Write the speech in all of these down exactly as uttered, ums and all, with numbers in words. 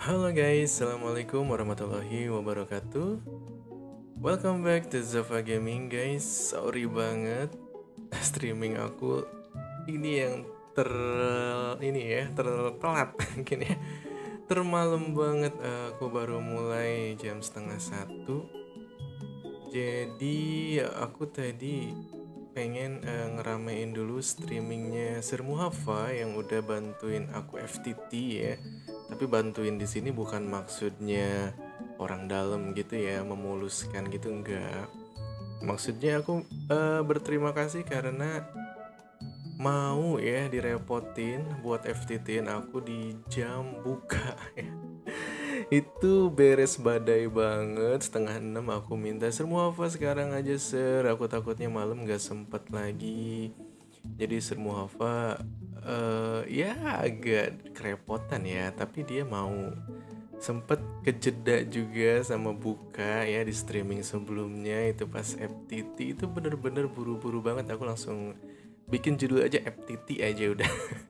Halo guys, Assalamualaikum warahmatullahi wabarakatuh. Welcome back to Zafa Gaming guys. Sorry banget, streaming aku ini yang ter ini ya tertelat mungkin ya. Termalam banget, aku baru mulai jam setengah satu. Jadi aku tadi pengen uh, ngeramein dulu streamingnya Sir Muhafa yang udah bantuin aku F T T ya. Tapi bantuin di sini bukan maksudnya orang dalam gitu ya, memuluskan gitu enggak. Maksudnya aku uh, berterima kasih karena mau ya direpotin buat F T T-in aku di jam buka ya. Itu beres badai banget, setengah enam aku minta Sir Muhafa sekarang aja Sir, aku takutnya malam gak sempet lagi. Jadi Sir Muhafa uh, ya agak kerepotan ya, tapi dia mau sempet kejeda juga sama buka ya di streaming sebelumnya. Itu pas F T T itu bener-bener buru-buru banget, aku langsung bikin judul aja F T T aja udah.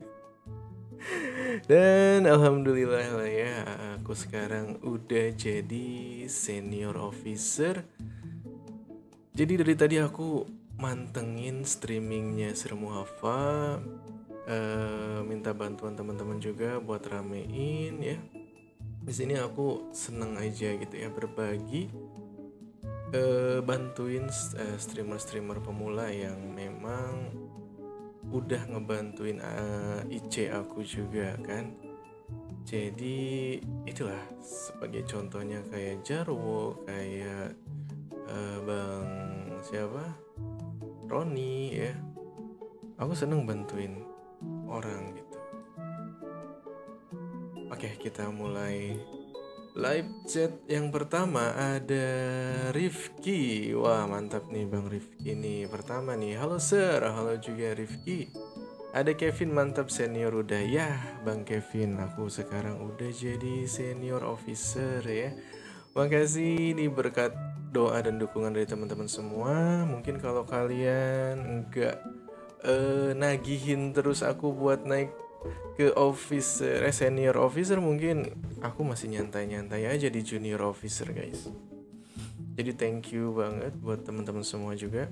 Dan alhamdulillah lah ya, aku sekarang udah jadi senior officer. Jadi dari tadi aku mantengin streamingnya Sir Muhafa, uh, minta bantuan teman-teman juga buat ramein ya. Di sini aku seneng aja gitu ya, berbagi, uh, bantuin uh, streamer-streamer pemula yang memang udah ngebantuin uh, I C aku juga kan. Jadi itulah sebagai contohnya kayak Jarwo, kayak uh, Bang siapa Roni ya. Aku seneng bantuin orang gitu. Oke, kita mulai live chat. Yang pertama ada Rifki. Wah mantap nih Bang Rifki nih. Pertama nih, halo Sir. Halo juga Rifki. Ada Kevin, mantap senior udah ya Bang Kevin. Aku sekarang udah jadi senior officer ya. Makasih nih berkat doa dan dukungan dari teman-teman semua. Mungkin kalau kalian enggak uh, nagihin terus aku buat naik ke officer, eh, senior officer, mungkin aku masih nyantai-nyantai aja di junior officer guys. Jadi thank you banget buat teman-teman semua juga.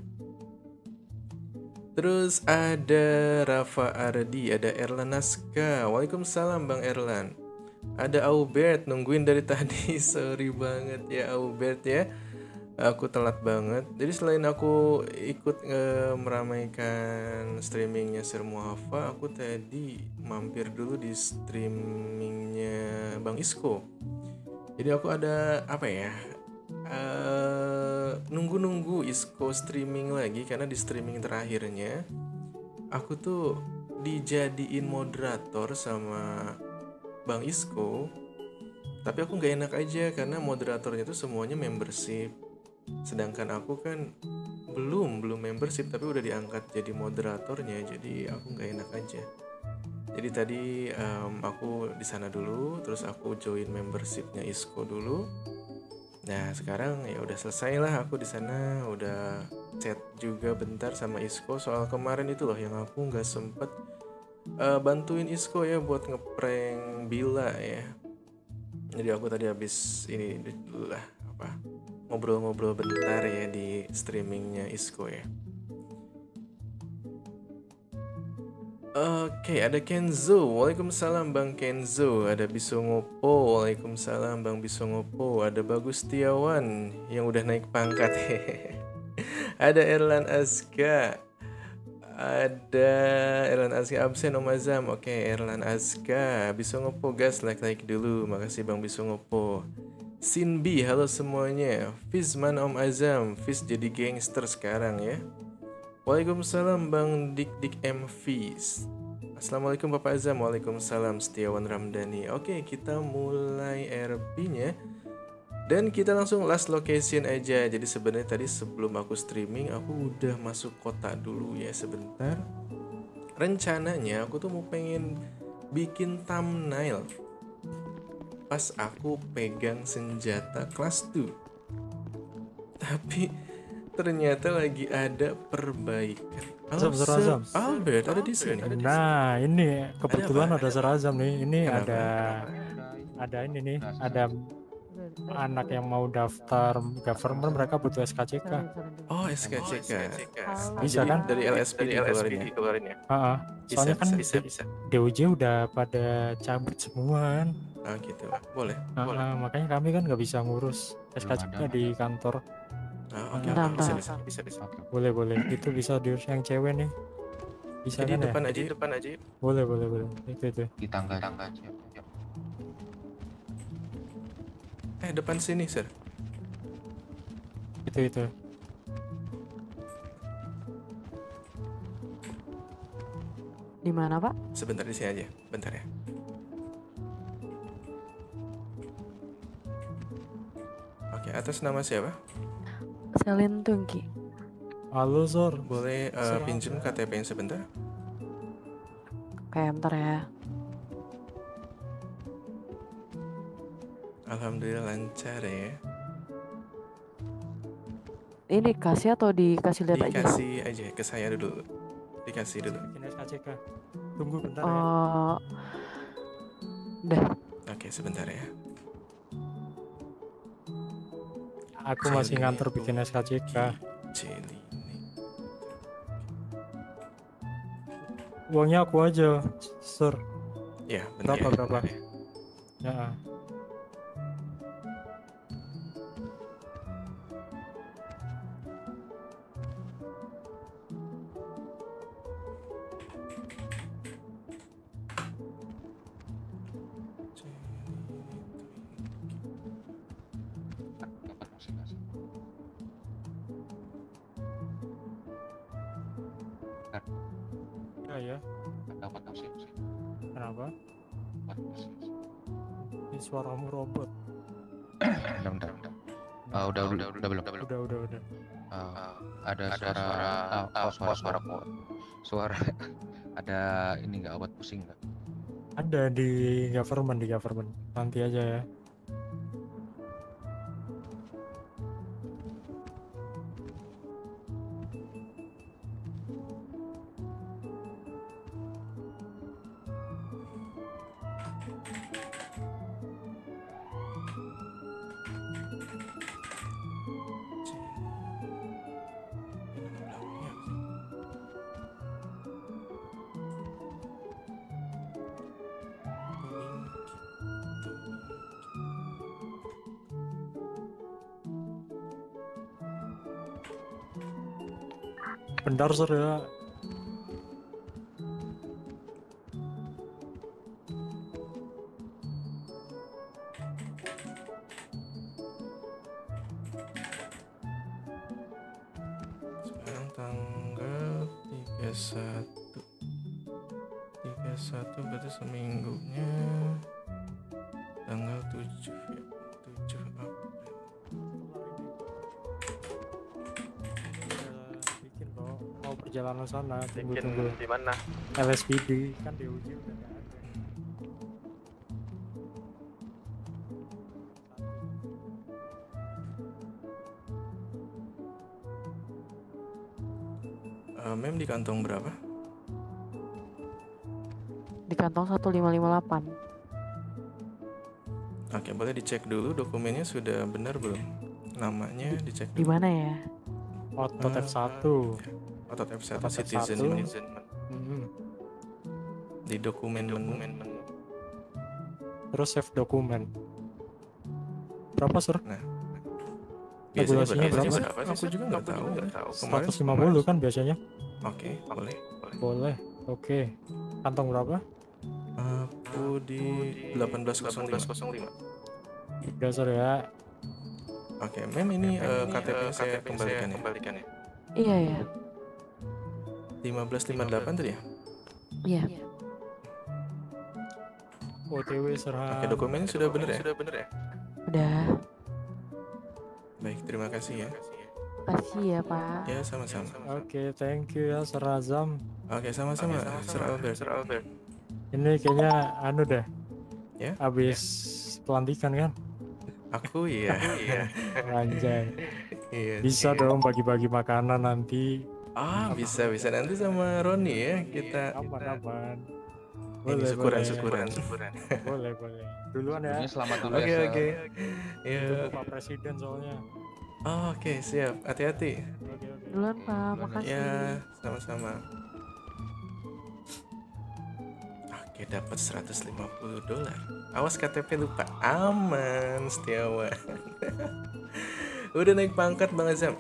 Terus ada Rafa Ardi, ada Erlan Naska. Waalaikumsalam Bang Erlan. Ada Aubert, nungguin dari tadi. Sorry banget ya Aubert ya, aku telat banget. Jadi selain aku ikut e, meramaikan streamingnya Sir Muhafa, aku tadi mampir dulu di streamingnya Bang Isko. Jadi aku ada apa ya, uh, nunggu-nunggu Isko streaming lagi, karena di streaming terakhirnya aku tuh dijadiin moderator sama Bang Isko. Tapi aku gak enak aja karena moderatornya tuh semuanya membership, sedangkan aku kan belum belum membership tapi udah diangkat jadi moderatornya. Jadi aku gak enak aja. Jadi tadi um, aku di sana dulu, terus aku join membershipnya Isko dulu. Nah sekarang ya udah selesai lah, aku di sana udah chat juga bentar sama Isko soal kemarin itu loh yang aku nggak sempet uh, bantuin Isko ya buat ngeprank Bila ya. Jadi aku tadi habis ini dulu lah apa ngobrol-ngobrol bentar ya di streamingnya Isko ya. Oke, okay, ada Kenzo. Waalaikumsalam Bang Kenzo. Ada Bisongopo. Waalaikumsalam Bang Bisongopo. Ada Bagus Tiawan yang udah naik pangkat. Ada Erlan Azka. Ada Erlan Azka absen Om Azam. Oke, okay, Erlan Azka. Bisongopo gas like-like dulu. Makasih Bang Bisongopo. Sinbi, halo semuanya. Fiz mana Om Azam? Fiz jadi gangster sekarang ya. Waalaikumsalam Bang Dik Dik M Fis. Assalamualaikum Bapak Azam. Waalaikumsalam Setiawan Ramdhani. Oke, kita mulai R P-nya dan kita langsung last location aja. Jadi sebenarnya tadi sebelum aku streaming aku udah masuk kota dulu ya sebentar. Rencananya aku tuh mau pengen bikin thumbnail pas aku pegang senjata kelas dua. Tapi ternyata lagi ada perbaikan. Halo Sir Albert, ada di sini. Nah ini kebetulan ada, ada Sir Azam nih. Ini kenapa? ada ada ini nih, Nah, ada anak yang mau daftar government, mereka butuh S K C K. Oh, S K C K. Bisa Jadi kan? dari L S P dikeluarin ya? Heeh. Bisa, Soalnya kan bisa, D- bisa. D U J udah pada cabut semua kan. Ah, gitu. Boleh. Heeh, makanya kami kan nggak bisa ngurus S K C K Belum ada. di kantor. Ah, oke, Heeh. oke. Bisa, bisa, bisa, bisa. Oke. Boleh, boleh. Itu bisa diurus yang cewek nih. Bisa Jadi kan ya? depan aja, depan aja. Boleh, boleh, boleh. Itu itu. Di tangga tangga siap, siap. Eh, depan sini, Sir. Itu itu. Di mana, Pak? Sebentar di sini aja. Bentar ya. Oke, atas nama siapa? Selin Tungki. Halo, Sor. Boleh uh, Sir, pinjem ada. K T P-nya sebentar? Kayak bentar ya. Alhamdulillah lancar ya. Ini kasih atau dikasih lihat aja? Dikasih aja ke saya dulu. Dikasih dulu. Bikin S K C K. Tunggu bentar ya. Oh, udah. Oke, sebentar ya. Aku masih Jelly, ngantor bikin S K C K. Jelly. Uangnya aku aja, Sir. Ya, bentar Berapa, ya. berapa? Ya. Ya. Dapat musik nggak sih? Ya, ya. Dapat musik musik. Kenapa? Dapat musik. Ini suaramu robot. Bentar, bentar, bentar. Ah, udah, udah, udah, belum, udah belum. Udah, udah, udah. Ah, ada, suara, ah, oh, suara, suara, suara, suara. Ada ini nggak, obat pusing nggak? Ada di government, di government. Nanti aja ya. Bentar, Sir ya. Sekarang tanggal tiga puluh satu. tiga puluh satu berarti seminggunya tanggal tujuh ya. tujuh April. Bikin kok mau perjalanan sana, tunggu tunggu di mana? L S P D kan D U J udah nggak ada. Uh, mem di kantong berapa? Di kantong satu lima lima delapan. Oke, boleh dicek dulu dokumennya sudah benar belum? Namanya dicek Di dulu. mana ya? Otot Eh, F satu. Otot F satu Otot F citizen satu. menu. Mhm. Di dokumen menu. Terus save dokumen. Berapa, Sir? Nah, Regulasinya biasanya berapa? berapa? Aku juga nggak tahu. Nggak tahu. Kemarin seratus lima puluh kan biasanya. Oke, boleh. boleh. Boleh. Oke. Kantong berapa? Aku di delapan belas nol lima. Udah, Sir ya. Oke, mem ini uh, K T P saya kembalikan ya. Iya ya. lima belas lima puluh delapan tadi ya? Iya. O T W serah. Oke, dokumennya sudah benar ya? Sudah benar ya? Udah. Baik, terima kasih ya. Kasih ya, Pak. Ya, sama-sama. Oke, thank you ya, Sir Azam. Oke, sama-sama. Sir Albert. Sir Albert. Ini kayaknya anu deh. Ya? Habis pelantikan kan? Aku iya. Iya. Anjay. Iya. Bisa dong bagi-bagi makanan nanti. Ah, bisa bisa nanti sama Roni ya kita Aman-aman. Ini Boleh, syukuran, boleh. syukuran. Boleh, boleh. Duluan ya. Sebelumnya selamat dulu Oke, ya. Sel. oke. Ya. Tunggu Pak Presiden soalnya. Oh, oke, siap. Hati-hati. Oke, oke. Duluan Pak, Duluan ya. makasih. Ya, sama-sama. Oke, dapat seratus lima puluh dolar. Awas K T P lupa. Aman, Setiawan. Udah naik pangkat Bang Azam.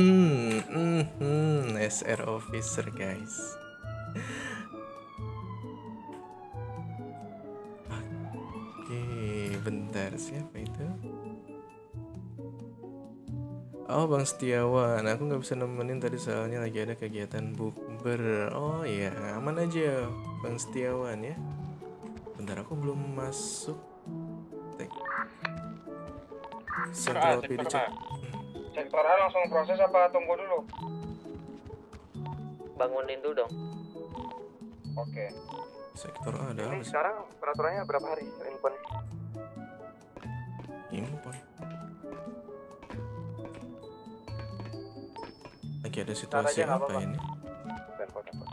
Mhm, S R officer, guys. Oke, bentar, siapa itu? Oh, Bang Setiawan, aku nggak bisa nemenin tadi soalnya lagi ada kegiatan bukber. Oh iya, aman aja Bang Setiawan ya. Bentar, aku belum masuk. Tek. Central P D cek. Sektor A langsung proses apa tunggu dulu? Bangunin dulu dong. Oke. Sektor A ada apa Ini sih? sekarang peraturannya berapa hari infon? Impon. Lagi ada situasi aja, nggak apa apa-apa. ini? Infon apa?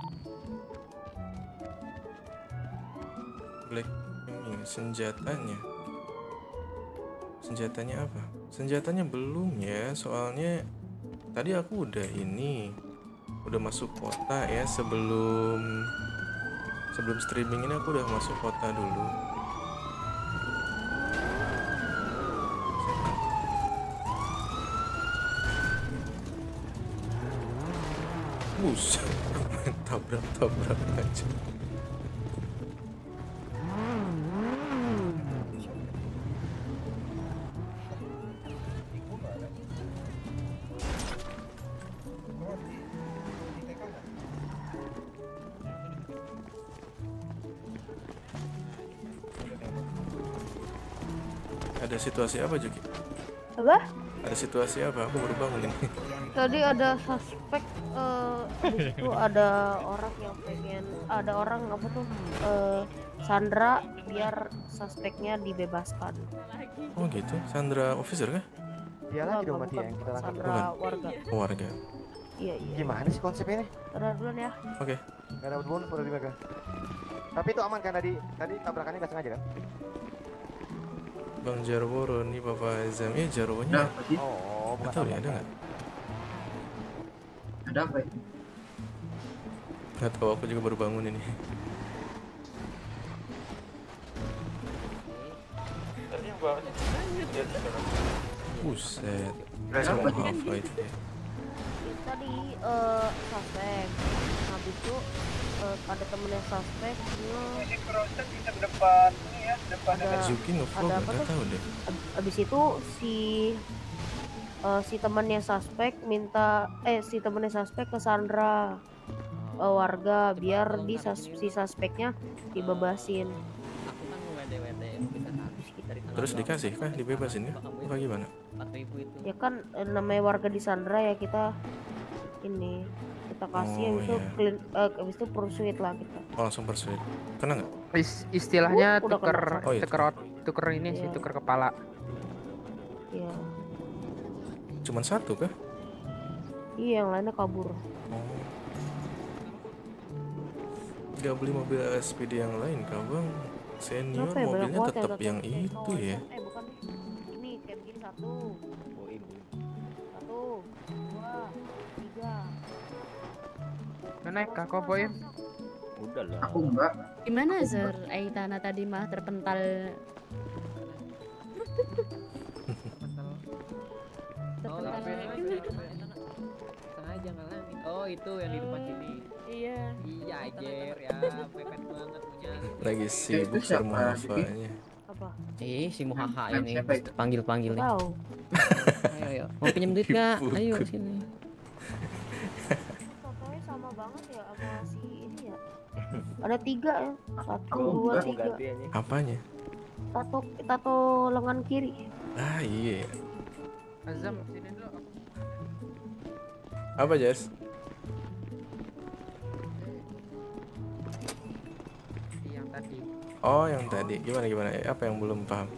Black ini senjatanya. Senjatanya apa? Senjatanya belum ya, soalnya tadi aku udah ini udah masuk kota ya sebelum sebelum streaming ini aku udah masuk kota dulu. Bus, tabrak-tabrak aja. Ada situasi apa Juki? Apa? Ada situasi apa? Aku baru bangun ini. Tadi ada suspek eh di situ ada orang yang pengen ada orang apa tuh eh Sandra biar suspeknya dibebaskan. Oh gitu, Sandra officer kah? Dia Enggak, lagi dong enggak, mati yang bukan. kita lakukan. Sandra warga. Oh, warga. Iya iya. Gimana sih konsepnya ini? Taruh duluan ya. Oke. Gak dapat bonus pada dimegang. Tapi itu aman kan tadi? Tadi tabrakannya gak sengaja kan? Bang Jarwo, Roni, Papa Azam. Ya Jarwonya Oh, nggak bukan tahu ya, ada tabrakan. nggak? Ada apa ya? Nggak tahu, aku juga baru bangun ini. Buset. Sama Hava itu ya. Tadi eh suspek. Habis itu eh, ada temennya suspek dia Proses bisa ke depan ini ya, depan ada Zuki ngevlog ada nggak? apa Nggak tuh? tahu deh. Ab- abis itu si eh, si temannya suspek minta eh si temannya suspek ke Sandra eh, warga biar di sus- si suspeknya dibebasin. Aku kan mau W D W D bisa habis kita di tengah Terus blok. dikasih kah? Dibebasin ya? Kamu Apa itu gimana? empat ribu itu. Ya kan eh, namanya warga di Sandra ya kita ini kita kasih Oh, habis itu iya. clean eh, habis itu pursuit lah kita. Oh, langsung persuade. Kena nggak? Is- istilahnya Uh, udah tuker kena. Oh, iya. tuker ot- tuker ini sih Iya. tuker kepala. Iya. Cuman satu kah? Iya yang lainnya kabur. Oh. Gak beli mobil S P D yang lain kah bang? Senior Kenapa ya banyak mobilnya banget tetap tuh? yang Eh, itu cowok ya. Eh bukan ini kayak begini satu. Satu, dua, tiga. Nah, naik kah kau boy? Udah lah. Aku enggak. Gimana Zer? Aitana tadi mah terpental. Oh, terpental. sengaja ngalangin. Oh, itu yang di depan sini. Iya. Iya, ajer ya, pepet banget punya. Lagi sibuk siapa, sama Havanya. Apa? Eh, si Muhaha Yang ini siapa itu? panggil-panggil nih. Tahu. Ayo, ayo. Mau pinjam duit nggak? Ayo Dibungkus. sini. Fotonya sama banget ya sama si ini ya. Ada tiga ya. Satu, Aku dua, enggak. tiga. Apanya? Tato tato lengan kiri. Ah iya. Azam sini dulu. Apa Jas? Yang tadi. Oh yang tadi. Gimana gimana? Eh, Apa yang belum paham?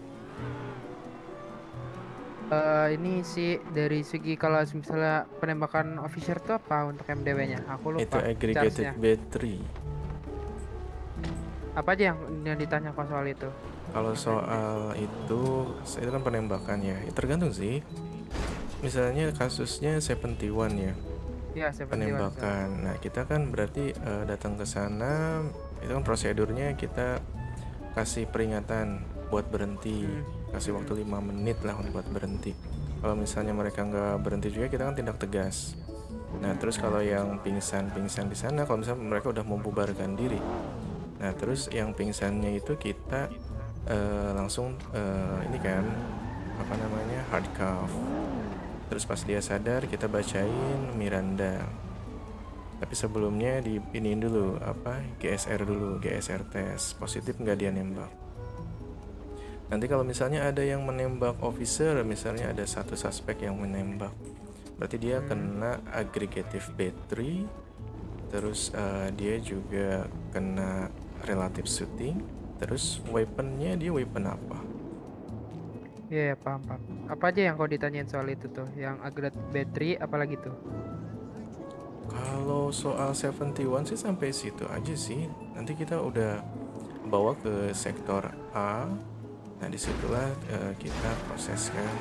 Eh ini sih dari segi kalau misalnya penembakan officer tuh apa untuk M D W-nya? Aku lupa. Itu aggregated charge-nya. battery. Apa aja yang yang ditanya kok soal itu? Kalau soal itu, itu kan penembakan ya. Ya, tergantung sih. Misalnya kasusnya seventy one ya, Iya, seperti penembakan. Nah, kita kan berarti eh, datang ke sana, itu kan prosedurnya kita kasih peringatan buat berhenti, kasih waktu lima menit lah untuk buat berhenti. Kalau misalnya mereka nggak berhenti juga, kita kan tindak tegas. Nah, terus kalau yang pingsan-pingsan di sana, kalau misalnya mereka udah membubarkan diri, nah terus yang pingsannya itu kita eh, langsung eh, ini kan apa namanya hard cuff. Terus pas dia sadar kita bacain Miranda. Tapi sebelumnya di iniin dulu apa G S R dulu, G S R test positif nggak dia nembak. Nanti kalau misalnya ada yang menembak officer, misalnya ada satu suspek yang menembak, berarti dia kena aggravative battery. Terus uh, dia juga kena relative shooting. Terus weaponnya dia weapon apa? Iya, yeah, paham, paham. Apa aja yang kau ditanyain soal itu tuh? Yang agregat battery apalagi tuh? Kalau soal seventy one sih sampai situ aja sih. Nanti kita udah bawa ke sektor A. Nah disitulah uh, kita proseskan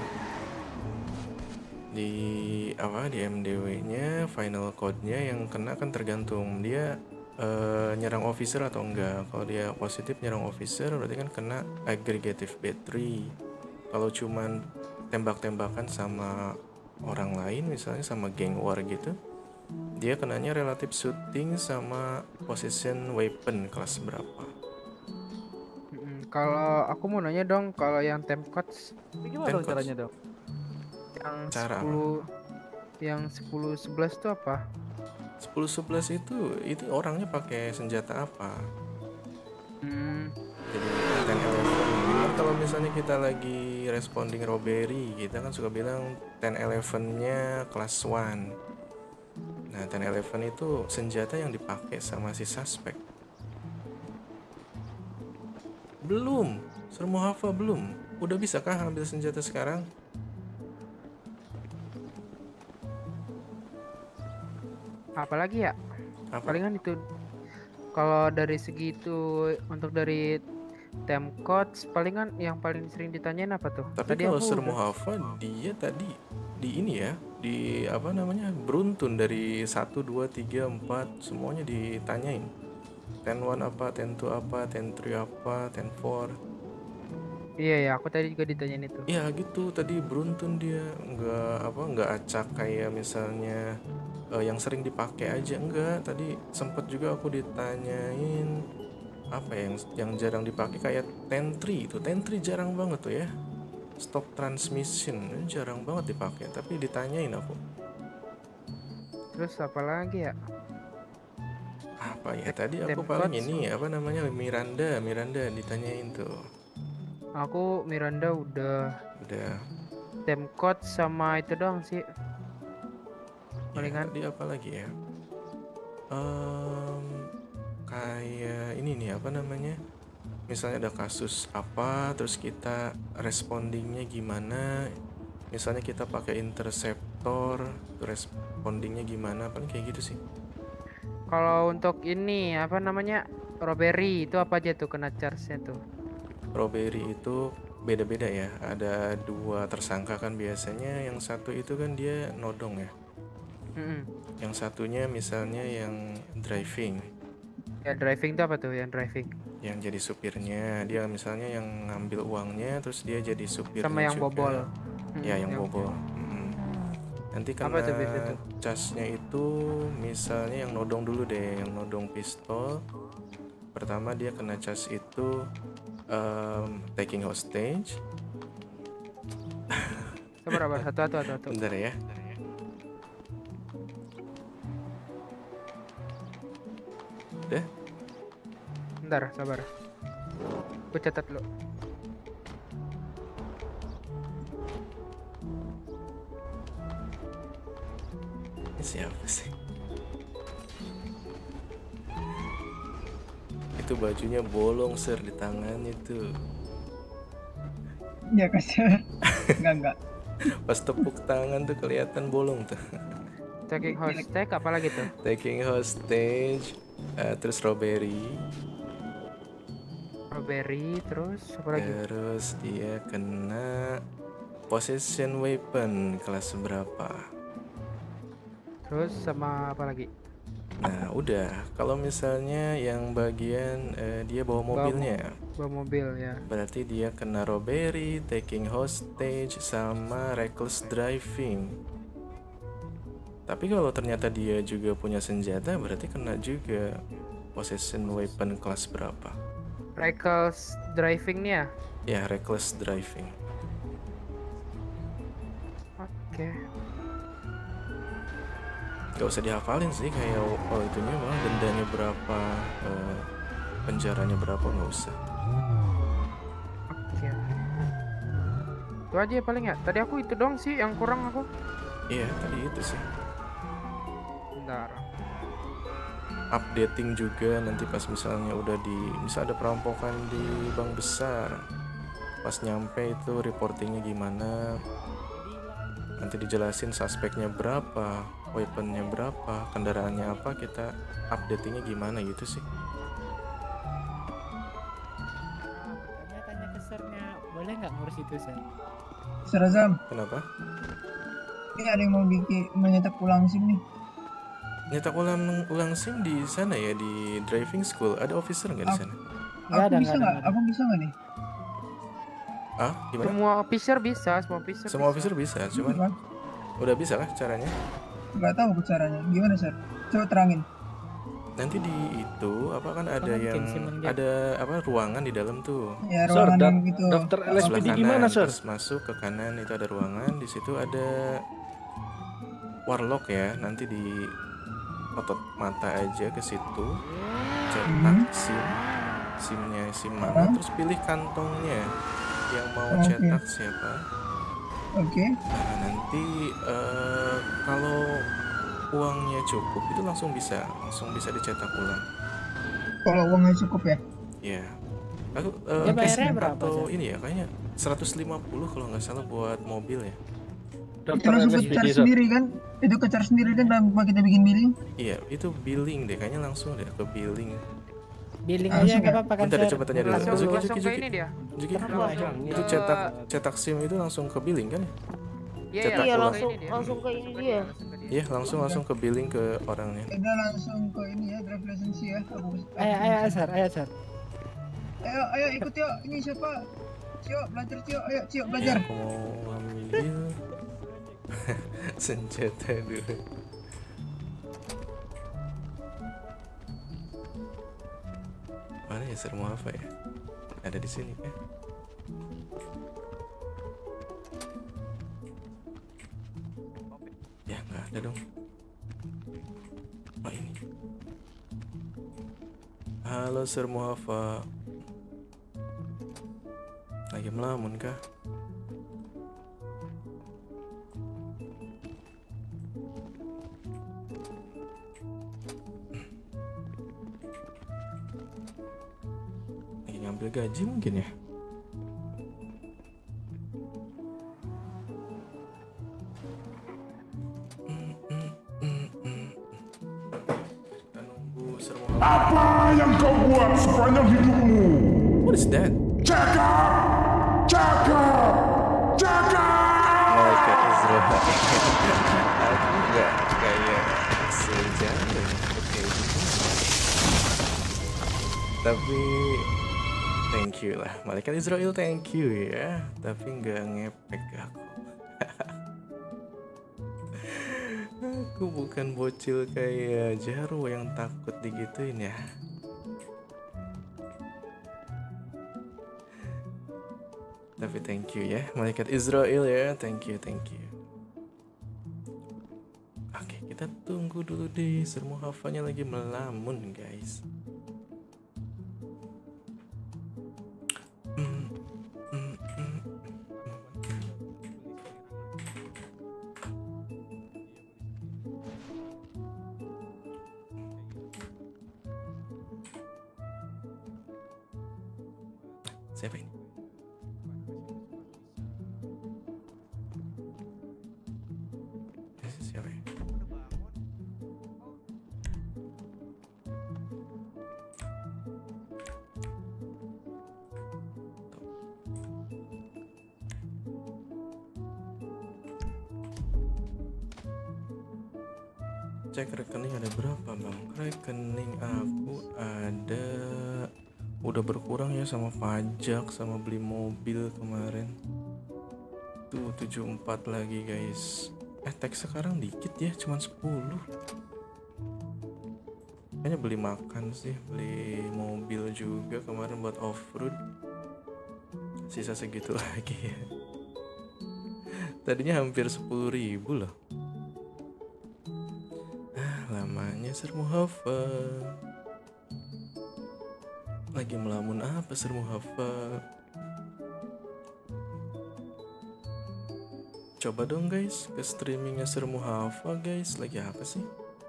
di apa di M D W-nya final code-nya yang kena kan tergantung dia uh, nyerang officer atau enggak. Kalau dia positif nyerang officer berarti kan kena aggravative battery. Kalau cuman tembak-tembakan sama orang lain misalnya sama gang war gitu, dia kenanya relative shooting sama possession weapon kelas berapa. Mm-mm. Kalau aku mau nanya dong, kalau yang temp codes Gimana dong caranya dong? yang Cara sepuluh yang sepuluh sebelas tuh apa? sepuluh sebelas itu itu orangnya pakai senjata apa? Hmm, Jadi ten eleven kan kalau misalnya kita lagi responding robbery, kita kan suka bilang ten eleven-nya kelas one. Nah, ten eleven itu senjata yang dipakai sama si suspek. Belum, Sermo Hava belum. Udah bisakah ambil senjata sekarang? apalagi ya? Apa? Palingan itu. Kalau dari segi itu untuk dari temp codes palingan yang paling sering ditanyain apa tuh? Tapi Tadi kalau aku Sermo udah- Hava dia tadi di ini ya, di apa namanya beruntun dari satu, dua, tiga, empat semuanya ditanyain. ten one apa, ten two apa, ten three apa, ten four. Iya ya, aku tadi juga ditanyain itu. Ya gitu tadi beruntun dia nggak apa nggak acak kayak misalnya eh, yang sering dipakai aja enggak. Tadi sempet juga aku ditanyain apa ya, yang yang jarang dipakai kayak ten three itu ten three jarang banget tuh ya, stop transmission ini jarang banget dipakai tapi ditanyain aku Terus apa lagi ya? apa ya tadi aku Temp paling codes. ini apa namanya Miranda Miranda ditanyain tuh Aku Miranda udah, udah. temp code sama itu doang sih. Ya, Palingan tadi apa lagi ya? Em, kayak ini nih apa namanya? Misalnya ada kasus apa, terus kita respondingnya gimana? Misalnya kita pakai interceptor, respondingnya gimana? Paling kayak gitu sih. kalau untuk ini apa namanya robbery itu apa aja tuh kena charge-nya tuh? Robbery itu beda-beda ya. Ada dua tersangka kan biasanya. Yang satu itu kan dia nodong ya. Mm-mm. Yang satunya misalnya yang driving. Ya driving itu apa tuh yang driving? Yang jadi supirnya, dia misalnya yang ngambil uangnya terus dia jadi supirnya Sama yang juga. bobol. Ya Mm, yang bobol. Mm. Nanti Apa kena tuh biasa tuh? casnya itu misalnya yang nodong dulu deh, yang nodong pistol. Pertama dia kena cas itu um, taking hostage. Sabar, sabar, satu, satu, satu, satu. Bentar ya. Udah. Bentar, sabar. Gue catat dulu. Ini siapa sih? Itu bajunya bolong ser di tangannya tuh. Ya kasihan. Enggak enggak. Pas tepuk tangan tuh kelihatan bolong tuh. Taking hostage apa lagi tuh? Taking hostage, eh, terus robbery, Robbery, terus apa lagi? Terus dia kena possession weapon kelas berapa? Terus sama apa lagi? Nah, udah. Kalau misalnya yang bagian eh, dia bawa Bawa mobilnya, Bawa mobil ya. berarti dia kena robbery, taking hostage, sama reckless driving. Tapi kalau ternyata dia juga punya senjata, berarti kena juga possession weapon kelas berapa? Reckless driving nih ya. Ya, reckless driving. Oke. Gak usah dihafalin sih, kayak oh itunya malah dendanya berapa, eh, penjaranya berapa, nggak usah. Oke. Itu aja ya paling ya. Tadi aku itu doang sih yang kurang aku. Iya, tadi itu sih. Bentar. Updating juga nanti pas misalnya udah di, misal ada perampokan di bank besar, pas nyampe itu reportingnya gimana, nanti dijelasin suspeknya berapa, weaponnya berapa, kendaraannya apa, kita updatingnya gimana gitu sih. Tanya-tanya ke sernya, boleh nggak ngurus itu ser? Serazam, Kenapa? ini ada yang mau bikin menyetak ulang SIM nih. Nyetak ulang ulang SIM di sana ya, di driving school ada officer nggak di sana? Nggak Aku ada, bisa nggak ada, nggak? nggak ada. Aku bisa nggak nih? Ah, gimana? Semua officer bisa, semua officer. Semua bisa. officer bisa, cuman Nggak, udah bisa kah caranya? nggak tahu aku caranya. Gimana sir? Coba terangin. Nanti di itu apa kan ada Pengen yang Simon Gate. ada apa ruangan di dalam tuh. Ya Sir, ruangan da- yang gitu. daftar L S P Sebelah D di kanan, mana, Sir? terus masuk ke kanan itu ada ruangan, di situ ada warlock ya. Nanti di otot mata aja ke situ, cetak Mhm. SIM, SIMnya SIM mana, Mhm. terus pilih kantongnya yang mau Oke. cetak siapa. Oke. Nah nanti eh, kalau uangnya cukup itu langsung bisa, langsung bisa dicetak ulang. Kalau uangnya cukup ya. Ya. Aku eh, Dia bayarnya cash berapa, atau Sir? ini ya kayaknya seratus lima puluh kalau nggak salah buat mobil ya. Itu Daftar langsung L S ke P D, charge Sir. sendiri kan? Itu ke charge sendiri kan tanpa kita bikin billing? Iya, itu billing deh, kayaknya langsung deh ke billing. Billing Langsung aja nggak ya? apa-apa kan Bentar deh, ser? coba tanya dulu. Langsung, Zuki, langsung Zuki, ke Zuki. ini dia. Juki, Apa? itu cetak cetak SIM itu langsung ke billing kan? Iya, Cetak Iya ulang. langsung langsung ke ini dia. Iya, langsung langsung ke billing ke orangnya. Udah langsung ke ini ya, drive license ya. Aku, aku Ayo, ayo, ser, ayo, ser. Ayo, ayo ikut yuk. Ini siapa? Cio, belajar Cio. Ayo Cio, Ya, belajar. aku mau ambil senjata dulu. Mana ya ser mau apa ya? Ada di sini kan? Ya nggak ada dong. Oh ini. Halo Sir Muhafa. Lagi melamun kah? Lagi ngambil gaji mungkin ya? Kita nunggu Sir Muhafa. Apa yang kau buat sepanjang hidupmu? What is that? Cakap! Cakap! Cakap! Malaikat Israel. Aku nggak kayak sejalan kayak gitu. Tapi thank you lah, Malaikat Israel thank you ya. Tapi nggak ngepek aku. Aku bukan bocil kayak Jaro yang takut digituin ya. Tapi thank you ya, Malaikat Israel ya, thank you, thank you. Oke, kita tunggu dulu deh, Sir Muhafanya lagi melamun guys. Hmm, hmm, hmm. Siapa ini? Ini siapa ya? Cek rekening ada berapa bang? Rekening aku ada, udah berkurang ya sama pajak sama beli mobil kemarin. Tuh tujuh puluh empat lagi guys. Eh tax sekarang dikit ya, cuma sepuluh. Kayaknya beli makan sih, beli mobil juga kemarin buat off-road. Sisa segitu lagi ya. Tadinya hampir sepuluh ribu loh. Ah, lamanya Sir Muhafa. Lagi melamun apa Sir Muhafa? Coba dong guys ke streamingnya Sir Muhafa guys. Lagi apa sih?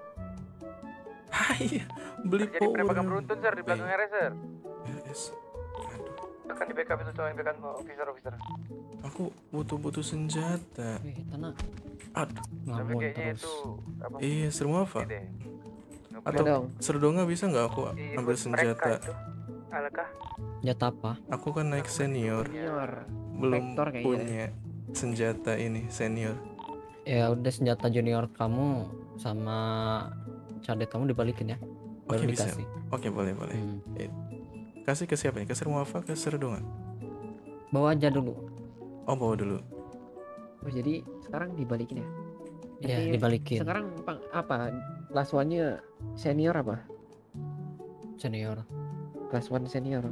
Hai, beli Jadi power. penembakan beruntun sir di belakang R S sir. R S. Aduh, Akan di backup itu cowok yang backup officer officer. aku butuh-butuh senjata. Wih, tanah. Aduh, Tapi Ngelamun kayaknya terus. itu apa? iya Sir Muhafa. Ini deh. Atau dong. Sir Donga bisa nggak aku Di ambil mereka senjata? itu. Alakah? Senjata apa? Aku kan naik senior, Senior. belum Vector kayaknya. punya senjata ini senior. Ya udah, senjata junior kamu sama cadet kamu dibalikin ya. Baru Oke bisa. dikasih. Oke boleh boleh. Hmm. Eh, kasih ke siapa nih? Ke Sir Muhafa, ke Sir Donga? Bawa aja dulu. Oh bawa dulu. Oh, jadi sekarang dibalikin ya? Iya, Jadi dibalikin. Sekarang pang- apa? Kelas one-nya senior apa? Senior. Kelas one senior.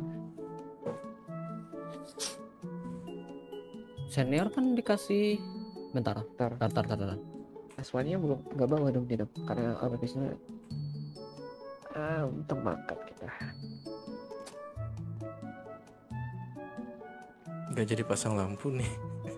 Senior kan dikasih bentar. Bentar. Bentar, bentar, bentar. Kelas one-nya belum nggak bawa dong tidak? Karena apa biasanya? Ah, untuk makan kita. Gak jadi pasang lampu nih.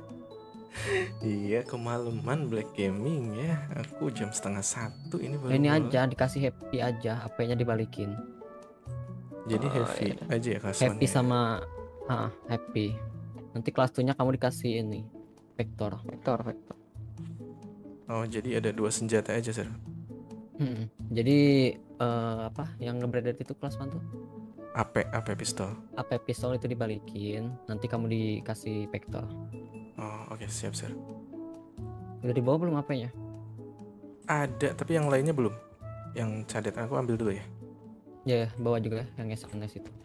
Iya kemalaman Black Gaming ya. Aku jam setengah satu ini baru Ini mulai. aja dikasih happy aja, H P-nya dibalikin. Jadi Oh, heavy iya. aja ya kasuannya. Happy sama ah, happy. Nanti kelas two-nya kamu dikasih ini vector. Vector, vector. Oh jadi ada dua senjata aja Sir. Mm-mm. Jadi eh, apa yang nge-branded itu kelas one tuh? A P, A P pistol. A P pistol itu dibalikin, nanti kamu dikasih vector. Oh oke siap Sir. Udah dibawa belum A P-nya? Ada tapi yang lainnya belum. Yang cadet aku ambil dulu ya. Ya, bawa juga yang S N S itu.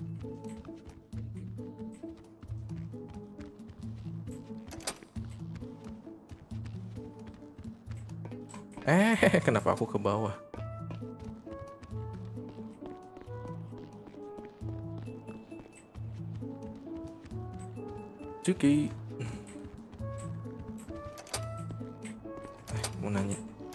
Eh kenapa aku ke bawah? Cuki. Eh, mau nanya.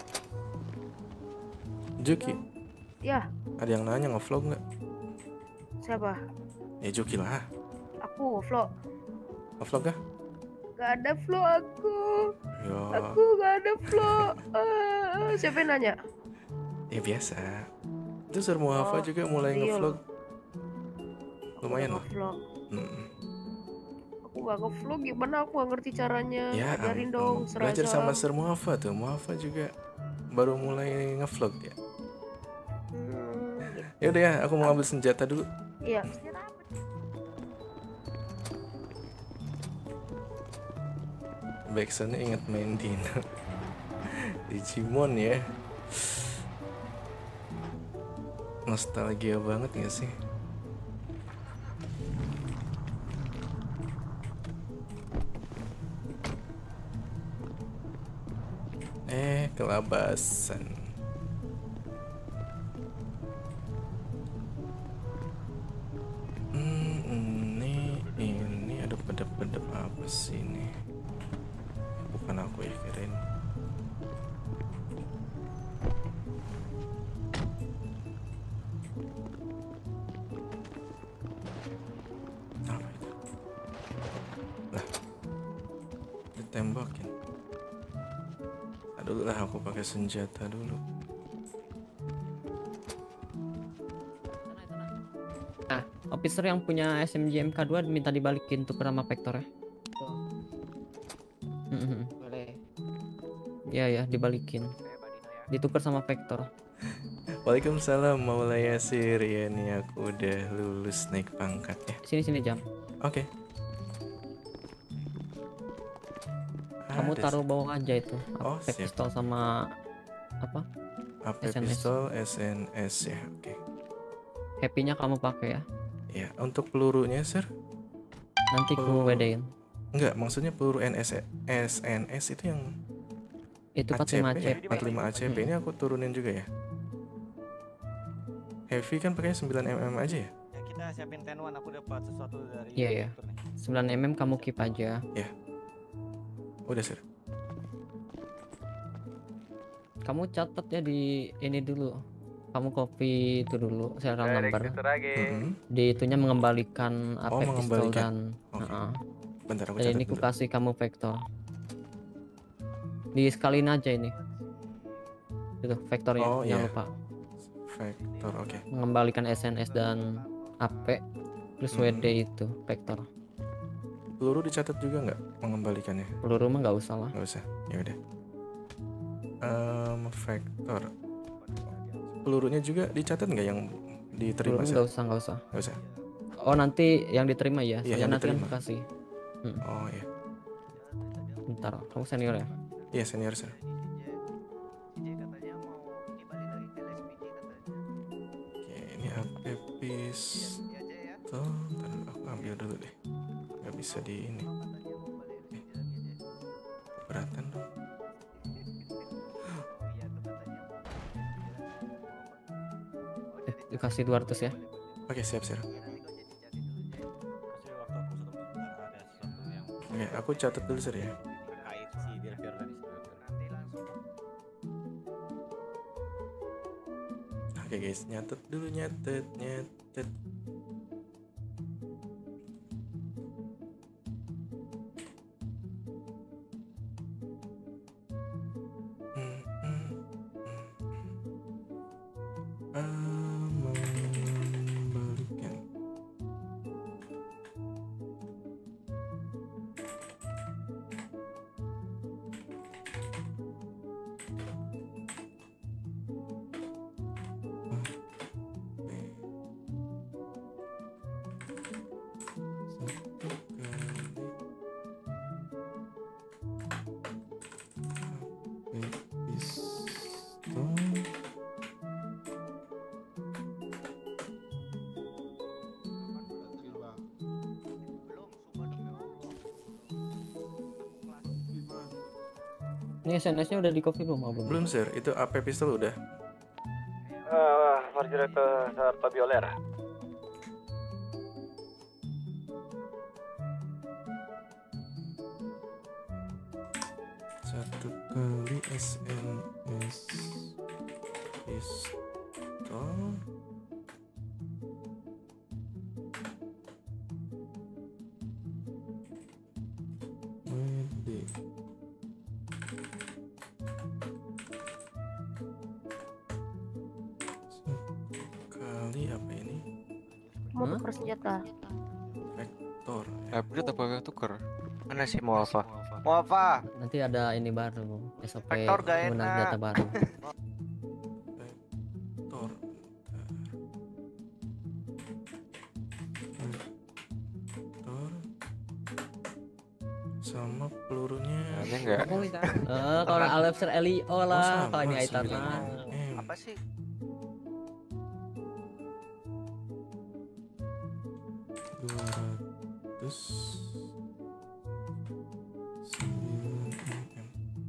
Juki, Ya, ada yang nanya nge-vlog nggak? siapa? Ya Juki lah. Aku vlog. Nge-vlog kah? Gak ada vlog aku. Ya, Aku gak ada vlog. Ah, siapa yang nanya? ya biasa. Itu Sir Muhafa Oh, juga mulai iya nge-vlog. Aku Lumayan gak lah. vlog. Mm-mm. Aku gak nge-vlog, gimana aku gak ngerti caranya. Ya Ajarin ampun. dong, Belajar sama seragam. Sir Muhafa tuh. Muhafa juga baru mulai nge-vlog ya. Hmm, Ya udah ya, aku mau ambil senjata dulu. iya. Backsoundnya inget main Dino. Digimon ya. Nostalgia banget gak sih? Eh, kelabasan. Hmm, ini ini ada pedep-pedep apa sih ini? Bukan aku ya kirain. Apa itu? Lah, ditembakin. Nah, dulu lah aku pakai senjata dulu. Nah, officer yang punya S M G M K two minta dibalikin tuker sama vector ya. Mhm. Boleh. Ya ya, dibalikin. Ditukar sama vector. Waalaikumsalam Maulay Yasir. Ya nih aku udah lulus naik pangkat ya. Sini sini jam. Oke. Kamu Ada taruh bawah aja itu. Oh, Pakai siap. pistol sama apa? A P S N S. pistol S N S ya. Oke. Happy-nya kamu pakai ya. Ya, untuk pelurunya, Sir? Nanti ku Peluru- wedein. Enggak, maksudnya peluru N S S N S itu yang Itu empat puluh lima A C P. empat puluh lima A C P ini aku turunin juga ya. Heavy kan pakai sembilan milimeter aja ya? Ya kita siapin ten one, aku dapat sesuatu dari Iya ya. dokter nih. sembilan milimeter kamu keep aja. Ya. Udah, Sir. Kamu catat ya di ini dulu. Kamu copy itu dulu serial number. Mhm. Di itunya mengembalikan A P Oh, pistol mengembalikan. dan Oke. Heeh. Bentar aku Dan catat ini ku dulu. kasih kamu vektor. Di sekaliin aja ini. Itu vektornya, Oh, jangan iya. lupa. Vektor, oke. Mengembalikan S N S dan A P plus W D Mhm. itu vektor. Peluru dicatat juga nggak mengembalikannya? Peluru mah nggak usah lah. Nggak usah. Ya udah. Em, vektor. Pelurunya juga dicatat nggak yang diterima? Peluru Sir? nggak usah, nggak usah. Nggak usah. Oh nanti yang diterima ya? Iya, Saya yang nanti kan diterima. kasih. Hmm. Oh iya. Bentar, kamu senior ya? Iya, senior, Sir. Oke, ini A P pistol. Ntar aku ambil dulu deh. Nggak bisa di ini. Eh, keberatan dong. Eh, dikasih dua ratus ya? Oke, siap, Sir. Oke, aku catat dulu, Sir ya. Terkait si biar-biar tadi Oke guys, nyatet dulu, nyatet, nyatet. Hmm, hmm, hmm. Ah, mengembalikan. Ini S N S-nya udah di copy belum? Oh, belum. Belum, Sir. Itu A P pistol udah. Uh, Marjorie ke Tabioler. Satu kali S N S pistol. W D. Kali apa ini? Mau tukar senjata. Vektor. Upgrade apa tuker? Mana sih mau apa? Mau apa? Nanti ada ini baru, S O P Vektor gak penggunaan enak. data baru. Vektor. Vektor. Sama pelurunya. Ada nggak? Aku minta. Eh, kalau Alexer Elio lah, kalau ini Aitana. Apa sih? dua ratus sembilan mm.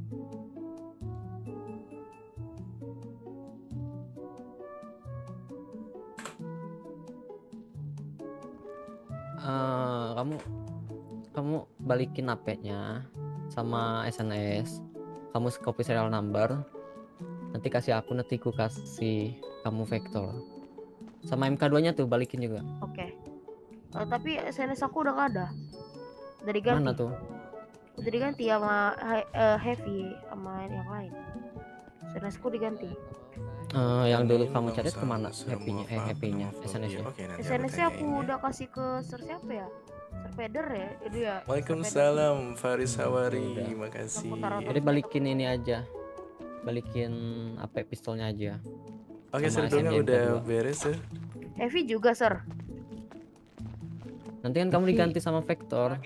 Eh, kamu kamu balikin A P-nya sama S N S. Kamu copy serial number. Nanti kasih aku, nanti ku kasih kamu vektor. Sama M K dua-nya tuh balikin juga. Oke. Eh, tapi S N S aku udah gak ada. Udah diganti. Mana tuh? Udah diganti sama he- eh, Heavy sama yang lain. S N S ku diganti. Eh, yang dulu Ini kamu nggak cari usah- kemana? nggak usah Happy-nya, eh maaf, happy-nya, maaf, S N S-nya. Oke, nanti S aku N S-nya aku tanyain ya. udah kasih ke Sir siapa ya? Sir Peder ya? Itu ya. Waalaikumsalam Faris Hawari, makasih. Jadi balikin ini aja. Balikin A P pistolnya aja. Oke, Sama serdonya S M G udah kedua. beres ya. Heavy juga, Sir. Nanti kan kamu diganti sama vektor.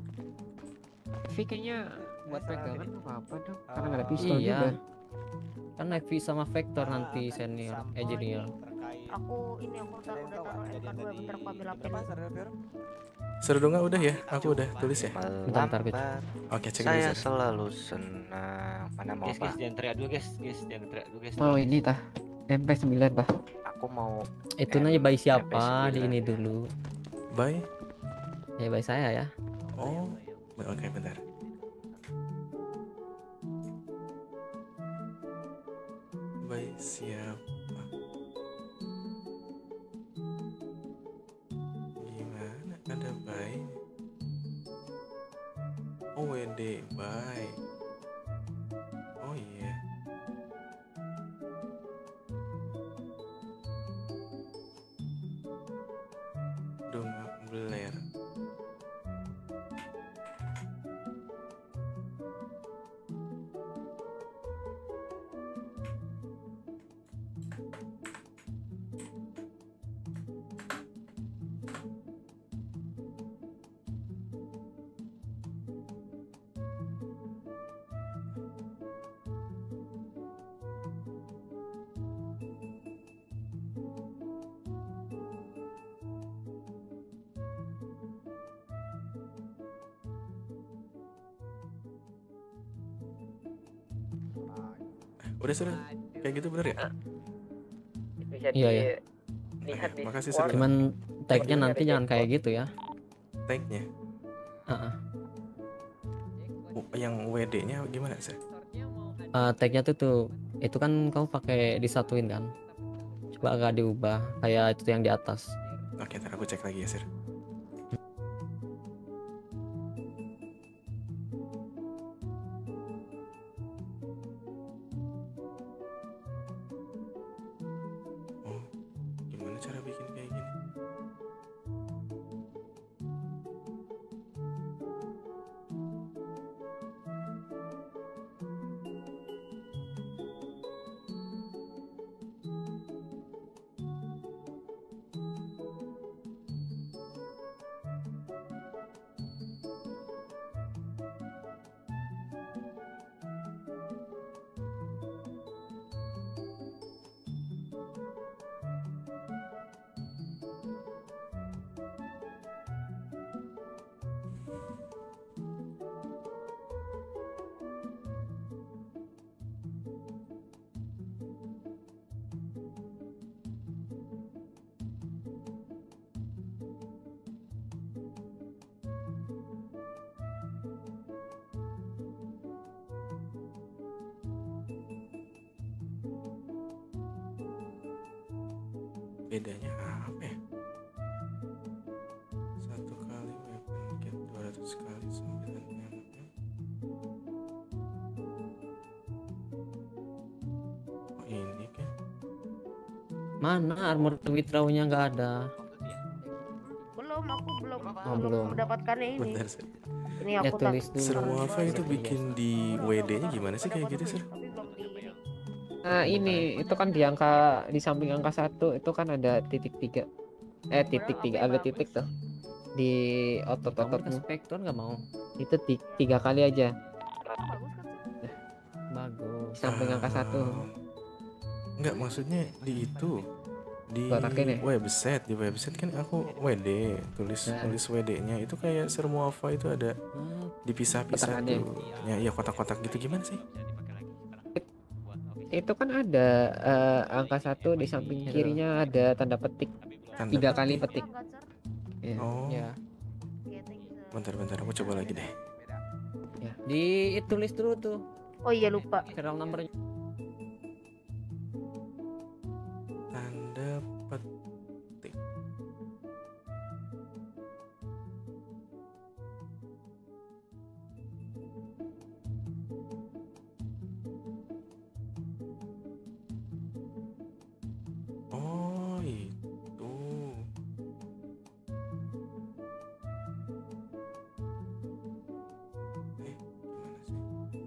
V kayaknya buat pegangan apa apa dong, karena nggak ada pistol Iya. juga. Kan Levi sama Vector nanti senior, eh junior. Aku ini aku udah udah taruh M K dua bentar aku ambil H P dulu. Serdunga udah ya? Aku udah tulis ya. Bentar, bentar, Pit. Oke, cek Saya dulu. Sir. selalu senang. Mana mau Guys, Pak? guys, jangan teriak dulu guys, guys, jangan teriak dulu guys. Mau ini tah M P sembilan bah. Aku mau Itu nanya bayi siapa di ini dulu. Bye. Ya bayi saya ya. Oh, oke bentar. Bye siapa? Gimana? Ada bye? Oh, W D bye. Oh iya. Dunga beler. Udah sudah kayak gitu bener ya? Bisa Iya, iya. lihat di Makasih squad. Sir. Cuman tagnya nanti jangan kayak gitu ya. Tag-nya. Heeh. W- Yang W D-nya gimana sih? Eh, tagnya tuh tuh itu kan kamu pakai disatuin kan. Coba agak diubah kayak itu yang di atas. Oke, ntar aku cek lagi ya, Sir. Oh, gimana cara bikin kayak gini? Bedanya apa ya? Satu kali weapon get dua ratus kali sembilan mm. Oh ini kan. Mana armor withdraw-nya nggak ada. Belum, aku belum Oh, belum. mendapatkannya ini. Bentar sih. Ini Ya aku tak tulis dulu. Semua apa itu bikin di W D-nya gimana sih kayak gitu, Sir? Nah ini itu kan di angka di samping angka satu itu kan ada titik tiga eh titik tiga ada titik tuh di Kamu otot-ototmu dikasih vektor nggak mau? itu ti- tiga kali aja Bagus. samping angka satu. Enggak, maksudnya di itu di Kotakin ya? website di website kan aku W D tulis Nah. tulis W D-nya itu kayak Sermuava itu ada dipisah-pisah Kotakannya. tuh ya iya kotak-kotak gitu gimana sih? Itu kan ada eh, angka satu di samping kirinya ada tanda petik Tanda tiga petik. kali petik. Ya. Oh Ya. bentar-bentar aku coba lagi deh. Ditulis dulu tuh. Oh iya lupa. Serial numbernya. Tanda petik. Oh itu. Eh gimana sih?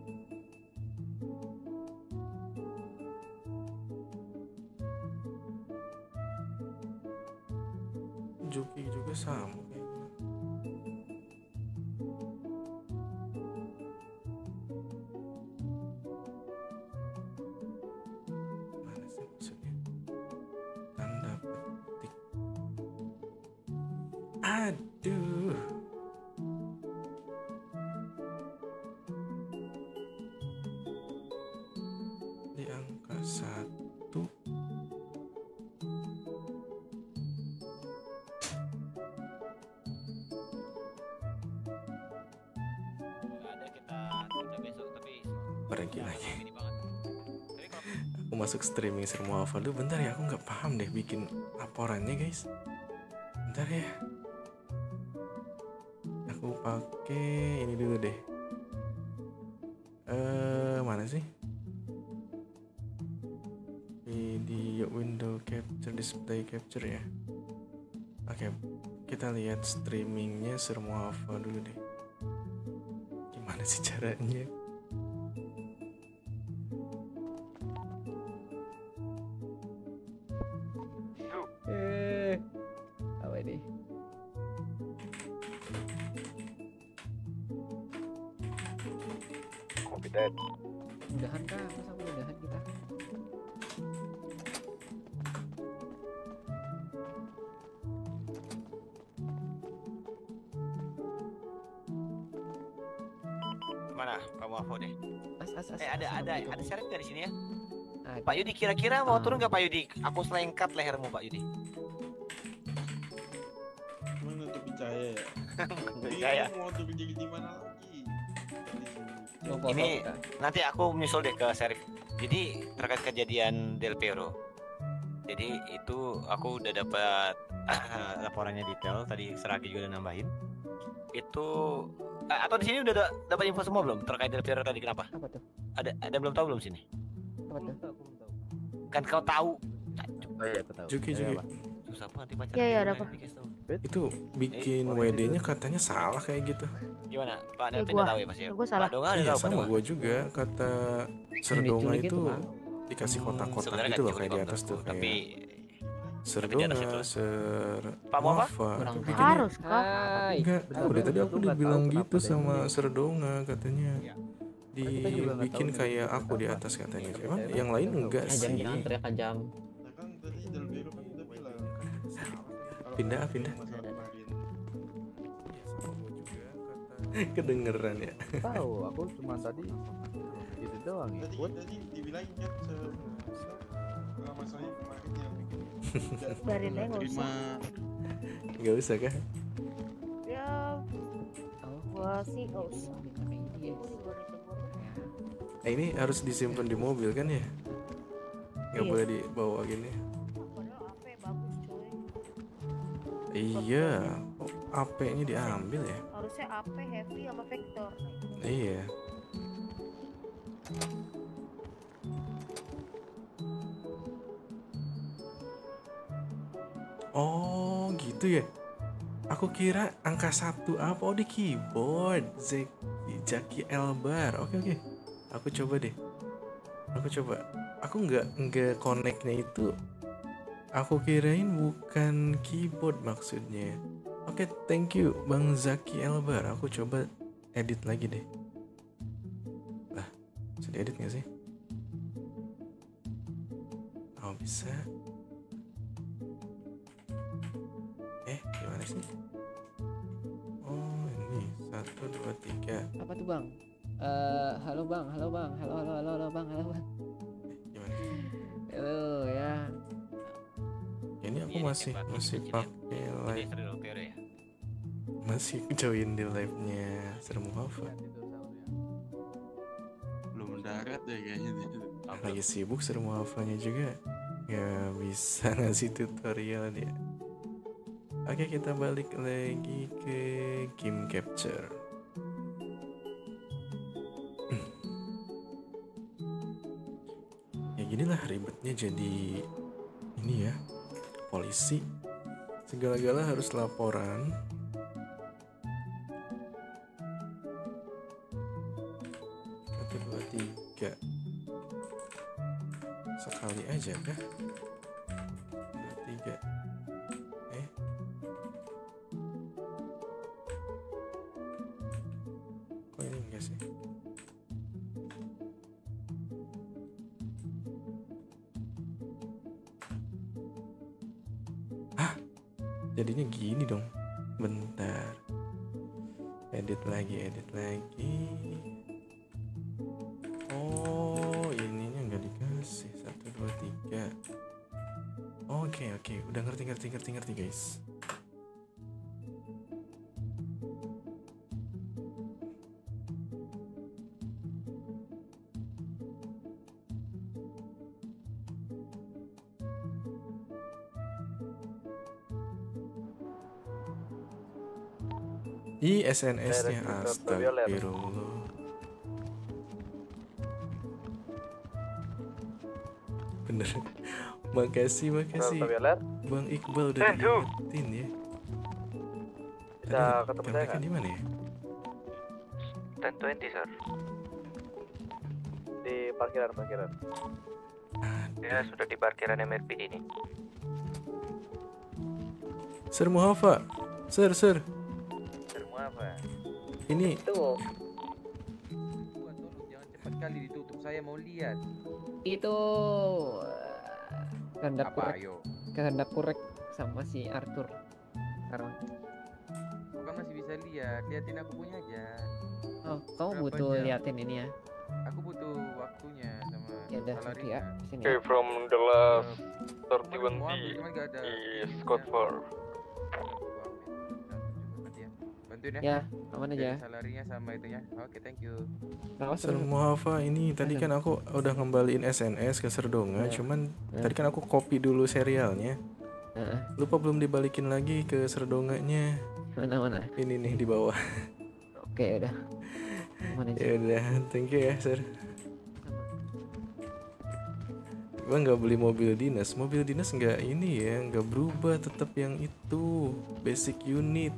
Juki juga sama kayak gitu. Aduh. Di angka satu. Ada kita kita besok tapi Pergi lagi. Aku masuk streaming semua Alpha dulu. Bentar ya, aku nggak paham deh bikin laporannya guys. Bentar ya. Aku pakai ini dulu deh. Eh mana sih? Video window capture, display capture ya. Oke, kita lihat streamingnya semua Alpha dulu deh. Gimana sih caranya? Eh, apa ini? Competent. Mudahan kah? Masa mudahan kita? Mana? Kamu apa deh? As, as, as, Eh ada ada Assalamualaikum. ada syarat nggak di sini ya? Ada. Pak Yudi kira-kira mau Ah. turun nggak Pak Yudi? Aku selengkat lehermu Pak Yudi. Mana tuh percaya ya? Nggak Ini percaya. aku mau tuh berdiri di mana lagi? Mau foto Ini kita? nanti aku menyusul deh ke Sheriff. Jadi terkait kejadian Del Piero. Jadi itu aku udah dapat laporannya detail. Tadi Seragi juga udah nambahin. Itu eh, atau di sini udah da- dapat info semua belum terkait Del Piero tadi kenapa? Apa tuh? Ada ada belum tahu belum sini? Apa tuh? Kan kau tahu. Oh iya, aku tahu. Juki Juki. Susah apa nanti pacaran. Iya, iya, gimana, ada apa? dikasih tahu. Itu bikin W D-nya katanya salah kayak gitu. Gimana? Pak Ya, Nelvin gua. udah tahu ya pasti ya? Ya, gua salah. Pak Donga udah Iya tahu Pak sama Donga? gua juga. Kata Serdonga diculik itu itu, Bang. dikasih kotak-kotak Sebenarnya gitu nggak loh kayak di diculik, atas tuh tapi kayak tapi di atas Serdonga, itu. Ser Pak mau apa? Muafa. Kurang Itu paham. bikinnya- Harus kah? Hai. Enggak, Bentar, tahu deh tadi bentar, aku aku nggak dibilang tahu gitu kenapa ada sama ini. Serdonga katanya. Kita juga nggak Dibikin tahu nih, kayak kita aku di apa. atas katanya. Iya, Emang kita yang emang lain nggak tahu. enggak Kajam sih? jangan teriak kajam. Nah kan tadi Del Piero kan udah bilang. Kalau Pindah, ada pindah. masalah kemarin. Kedengeran ya. Tahu, aku cuma tadi gitu doang Tadi ikut. tadi dibilangin kan se se- kalau masalahnya kemarin yang tidak Biarin aja, nggak terima. Enggak usah kah? Ya, gua sih nggak usah. Eh, ini harus disimpan di mobil kan ya? Nggak Iya. boleh dibawa gini. Padahal A P bagus coy. Iya, kok A P-nya diambil ya? Harusnya A P heavy sama vector. Iya. Oh gitu ya. Aku kira angka satu apa? Oh di keyboard. Zeki Jaki Elbar. Oke oke. Aku coba deh. Aku coba. Aku nggak nggak connect-nya itu. Aku kirain bukan keyboard maksudnya. Oke, thank you Bang Zaki Elbar. Aku coba edit lagi deh. Lah, bisa diedit nggak sih? Oh bisa. Eh, gimana sih? Oh ini satu dua tiga. Apa tuh bang? Eh, halo bang, halo bang, halo halo halo halo bang, halo bang. Gimana? Halo ya. Ini aku Iya, masih Pak. masih Ini pakai Ini live, Del Piero ya. masih join di live-nya Serem Wafa. Belum mendarat ya kayaknya dia. Lagi sibuk Serem Wafanya juga. Gak bisa ngasih tutorial dia. Oke, kita balik lagi ke game capture. Ya ginilah ribetnya jadi ini ya, polisi. Segala-gala harus laporan. Satu dua tiga. Sekali aja kah? Dua tiga. Eh. Kok ini enggak sih? Hah? Jadinya gini dong. Bentar. Edit lagi, edit lagi. Oh, ininya nggak dikasih. Satu, dua, tiga. Oke, oke. Udah ngerti, ngerti, ngerti, ngerti, guys. I S N S-nya astagfirullah. Bener. Makasih, makasih. Bang Iqbal udah diingetin ya. Bisa ketemu saya mereka di mana ya? ten twenty, sir. Di parkiran, parkiran. Ya, sudah di parkiran M R P D ini. Sir Muhafa. Sir, sir. Apa? Ini Tuh. Jangan cepat kali ditutup, saya mau lihat. Itu kehendak Apa, kurek, ayo? kehendak kurek sama si Arthur sekarang. Bukan masih bisa lihat, liatin aku punya aja. Oh, kamu Berapa butuh jam? liatin ini ya? Aku butuh waktunya sama Ya udah, oke salarinya. ya, sini. Okay, from the last Kemarin mau ambil, thirty-one D cuman gak ada. is code for Bantuin ya. Ya, aman aja. Jadi salarinya sama itunya. Oke, thank you. Sir Muhafa, ini tadi kan aku udah ngembaliin S N S ke Serdonga, Ya. cuman Ya. tadi kan aku copy dulu serialnya. Heeh. Lupa belum dibalikin lagi ke Serdonganya. Mana mana? Ini nih di bawah. Oke, udah. Aman aja. Ya udah, thank you ya, Sir. Gua nggak beli mobil dinas, mobil dinas nggak ini ya, nggak berubah, tetap yang itu basic unit.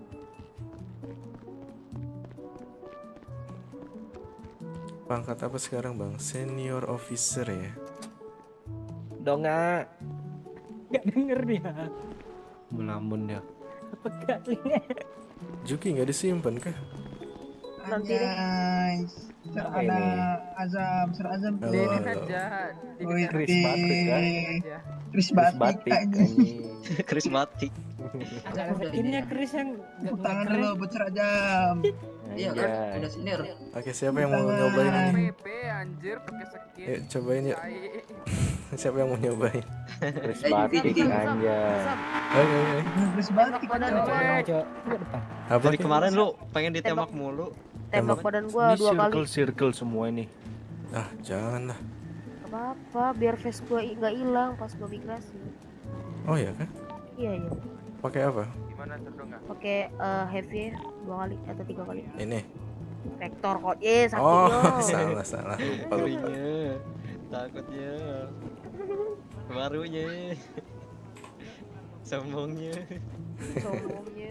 Pangkat apa sekarang bang? Senior officer ya? Donga. Gak denger dia. Melambun dia. Apa kalinya? Juki nggak disimpan kah? Anjay. Sir Apa ada ini? Azam, Sir Azam. Halo, Ini halo. aja. Wih, Chris Batik kan? Chris Batik anjing. Chris Batik. Ini Chris yang Tepuk tangan dulu buat Sir Azam. Iya kan, udah senior. Oke, siapa yang mau nyobain ini? P P anjir pakai skit. Yuk cobain yuk. Siapa yang mau nyobain? Chris Batik anjay. Oke, oke. Chris Batik badan anjing. gua. Apa Dari Ki? kemarin lu pengen ditembak mulu. Tembak badan gua Ini dua kali. circle circle semua ini. Ah, jangan lah. Gak apa-apa, biar face gua i- nggak hilang pas gua migrasi. Oh ya kan? Iya iya. Pakai apa? Gimana Serdonga? Pakai eh, heavy dua kali atau tiga kali. Ini. Vektor kok. Eh, sakit Oh, yo. salah salah lupa lupa. Ngerinya, takutnya, barunya, sombongnya. Sombongnya.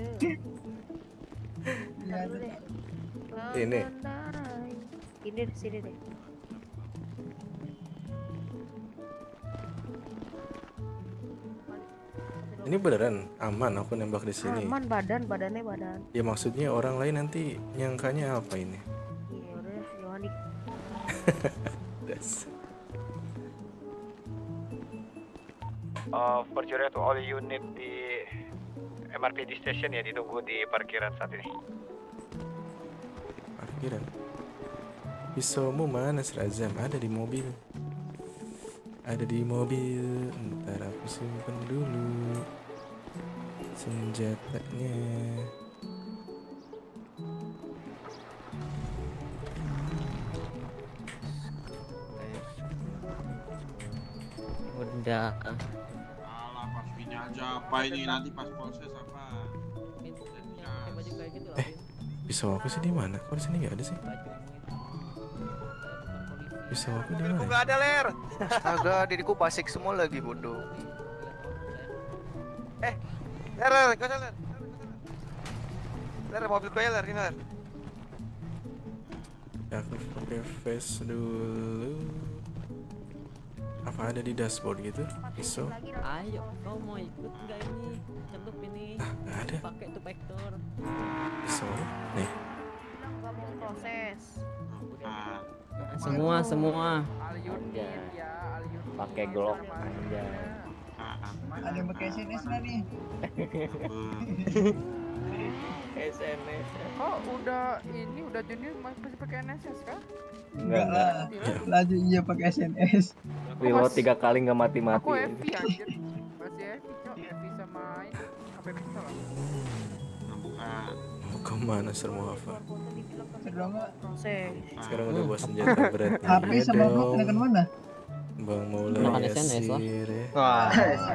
Iya, Dulu deh. Ini. Mengendarai. Ini di sini deh. Ini beneran aman aku nembak di sini. Aman badan, badannya badan. Ya maksudnya orang lain nanti nyangkanya apa ini? Iya udah, Yohani. Das. Uh, for your to all unit di M R P D station ya, ditunggu di parkiran saat ini. Parkiran. Pisaumu mana Sir Azam? Ada di mobil. Ada di mobil. Ntar aku simpen dulu senjatanya. Udah. Alah, pas ini aja apa ini nanti pas proses apa? Eh, pisau aku sih di mana? Kok di sini nggak ada sih? Pisau aku di mana? Nggak ada ler. Astaga, diriku pasik semua lagi bodoh. Eh, ler, ler, gak usah ler. Ler, mobil gue ya ler, ini ler. Ya, aku pakai face dulu. Apa ada di dashboard gitu? Pisau? Ayo, kau mau ikut nggak ini? Celup ini. Ah, nggak ada. Pakai tuh vektor. Pisau nih. Bilang nggak mau proses. Semua semua. Anjay. Pakai glock anjay. Ada yang pakai S N S lah nih. S N S. Oh, udah ini udah junior masih pakai N S S kah? Enggak lah. Lanjut iya pakai S N S. Reload tiga kali nggak mati-mati. Aku F P anjir. Masih F P, Cok. F P sama ini H P pixel. Mau kemana semua apa? Proses. Sekarang udah bawa senjata berat. H P sama Glock enakan mana? Bang Maulana Enakan S N S lah. Yasir ya. Wah.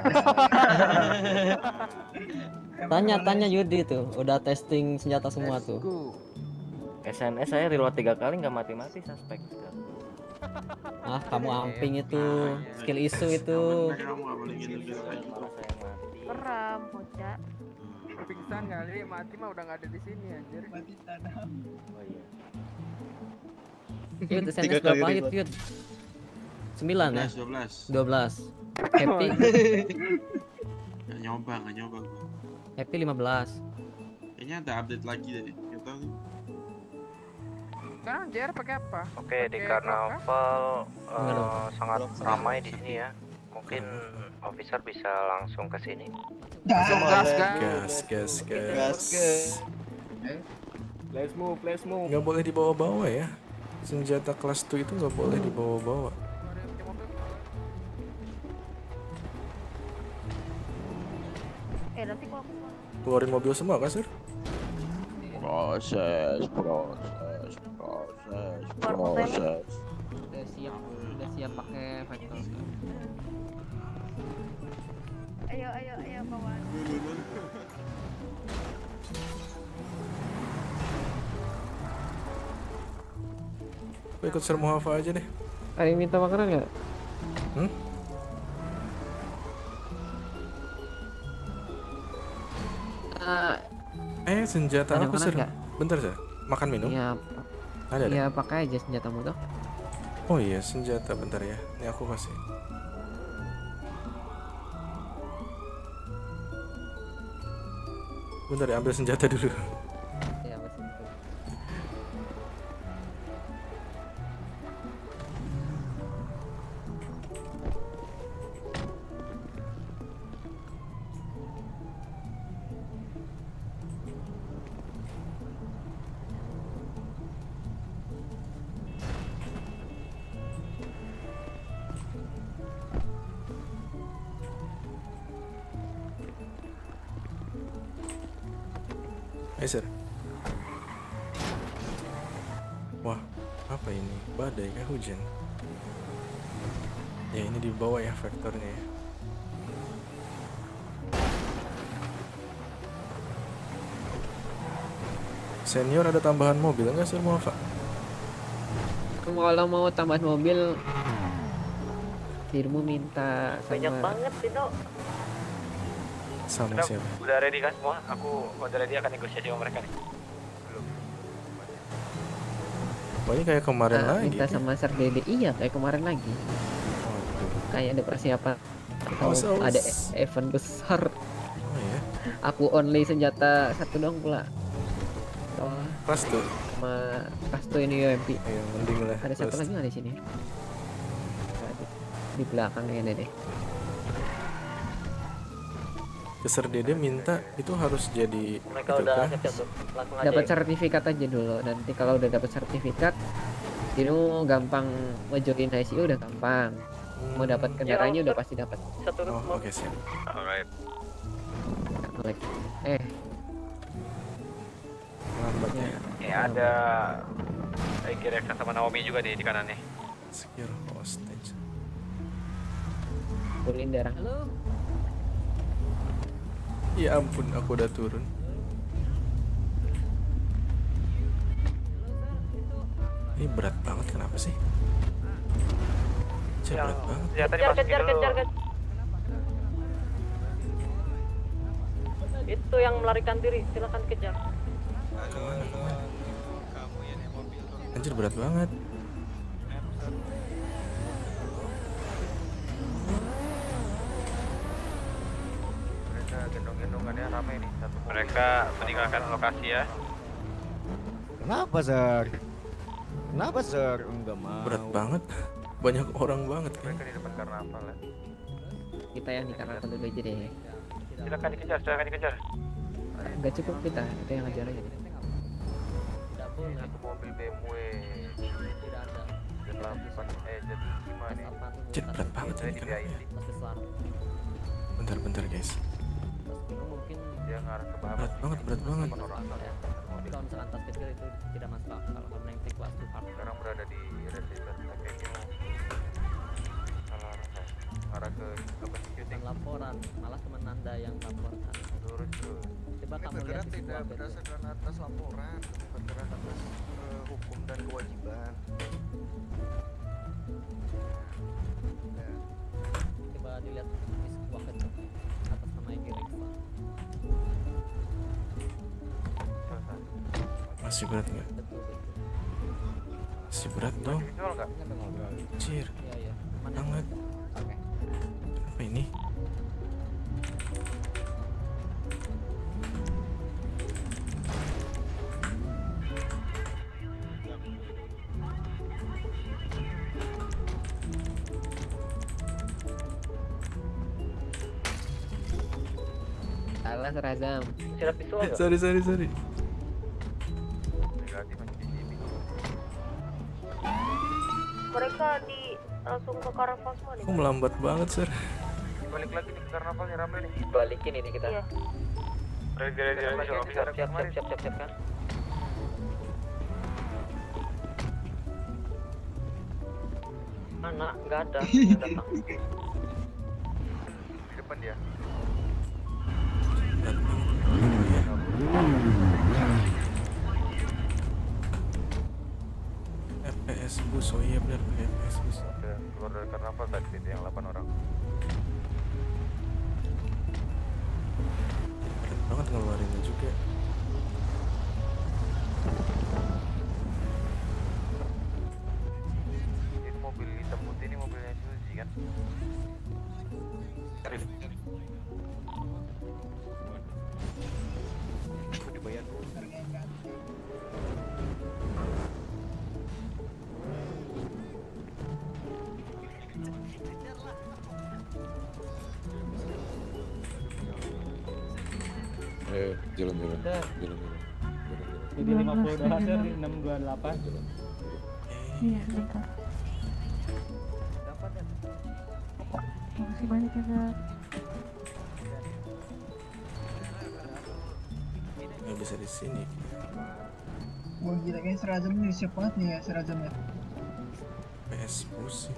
Tanya-tanya Yudi tuh, udah testing senjata semua tuh. S N S saya reload tiga kali nggak mati-mati suspek. Ah, kamu amping itu, skill isu itu. Keram, bocah. Pingsan kali, mati mah udah nggak ada di sini anjir. Mati tanam. Oh iya. Yud, S N S berapa Yud? Yud? sembilan ya? dua belas. Happy? Nggak nyoba, nggak nyoba gua. Happy lima belas. Kayaknya ada update lagi deh. Nggak tahu nih. Sekarang J R pakai apa? Oke, di karnaval uh, sangat ramai di sini ya. Mungkin officer bisa langsung ke sini. Gas, gas, Gas, gas, gas. Let's move, let's move. Nggak boleh dibawa-bawa ya. Senjata kelas dua itu nggak boleh dibawa-bawa. Eh nanti kalau aku Keluarin mobil semua kan, Sir? Proses, proses, proses, proses. Udah siap, udah siap pakai vector. ayo ayo ayo kawan. Aku ikut Sir Muhafa aja deh. Ada yang minta makanan nggak? Hmm? Uh, Eh, senjata ada aku, makanan Sir. nggak? Bentar, Sir. Makan minum? Iya. Ada, ada. Iya, pakai aja senjatamu tuh. Oh iya, senjata. Bentar ya. Ini aku kasih. Bentar ya, ambil senjata dulu. Iya, masih betul. Ayo, Sir. Wah, apa ini? Badai kah hujan? Ya, ini di bawah ya vektornya ya. Senior ada tambahan mobil enggak, Sir Muhafa? Kamu kalau mau tambahan mobil, dirimu minta sama... Banyak banget itu. Sama Udah, siapa? udah ready kan semua? Aku udah ready akan negosiasi sama mereka nih. Belum. Wah, ini kayak kemarin Ah, lagi. minta sama Sir Dede. Iya, kayak kemarin lagi. Kayak ada persiapan atau Awas, awas. ada e- event besar. Oh ya. Aku only senjata satu dong pula. Oh, Kelas tuh. sama Kasto ini U M P. Ayo, mending lah. Ada satu kelas lagi nggak di sini? Nggak ada. Di belakangnya ada deh. ke Sir Dede minta itu harus jadi Mereka itu udah kan? siap-siap tuh. Langsung aja. Dapat ya. sertifikat aja dulu. Nanti kalau udah dapat sertifikat, itu gampang ngejoin I C U udah gampang. Mau dapat kendaraannya udah pasti dapat. Satu Oh, oke siap. Alright. Eh, Lambat ya. Eh ada Egi Reksa sama Naomi juga di di kanannya. Secure hostage. pulin darah. Halo. Ya ampun, aku udah turun. Ini berat banget, kenapa sih? Cek berat banget. Kejar, kejar, kejar, kejar, kejar. Itu yang melarikan diri, silakan kejar. Kemana, kemana? Anjir berat banget. Mereka gendong-gendongannya ramai nih. Satu. Mereka meninggalkan lokasi ya. Kenapa, Sir? Kenapa, Sir? Enggak mau. Berat banget. Banyak orang banget kan. Mereka di depan karnaval ya. Kita yang di karnaval dulu aja deh. Silakan dikejar, silakan dikejar. Nggak cukup kita, kita yang ngajar aja. Satu mobil B M W. delapan eh jadi lima nih. Cid, berat banget ini kenapa ya? Bentar-bentar guys. Dia ngarah ke bawah. Berat banget, berat banget. Tapi kalau misalkan tas kecil itu tidak masuk akal kalau naik take was to park. Sekarang berada di receiver kayaknya salah arah saya. Arah ke apa sih Bukan laporan, malah teman anda yang laporkan. lurus terus. Coba Ini kamu lihat bergerak di tidak sebuah bed. berdasarkan atas laporan, bergerak atas eh, hukum dan kewajiban. Ya. Coba dilihat di sebuah bed atas nama Egy Reksa. Masih berat nggak? Masih berat dong. Cir, Iya iya. banget. Apa ini? Salah seragam. Siap visual nggak? Sorry, sorry, sorry. Mereka di langsung ke Karnavas mana? Kok melambat banget, Sir? Balik lagi nih ke karnavalnya rame nih. Balikin ini kita. Iya. Ready ready ready. Siap siap siap siap siap siap kan. Mana nggak ada yang datang. Di depan dia. F P S bus, oh iya benar F P S bus. Udah keluar dari karnaval tadi itu yang delapan orang. Berat banget ngeluarinnya juga. Ini mobil hitam putih ini mobilnya Suzy kan? Arif. Aku dibayar. Eh, jalan-jalan. Sir. Jalan-jalan. Jadi lima puluh dolar sir di enam dua delapan. Iya, sebentar. Makasih banyak ya, Kak. Nggak bisa di sini. Wah gila, kayaknya seragamnya siap banget nih ya seragamnya. P S bus sih.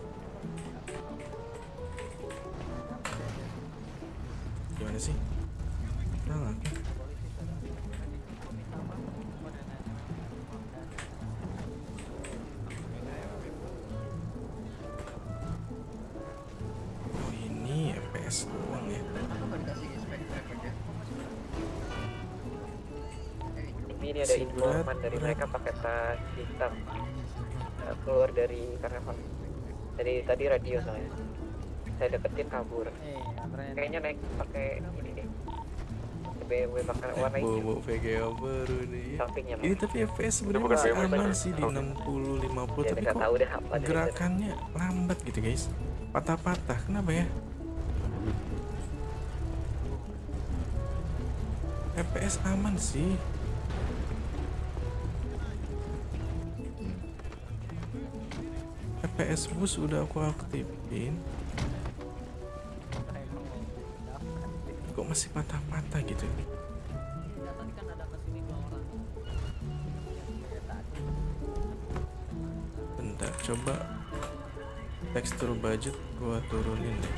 Gimana sih? Nah, oke. Oh ini F P S doang ya. Ini ada informan dari mereka pakai tas hitam uh, keluar dari karnaval. Jadi tadi radio soalnya. Saya deketin kabur. Kayaknya naik pakai ini deh. B M W pakai warna hijau. Bawa V G A baru nih. Sampingnya. Ini tapi F P S sebenarnya masih aman sih di enam puluh lima puluh, Ya, tapi nggak kok tahu deh apa dari gerakannya lambat gitu guys. Patah-patah. Kenapa ya? F P S aman sih. F P S bus udah aku aktifin. Kok masih patah-patah gitu? Bentar, coba tekstur budget gua turunin deh.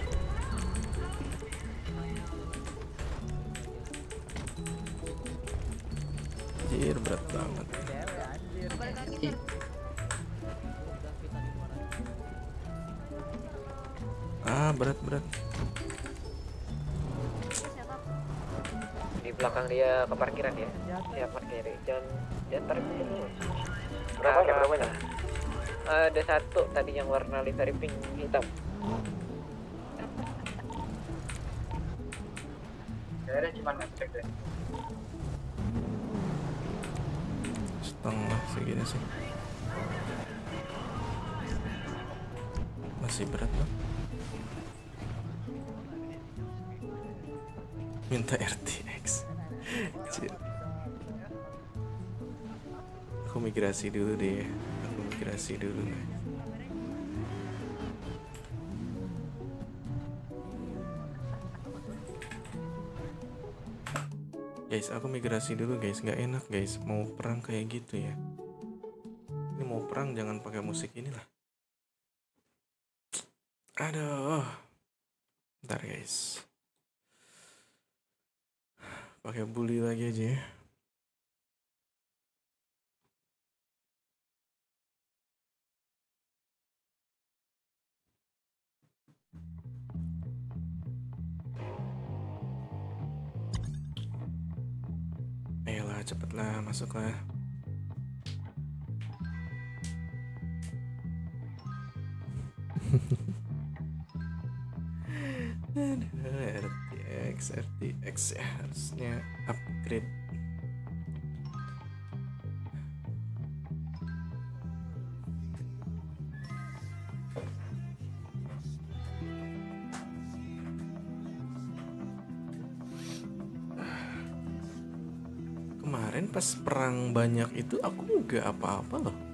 Anjir, berat banget. Ah, berat-berat. Di belakang dia ke parkiran ya. Siap parkir. Jangan jangan tarik dulu. Berapa banyak, berapa banyak? Ada satu tadi yang warna livery pink hitam. Kayaknya cuma ngecek deh. Setengah segini sih. Masih berat loh. Minta R T X. Anjir. Aku migrasi dulu deh. Aku migrasi dulu guys. Guys, aku migrasi dulu guys. Nggak enak guys. Mau perang kayak gitu ya. Ini mau perang jangan pakai musik inilah. Aduh. Bentar guys. Pakai bully lagi aja ya. Ayolah cepatlah masuklah. Aduh, R T X, R T X ya harusnya upgrade. Kemarin pas perang banyak itu aku nggak apa-apa loh.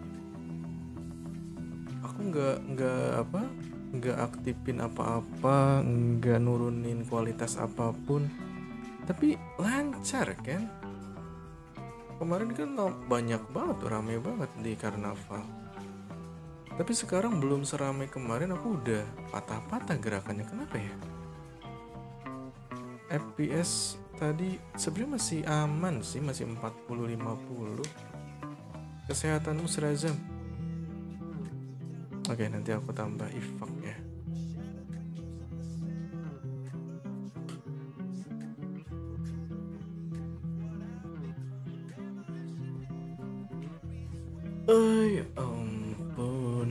Aku nggak nggak apa nggak aktifin apa-apa, nggak nurunin kualitas apapun, tapi lancar kan. Kemarin kan banyak banget, rame banget di karnaval. Tapi sekarang belum seramai kemarin, aku udah patah-patah gerakannya. Kenapa ya? F P S tadi sebenarnya masih aman sih, masih empat puluh lima puluh. Kesehatanmu Serazam. Oke, nanti aku tambah ifak ya. Oh ya ampun.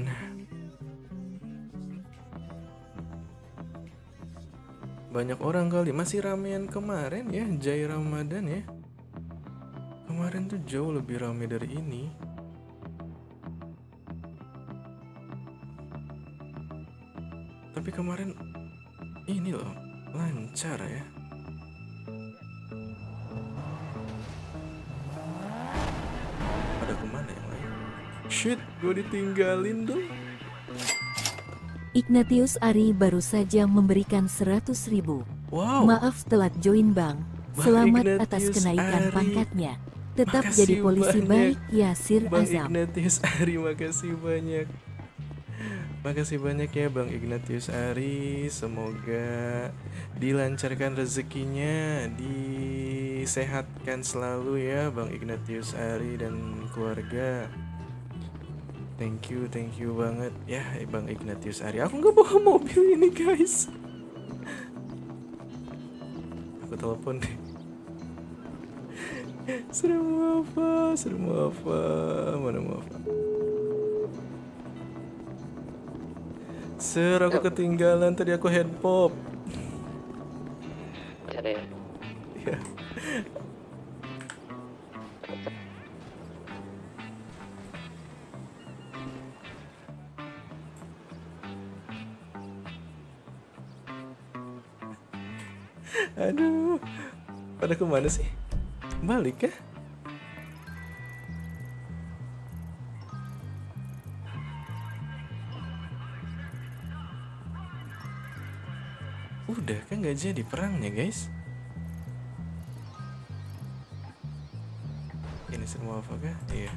Banyak orang kali, masih ramean kemarin ya, Jai Ramadan ya. Kemarin tuh jauh lebih rame dari ini. Tapi kemarin ini loh, lancar ya. Pada kemana yang lain? Shit, gue ditinggalin dong. Ignatius Ari baru saja memberikan seratus ribu. Wow. Maaf telat join bang. Bang Selamat Ignatius atas kenaikan Ari. pangkatnya. Tetap Makasih jadi polisi banyak, baik Yasir Bang Azam. Ignatius Ari, makasih banyak. Makasih banyak ya Bang Ignatius Ari. Semoga dilancarkan rezekinya, disehatkan selalu ya Bang Ignatius Ari dan keluarga. Thank you, thank you banget ya Bang Ignatius Ari. Aku nggak bawa mobil ini guys. Aku telepon deh. Sudah mau apa? Sudah mau apa? Mana mau apa? Ser, aku ketinggalan tadi, aku head pop. Ada ya? Ya. Aduh, pada kemana sih? Balik ya? Udah kan nggak jadi perangnya guys. Ini semua apa kah? Iya.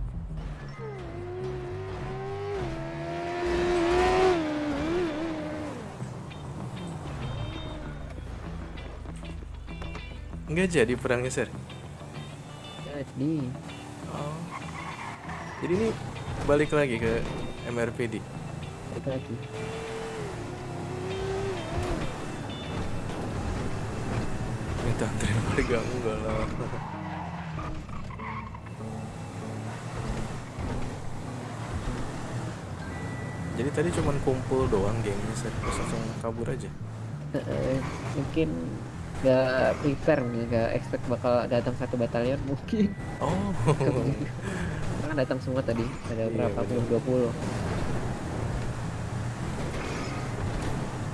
Nggak jadi perangnya Sir? Jadi. Oh. Jadi ini balik lagi ke M R P D. Balik lagi. Minta anterin warga enggak lah. Jadi tadi cuman kumpul doang gengnya Sir, terus langsung kabur aja. Uh, mungkin gak prepare, gak expect bakal datang satu batalion mungkin. Oh. Karena datang semua tadi, ada Iya, berapa betul. puluh dua puluh.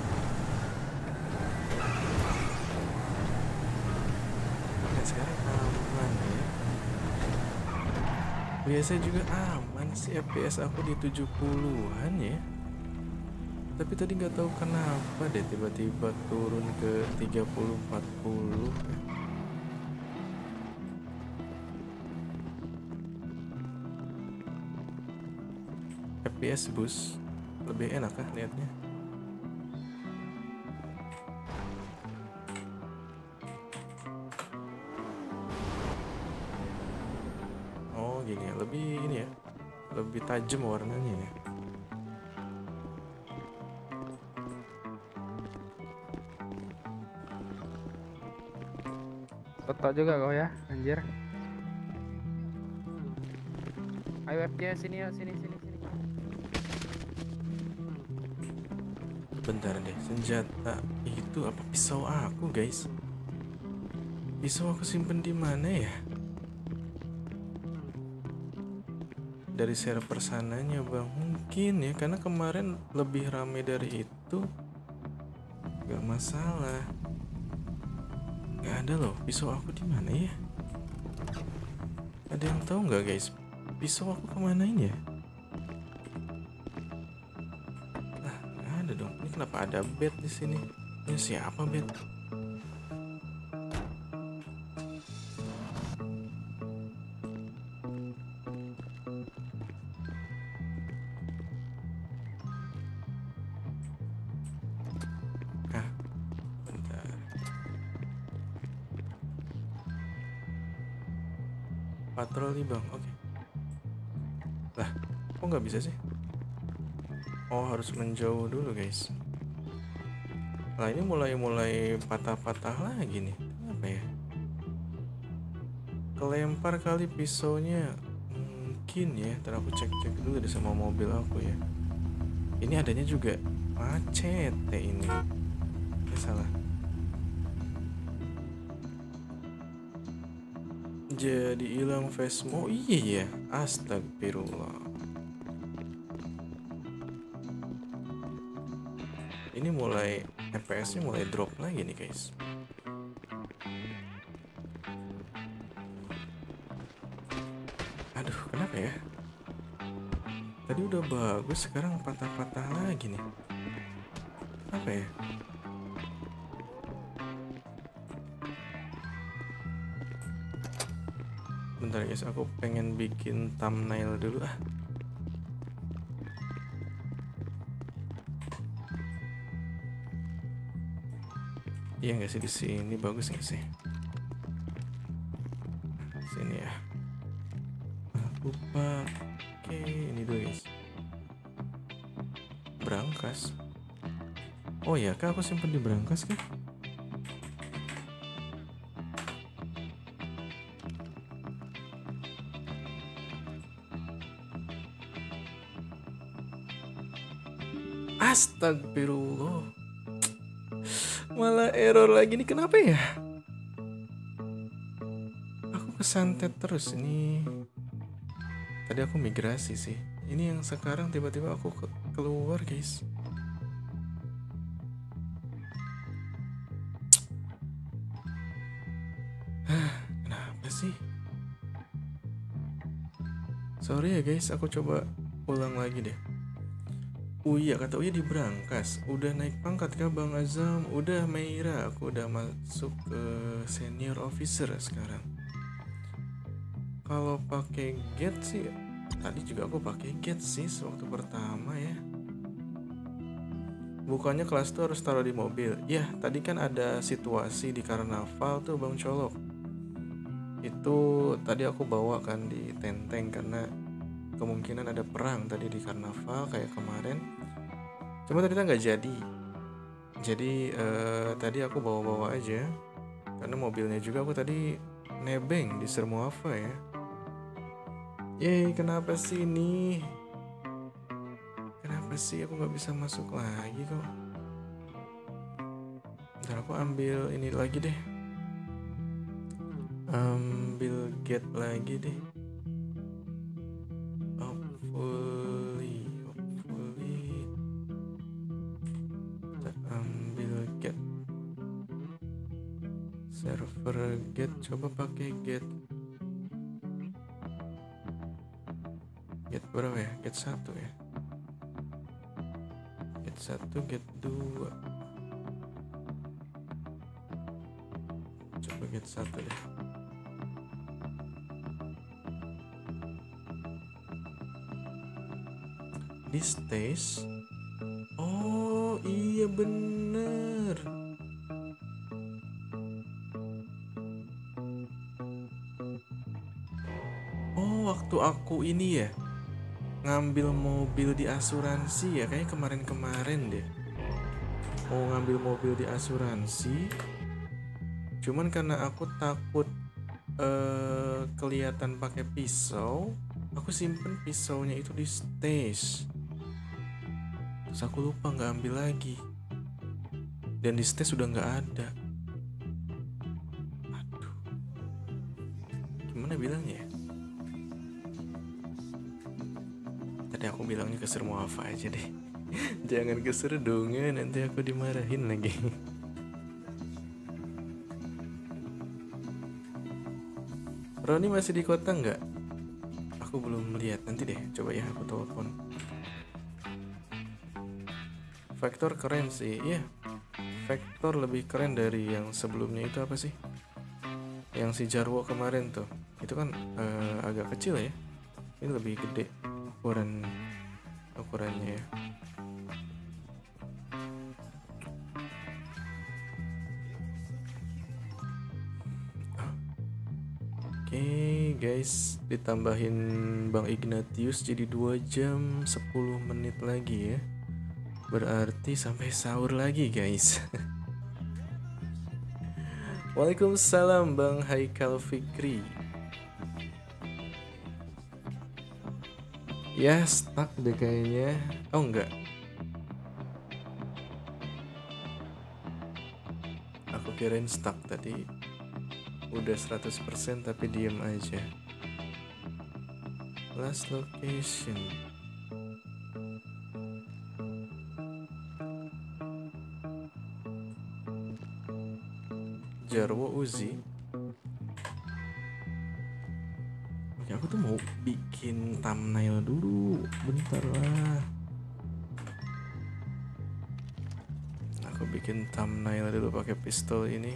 Nah, sekarang Biasa juga aman sih, F P S aku di tujuh puluhan ya. Tapi tadi nggak tahu kenapa deh tiba-tiba turun ke tiga puluh empat puluh. F P S boost lebih enak kah lihatnya? Oh gini ya, lebih ini ya, lebih tajam warnanya ya. Toto juga kau ya, anjir. Ayo F J sini ya, sini sini sini. Bentar deh, senjata itu apa pisau aku guys? Pisau aku simpen di mana ya? Dari server sananya bang, mungkin ya, karena kemarin lebih rame dari itu. Gak masalah. Gak ada loh, pisau aku di mana ya? Ada yang tahu nggak guys? Pisau aku kemana ini ya? Nah, nggak ada dong. Ini kenapa ada bed di sini? Ini siapa bed? Patroli bang, oke. Lah, kok nggak bisa sih? Oh harus menjauh dulu guys. Lah ini mulai-mulai patah-patah lagi nih. Kenapa ya? Kelempar kali pisaunya. Mungkin ya. Ntar aku cek-cek dulu deh sama mobil aku ya. Ini adanya juga macet ini. Ya salah. Jadi hilang Vesmo. Iya ya, astagfirullah. Ini mulai F P S-nya mulai drop lagi nih guys. Aduh, kenapa ya? Tadi udah bagus, sekarang patah-patah lagi nih. Apa ya? Bentar guys, aku pengen bikin thumbnail dulu ah. Iya nggak sih, di sini bagus nggak sih? Sini ya. Aku pakai ini dulu guys. Brankas. Oh ya, kak aku simpen di brankas kan? Astagfirullah. Malah error lagi nih, kenapa ya? Aku kesantet terus ini. Tadi aku migrasi sih. Ini yang sekarang tiba-tiba aku ke keluar guys. Kenapa sih? Sorry ya guys, aku coba ulang lagi deh. Uya, kata Uya di Brankas. Udah naik pangkat kah Bang Azam? Udah Meira, aku udah masuk ke senior officer sekarang. Kalau pakai get sih, tadi juga aku pakai get sih waktu pertama ya. Bukannya kelas tuh harus taruh di mobil. Ya, tadi kan ada situasi di karnaval tuh Bang Colok. Itu tadi aku bawa kan di tenteng karena kemungkinan ada perang tadi di karnaval kayak kemarin. Cuma ternyata nggak jadi. Jadi eh, tadi aku bawa-bawa aja karena mobilnya juga aku tadi nebeng di Sermuava ya. Yeay, kenapa sih ini? Kenapa sih aku nggak bisa masuk lagi kok? Ntar aku ambil ini lagi deh. Ambil get lagi deh. Hopefully, hopefully. Kita ambil get. Server get, coba pakai get. Gate berapa ya? Gate satu ya. Gate satu, gate dua. Coba gate satu deh. Di stage. Oh iya bener. Oh waktu aku ini ya ngambil mobil di asuransi ya, kayaknya kemarin-kemarin deh. Mau ngambil mobil di asuransi, cuman karena aku takut uh, kelihatan pakai pisau, aku simpen pisaunya itu di stage. Terus aku lupa nggak ambil lagi, dan di stage sudah nggak ada. Aduh, gimana bilangnya ya? Tadi aku bilangnya ke Sermuafa aja deh. Jangan ke Serdonga, nanti aku dimarahin lagi. Roni masih di kota nggak? Aku belum melihat, nanti deh coba ya aku telepon. Vector keren sih, iya. Vector lebih keren dari yang sebelumnya itu apa sih? Yang si Jarwo kemarin tuh, itu kan uh, agak kecil ya. Ini lebih gede ukuran ukurannya ya. Oke okay, guys, ditambahin Bang Ignatius jadi dua jam sepuluh menit lagi ya. Berarti sampai sahur lagi guys. Waalaikumsalam Bang Haikal Fikri. Ya stuck deh kayaknya. Oh enggak, aku kirain stuck tadi. Udah seratus persen tapi diem aja. Last location. Jarwo Uzi. Oke, aku tuh mau bikin thumbnail dulu. Bentar lah. Aku bikin thumbnail dulu pakai pistol ini.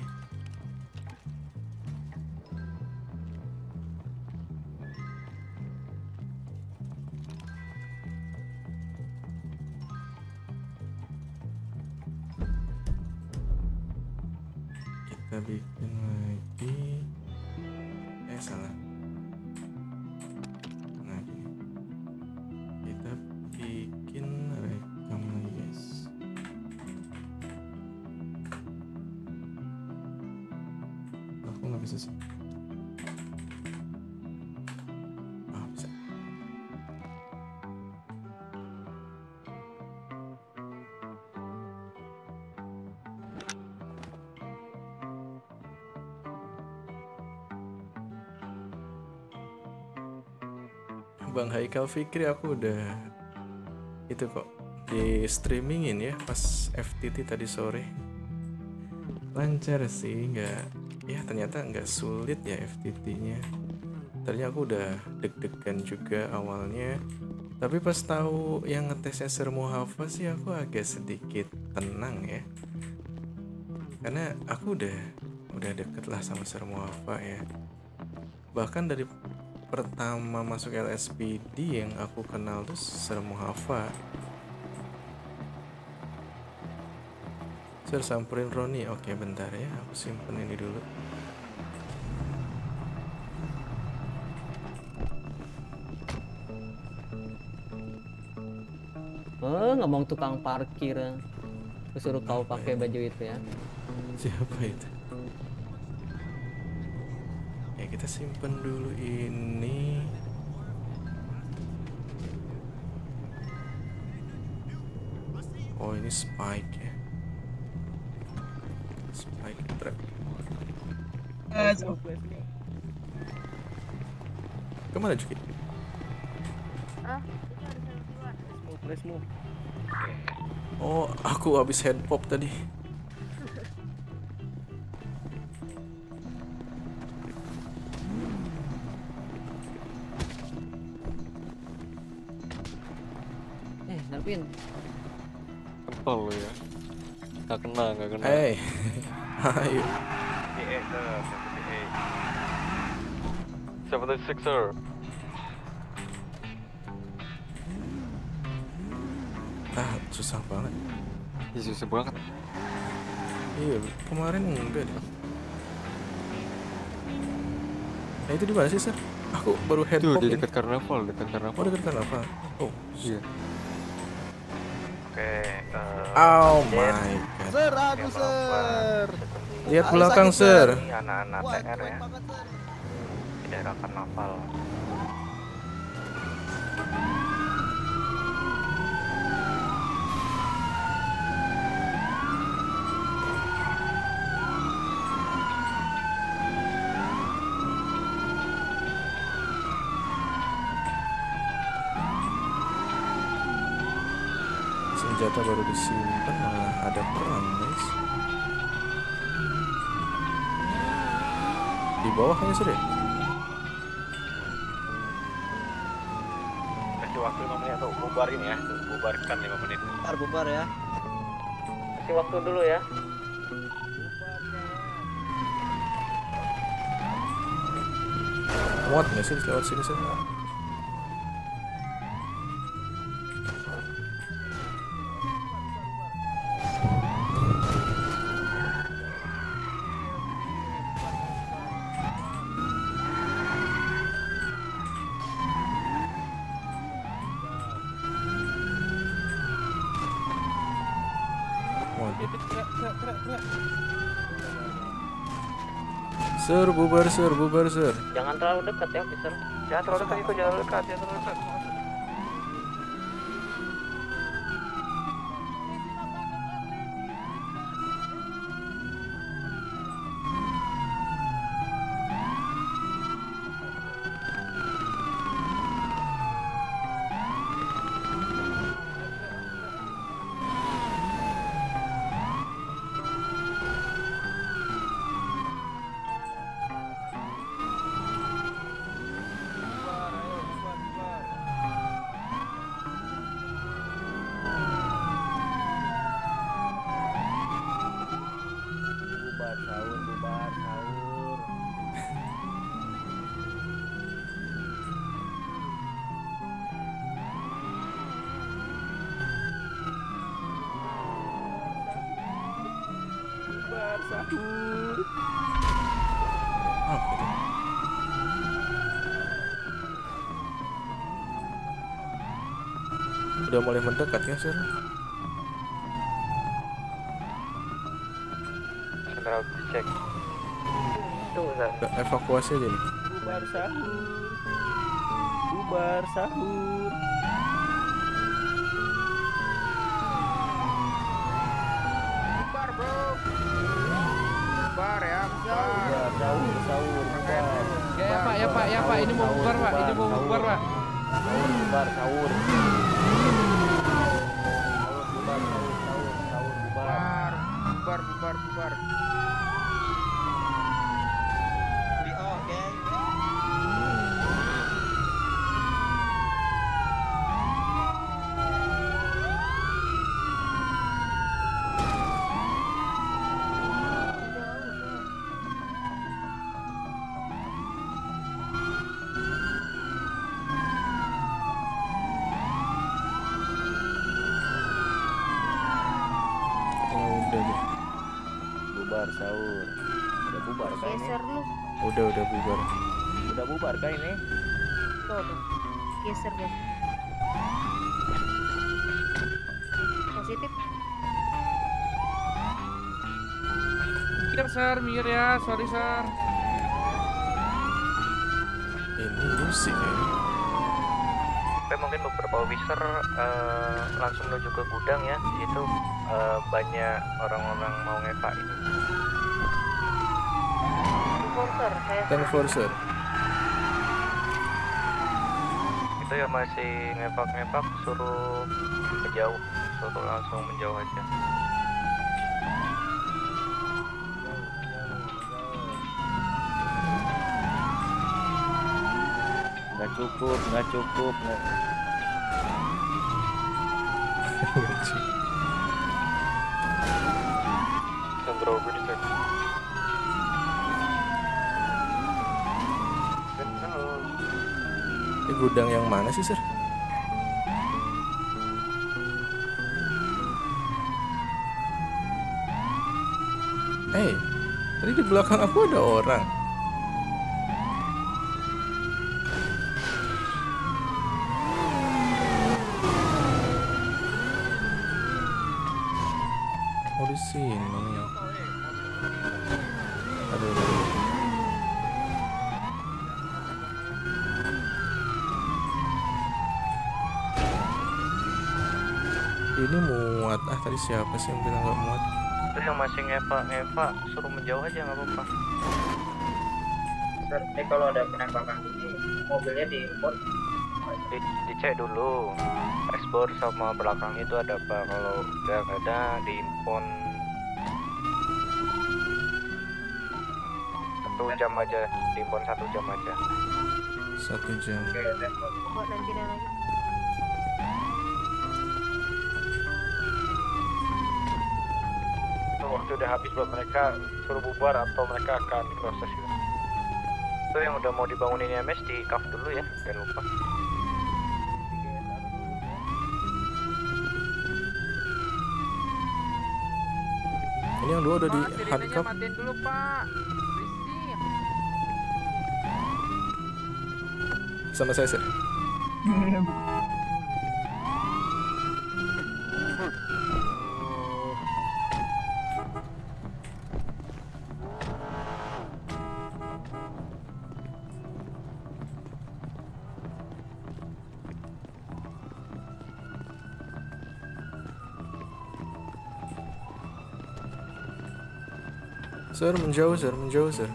Kita bikin lagi. Eh salah. Nah, gini. Kita bikin rekam lagi guys. Aku nggak bisa sih. Ah bisa. Bang Haikal Fikri, aku udah itu kok di streamingin ya pas F T T tadi sore. Lancar sih, nggak ya, ternyata nggak sulit ya F T T-nya. Ternyata aku udah deg-degan juga awalnya, tapi pas tahu yang ngetesnya Sermuafa sih aku agak sedikit tenang ya, karena aku udah udah deket lah sama Sermuafa ya. Bahkan dari pertama masuk L S P D yang aku kenal tuh Sermuafa. Ser, samperin Roni. Oke bentar ya, aku simpen ini dulu. Oh, ngomong tukang parkir. Aku suruh kau pakai baju itu ya. Siapa itu? Ya kita simpen dulu ini. Oh ini Spike ya. Spike trap. Kemana Juki? Ah, ini ada satu dua. Oh, aku habis head pop tadi. Pin. Kempel lu ya. Gak kena, gak kena. Eh, ayo. D E sir, D E. seventy-six sir. Ah, susah banget. Ya, susah banget. Iya, kemarin enggak deh. Nah itu di mana sih, Sir? Aku baru head Tuh, pop di ini. dekat karnaval, dekat karnaval. Oh, dekat karnaval. Oh, iya. Oke, eh, Oh update. my god. Sir, aku sir. Lihat Aku belakang, sakit, Sir. Ini anak-anak T R ya. Di daerah karnaval. Senjata baru disimpan malah ada perang, guys. Di bawahnya, Sir ya? Kasih waktu lima menit tuh, bubarin ya, bubarkan lima menit. Bubar, bubar ya. Kasih waktu dulu ya. Muat nggak sih lewat sini, Sir? Sir, bubar, Sir, bubar, Sir. Jangan terlalu dekat ya, officer. Jangan terlalu dekat, itu jangan dekat, jangan terlalu dekat. Bubar sahur, bubar sahur. Bubar sahur. Oh, gitu. Udah mulai mendekat ya, Sir? Central dicek. Tunggu, Sir. Udah evakuasi aja nih. Bubar sahur. Bubar sahur. Bubar, bro. Bubar ya, bubar. Bubar sahur, sahur, bubar. Ya, ya Pak, ya Pak, ya Pak, ini mau bubar Pak, ini mau bubar Pak. Sahur, bubar, sahur. Bubar, bubar, bubar, bubar. We all gang. Oh, udah deh. Bubar sahur. Udah bubar kah ini? Geser lu. Udah, udah bubar. Udah bubar kah ini? Tuh, tuh. Geser deh. Positif. Minggir Sir, minggir ya, sorry Sir. Ini musik ya. Tapi mungkin beberapa officer eh, langsung menuju ke gudang ya. Di situ eh, banyak orang-orang mau ngepak ini. Enforcer, saya Ten four, Sir. Itu yang masih ngepak-ngepak suruh menjauh, suruh langsung menjauh aja. Nggak cukup, nggak cukup. Nggak... sih. Sandra over di sir. Ini gudang yang mana sih, Sir? Eh, tadi di belakang aku ada orang. Oh, di sini. Aduh, aduh. Ini muat. Ah, tadi siapa sih yang bilang nggak muat? Terus yang masih ngepa ngepa suruh menjauh aja nggak apa-apa. Nanti kalau ada penembakan ini mobilnya diimport. Di, dicek dulu dashboard sama belakang itu ada apa, kalau udah nggak ada diimpon satu jam aja, diimpon satu jam aja. Satu jam. Kok nanti ada lagi. Waktu udah habis buat mereka suruh bubar atau mereka akan diproses gitu. Itu yang udah mau dibangunin M S di cover dulu ya, jangan lupa. Ini yang dua udah di Pak, handcuff. matiin dulu, Pak. Sama saya, Sir. Sir, menjauh, Sir, menjauh, Sir.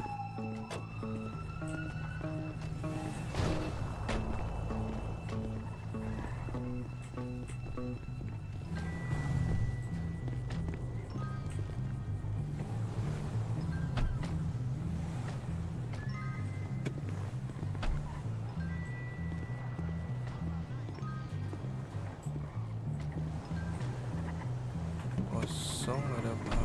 Kosong, ada apa?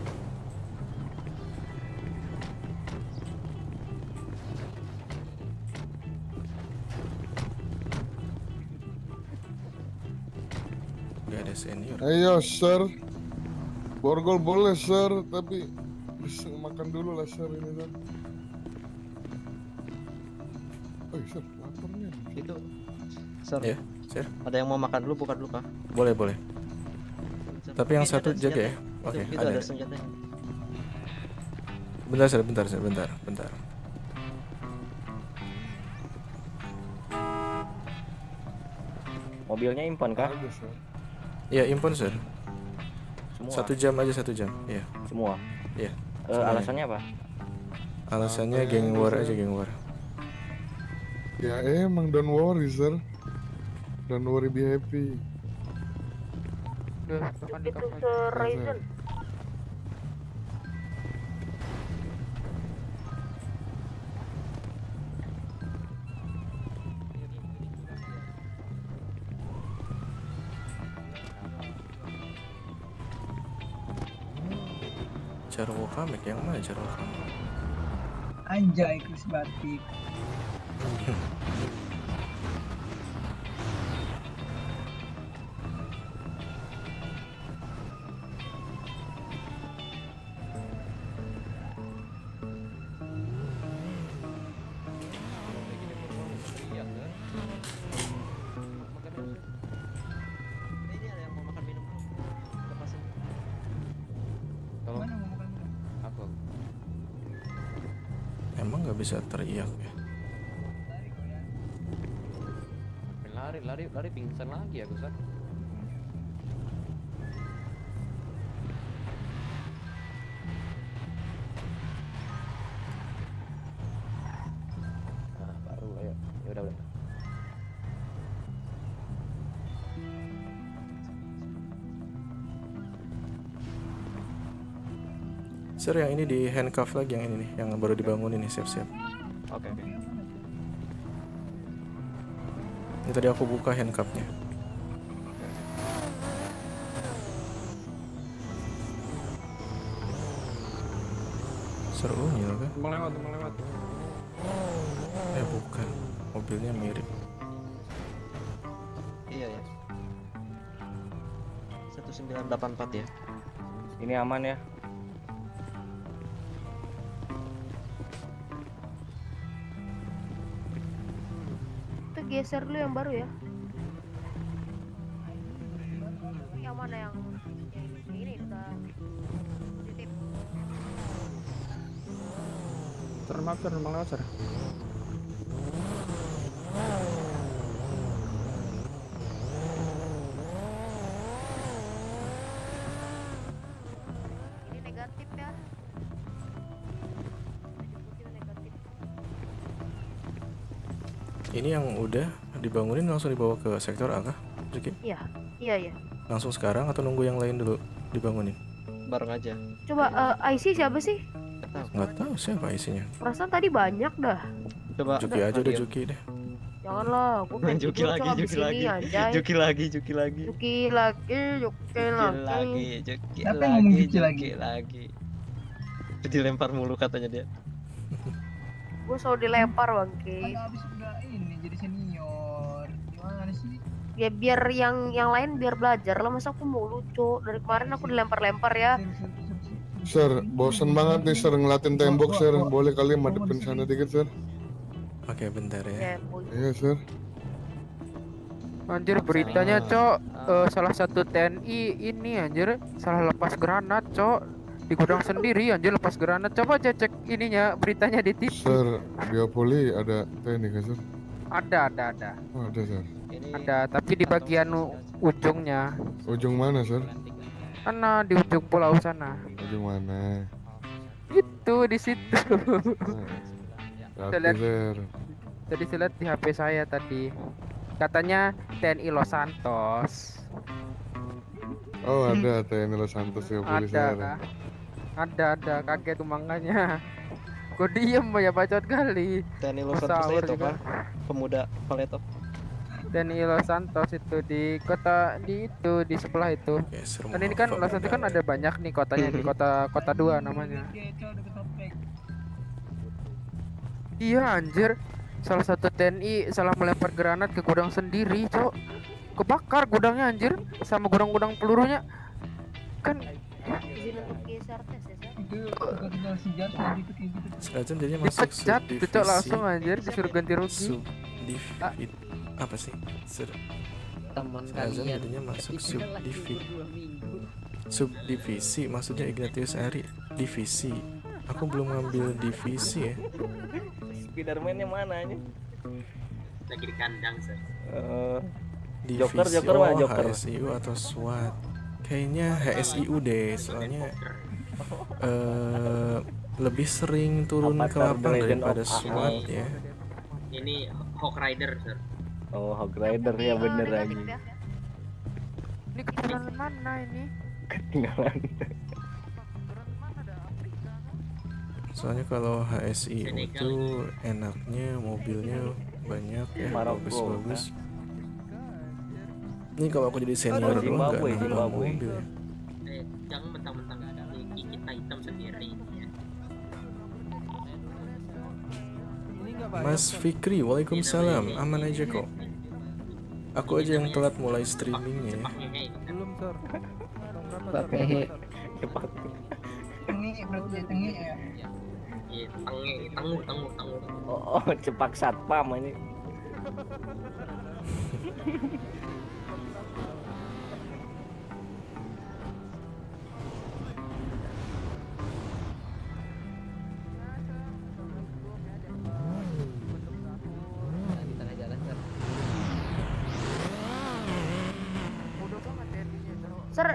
Gak ada senior. Ayo, Sir. Borgol boleh, Sir, tapi bisa makan dulu lah, Sir, ini, Sir. Oh, Sir, lapar nih. Itu, Sir. Ya, Sir. Ada yang mau makan dulu, buka dulu, Pak. Boleh, boleh. Tapi yang Ini satu ada jaga ya. senjata. Oke, Itu ada. ada senjatanya. Bentar, Sir, bentar, Sir, bentar, bentar. Mobilnya impon kah? Iya, impon, Sir. Semua. Satu jam aja, satu jam. Iya. Semua. Iya. Eh, semuanya. alasannya apa? Alasannya geng war aja, geng war. Ya emang, don't worry, Sir. Don't worry, be happy. Udah, makan di Itu cover. Sir Ryzen. Jarwo Kamek yang mana Jarwo Kamek? Anjay, Chris Batik. Emang nggak bisa teriak ya? Lari, lari, lari pingsan lagi aku, Sir. Nah, baru ayo. Ya udah, udah. Sir, yang ini di handcuff lagi, yang ini nih, yang baru dibangun ini, siap-siap. Oke, oke. Ini tadi aku buka handcuffnya. Mister Unyil kan? Mau lewat, mau lewat. Eh bukan, mobilnya mirip. Iya ya. satu sembilan delapan empat ya. Ini aman ya. Kita geser dulu yang baru ya. Yang mana yang yang ini udah titip. Sir, maaf sir, mau lewat sir. Ini negatif ya. Ini yang udah dibangunin langsung dibawa ke sektor A kah? Rizky? Iya, iya iya. Langsung sekarang atau nunggu yang lain dulu dibangunin? Bareng aja. Coba uh, I C siapa sih? Nggak tahu siapa isinya. Perasaan tadi banyak dah. Coba. Juki aja deh, Juki deh. Janganlah, aku pengen Juki tidur lagi, sama Juki abis lagi. ini, anjay. Juki lagi, Juki lagi. Juki lagi, Juki lagi. lagi, Juki Siapa yang ngomong lagi, Juki lagi? Juki lagi. Dilempar mulu katanya dia. Gue selalu dilempar bangke. Kan abis udah ini jadi senior. Gimana sih? Ya biar yang yang lain biar belajar lah, masa aku mulu cuk. Dari kemarin aku dilempar-lempar ya. Sir, bosen banget nih sir ngeliatin tembok sir. Boleh kali madepin sana dikit sir? Oke, bentar ya. Iya sir. Anjir beritanya cok, eh, salah satu T N I ini anjir salah lepas granat cok di gudang sendiri anjir lepas granat. Coba aja cek ininya beritanya di T V. Sir, Biopoli ada teknik kan sir? Ada ada ada. Oh, ada sir. Ada tapi di bagian u- ujungnya. Ujung mana sir? Sana di ujung pulau sana. Ujung mana? Itu di situ. Hati Saya lihat- sir. Tadi saya lihat di H P saya tadi. Katanya T N I Los Santos. Oh ada T N I Los Santos Biopoli sir. Ada. Ada ada kaget tuh makanya. Gue diem ya bacot kali. T N I Los Pas Santos sahur itu juga. apa? Pemuda Paleto. T N I Los Santos itu di kota di itu di sebelah itu. Dan ini kan Los Santos kan ada banyak nih kotanya di kota kota dua namanya. Iya anjir. Salah satu T N I salah melempar granat ke gudang sendiri, cok. Kebakar gudangnya anjir sama gudang-gudang pelurunya. Kan Izin untuk geser tes ya, Sar? Itu tinggal senjata gitu kayak gitu. Serajam jadinya masuk dipecat itu cok langsung subdivisi. anjir disuruh ganti rugi. Subdivisi apa sih? Ser Teman Serajam kalian jadinya masuk ketinggalan subdivisi. libur dua minggu. Subdivisi maksudnya Ignatius Ari divisi. Aku belum ngambil divisi ya. Spiderman-nya mana ini? Lagi di kandang sir. Eh, Divisi Joker, Joker oh, mah Joker. H S I U atau SWAT. Kayaknya H S I U deh, soalnya eh lebih sering turun ke Avatar, lapang The Legend daripada of SWAT Aang. ya. Ini Hawk Rider sir. Oh, Hawk Rider ya bener lagi. Ini ketinggalan mana ini? Ketinggalan. Soalnya kalau H S I U itu enaknya mobilnya banyak ya, Maroko, bagus-bagus. Ini kalau aku jadi senior Aduh, dulu nggak Zimbabwe, nambah Zimbabwe. mobil ya. Eh, jangan mentang-mentang gigi kita hitam sendiri ya. Mas Fikri, waalaikumsalam, aman aja kok. Aku aja yang telat mulai streamingnya ya. Belum sir. Pakai Tengi berarti tengi ya. Iya, tangi, tangu, tangu, tangu. Oh, oh cepak satpam ini. di tengah jalan Sir. Sir,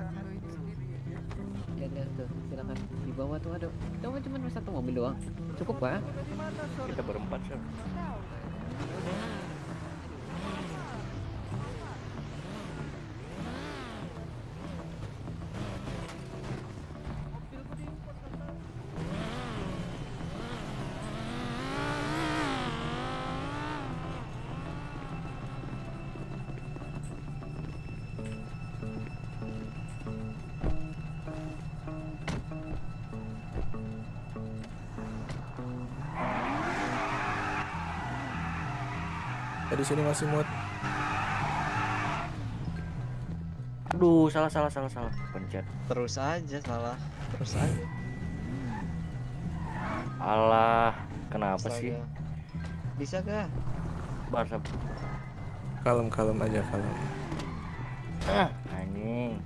Ya udah tuh, silakan di bawah tuh ada. Kita kan cuma satu mobil doang. Cukup pak? Kita berempat sih. di sini masih muat. Aduh, salah salah salah salah. Pencet. Terus aja salah. Terus aja. Alah, kenapa Astaga. sih? Bisa gak? Barsa. Kalem kalem aja kalem. Ah, anjing.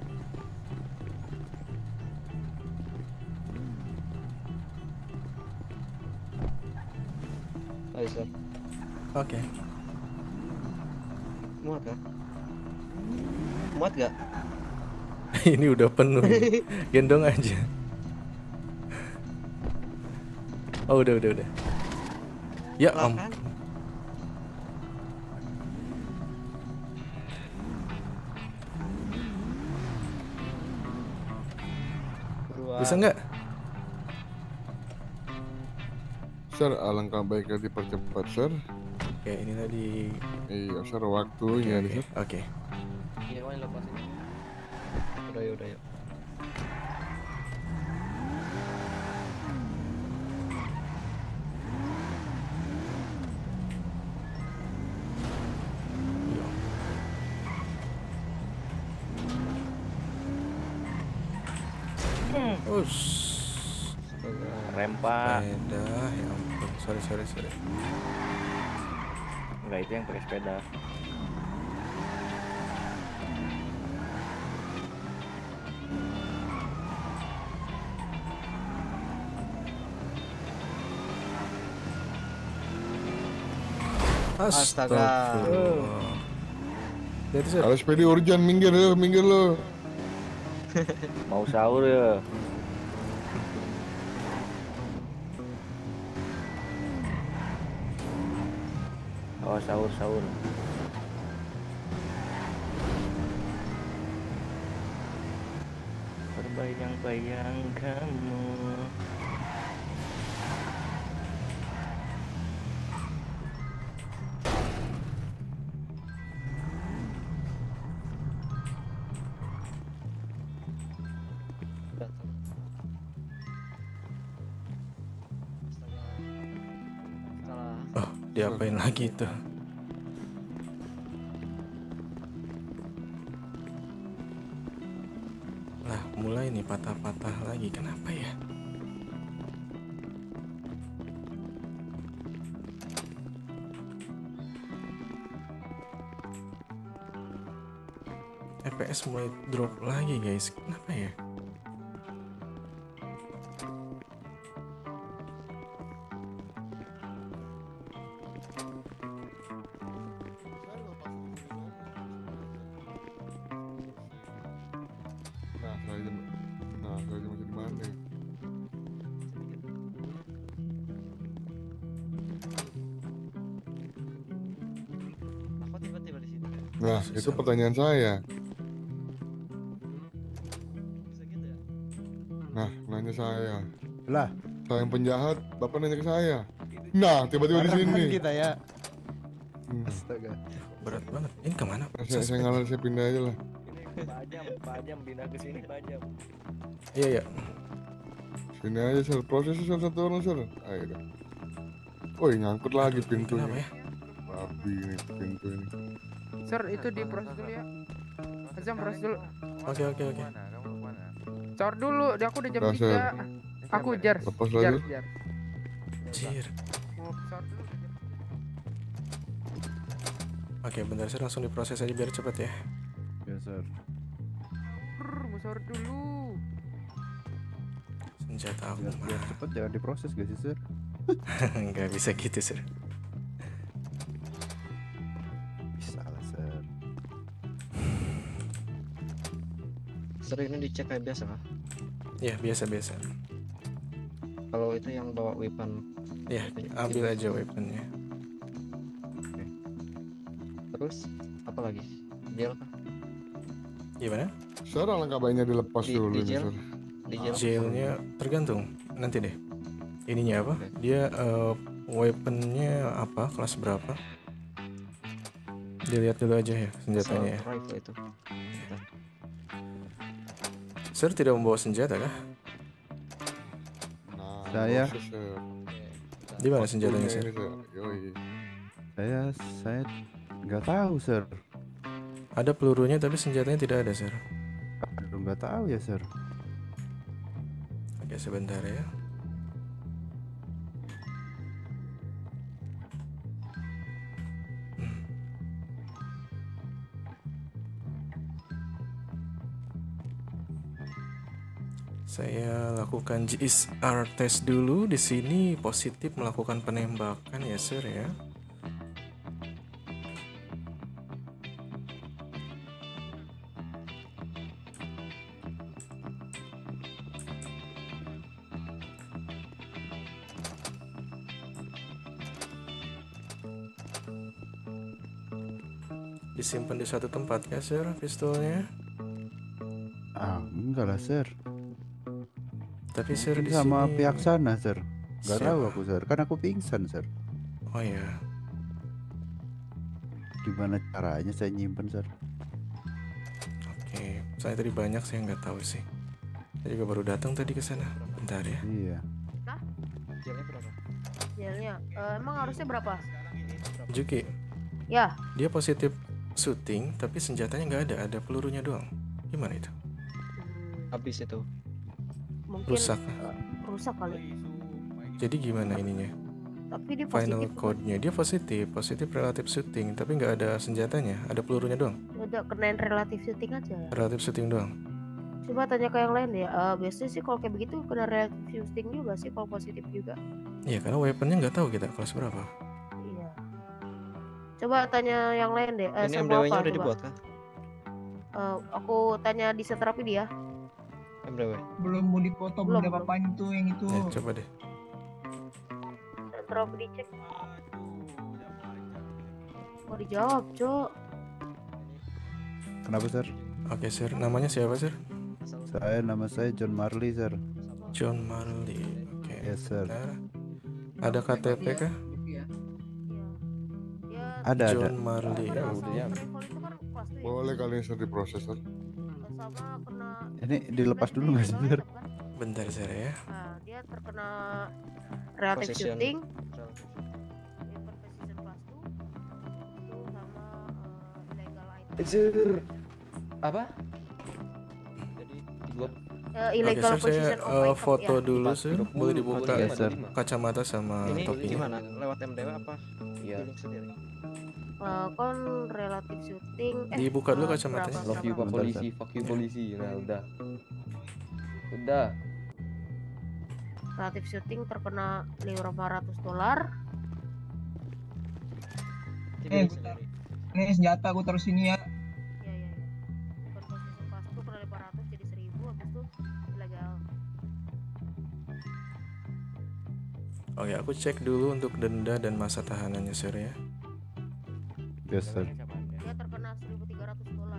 Ayo, Sir. Oke. Muat gak? Muat gak? Ini udah penuh. Gendong aja. Oh udah udah udah. Ya om. Bisa nggak? Sir, alangkah baiknya dipercepat, Sir. Oke, ini tadi. Iya, Sir, waktunya nih, Sir. Oke. Iya, main lepas ini. Udah yuk, udah yuk. Ush. Rem, Pak. Sepeda, ya ampun. Sorry, sorry, sorry. Enggak, itu yang pakai sepeda. Astaga. Kalau sepeda urgent, minggir lo, minggir lo. Mau sahur ya. Oh, sahur sahur. Terbayang-bayang kamu. Oh, diapain lagi tuh? Lah, mulai nih patah-patah lagi. Kenapa ya? F P S mulai drop lagi, guys. Kenapa ya? Nah, saya aja, nah, saya aja masih di mana? Aku tiba-tiba di sini. Nah, itu pertanyaan saya. Nah, nanya saya. Lah, saya yang penjahat, Bapak nanya ke saya. Nah, tiba-tiba di Barengan sini. kita ya. Hmm. Astaga. Berat banget. Ini kemana? Saya, saya ngalah, saya pindah aja lah. Pak Jam, Pak Jam pindah ke sini, Pak Jam. Iya, iya. Sini aja, Sir. Proses satu orang, Sir. Ayo dah. Woi, ngangkut lagi pintunya. Kenapa ya? Babi ini pintu ini. Sir, itu diproses dulu ya. Azam proses dulu. Oke, oke, oke. Cor dulu, dia aku udah jam Dah, Sir. tiga. Aku jar. Lepas Jar, lagi. jar. Jir. Mau cor dulu. Oke, bentar saya langsung diproses aja biar cepet ya. Ya, Sir. Brr, mau sahur dulu. Senjata aku Biar, biar mah. cepet jangan diproses gak sih, Sir? Nggak bisa gitu, Sir. Bisa lah, Sir. Sir, ini dicek kayak biasa kah? Ya, biasa-biasa. Kalau itu yang bawa weapon. Ya, ambil aja weaponnya. Terus apa lagi? Gel kah? Gimana? Sir, alangkah baiknya dilepas Di- dulu di ini, gel? Sir. Di gel? Jailnya tergantung. Nanti deh. Ininya apa? Dia eh, weaponnya apa? Kelas berapa? Dilihat dulu aja ya senjatanya ya. Assault rifle itu. Sir tidak membawa senjata kah? Nah, Saya. proses, Sir. Di mana senjatanya, Waktunya Sir? ini, Sir. Yoi. Saya saya nggak tahu, Sir. Ada pelurunya tapi senjatanya tidak ada, Sir. Aduh, nggak tahu ya, Sir. Oke, sebentar ya. Saya lakukan G S R test dulu. Di sini positif melakukan penembakan ya, Sir ya. Disimpan di satu tempat ya, Sir, pistolnya? Ah, enggak lah, Sir. Tapi Sir di sama sini pihak sana, Sir. Nggak Siapa? tahu aku, Sir. Kan aku pingsan, Sir. Oh ya. Gimana caranya saya nyimpen, Sir? Oke, saya tadi banyak, saya nggak tahu sih. Saya juga baru datang tadi ke sana. Bentar ya. Iya. Hah? Jelnya berapa? Jelnya eh, emang harusnya berapa? Juki, Ya, dia positif shooting tapi senjatanya nggak ada, ada pelurunya doang. Gimana itu? Habis itu. mungkin Rusak. eh, rusak kali. Jadi gimana ininya? Tapi dia Final positif. code-nya dia positif, positif relatif shooting, tapi nggak ada senjatanya, ada pelurunya doang. Udah kenain relatif shooting aja. Relatif shooting doang. Coba tanya ke yang lain deh. Eh, biasanya sih kalau kayak begitu kena relatif shooting juga sih kalau positif juga. Iya, karena weaponnya nggak tahu kita kelas berapa. Iya. Coba tanya yang lain deh. Eh, Ini sama M D W-nya apa, udah coba? dibuat kan? Eh, aku tanya di seterapi dia. M D W. Belum mau dipoto, belum Belum, diapa-apain itu yang itu. Ya, coba deh. Seterapi dicek. Mau dijawab, Cok. Kenapa, Sir? Oke, Sir. Namanya siapa, Sir? Saya nama saya John Marley, Sir. John Marley. Oke. Yes, Sir. Bentar. Ada K T P kah? Ada, ada. John Marley. Ada, udah ya. Boleh kalian Sir diproses, Sir. Ini dilepas dulu nggak sih, Sir? Bentar, Sir ya. Nah, dia terkena relative Possession. shooting. Sir, apa? Eh, Oke, illegal Sir, saya possession of eh, item, foto ya. dulu, Sir. Boleh dibuka Iya, Sir. kacamata sama Ini topinya. gimana? Lewat M D W apa? Iya. Duduk sendiri. Eh, kon relative shooting. Eh, Dibuka dulu eh, kacamatanya. berapa- Love you, Pak berapa? Polisi. Fuck you, polisi. Nah, udah. Udah. Relative shooting terkena lima ratus dolar. Eh, bentar. Ini senjata aku taruh sini ya. Iya, iya, iya. Bukan possession pas itu kena lima ratus jadi seribu, habis itu ilegal. Oke, aku cek dulu untuk denda dan masa tahanannya, Sir ya. Yes, Sir. Dia terkena seribu tiga ratus dolar.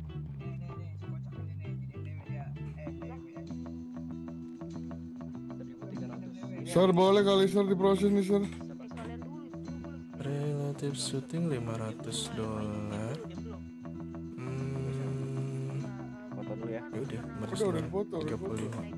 Sir, boleh kali Sir diproses nih, Sir. Relative shooting lima ratus dolar. Hmm. Foto dulu ya. Ya udah, lima ratus Udah, udah dolar. dipoto, udah tiga puluh lima.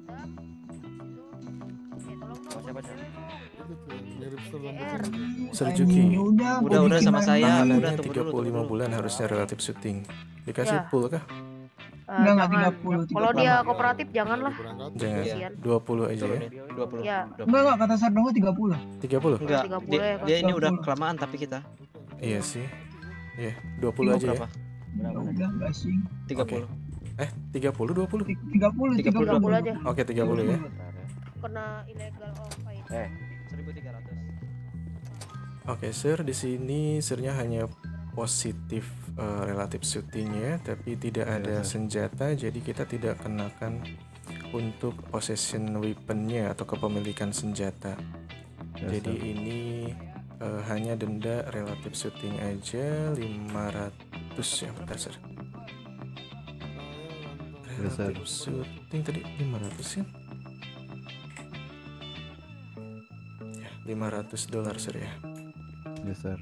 Oh, siapa, siapa? Mirip Sir Serjuki. Udah, Udah, udah sama saya. Udah, Tahanannya tunggu tiga dulu, puluh lima tunggu dulu. bulan harusnya relatif shooting. Dikasih Ya. full kah? Eh, Enggak, enggak, jangan. tiga puluh, Kalau tiga dia puluh. kooperatif janganlah. Jangan. Kasihan. dua puluh aja ya. dua puluh. Iya. Enggak, enggak, kata Sardowo tiga puluh. tiga puluh? Enggak, tiga puluh dia, ya, dia ini tiga udah puluh. kelamaan tapi kita. Iya sih. Iya, dua puluh Mau aja ya. berapa? Ya udah, enggak sih. tiga Oke. puluh. Eh, tiga puluh, dua puluh? tiga puluh, tiga puluh, tiga puluh aja. Oke, tiga puluh ya. Kena illegal of item. Eh, seribu tiga ratus. Oke, Sir, di sini Sirnya hanya positif eh, relatif shooting ya, tapi tidak ada senjata, jadi kita tidak kenakan untuk possession weaponnya atau kepemilikan senjata. Yes, Jadi sir. ini eh, hanya denda relatif shooting aja lima ratus ya, bentar, Sir. Yes, sir. Relatif shooting tadi lima ratus ya? Ya, lima ratus dolar, Sir ya. Yes, Sir.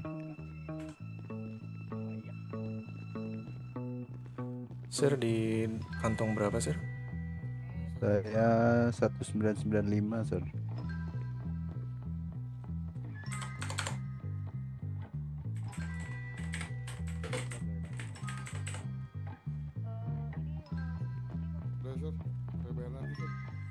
Sir di kantong berapa, Sir? Saya seratus sembilan puluh sembilan lima, Sir.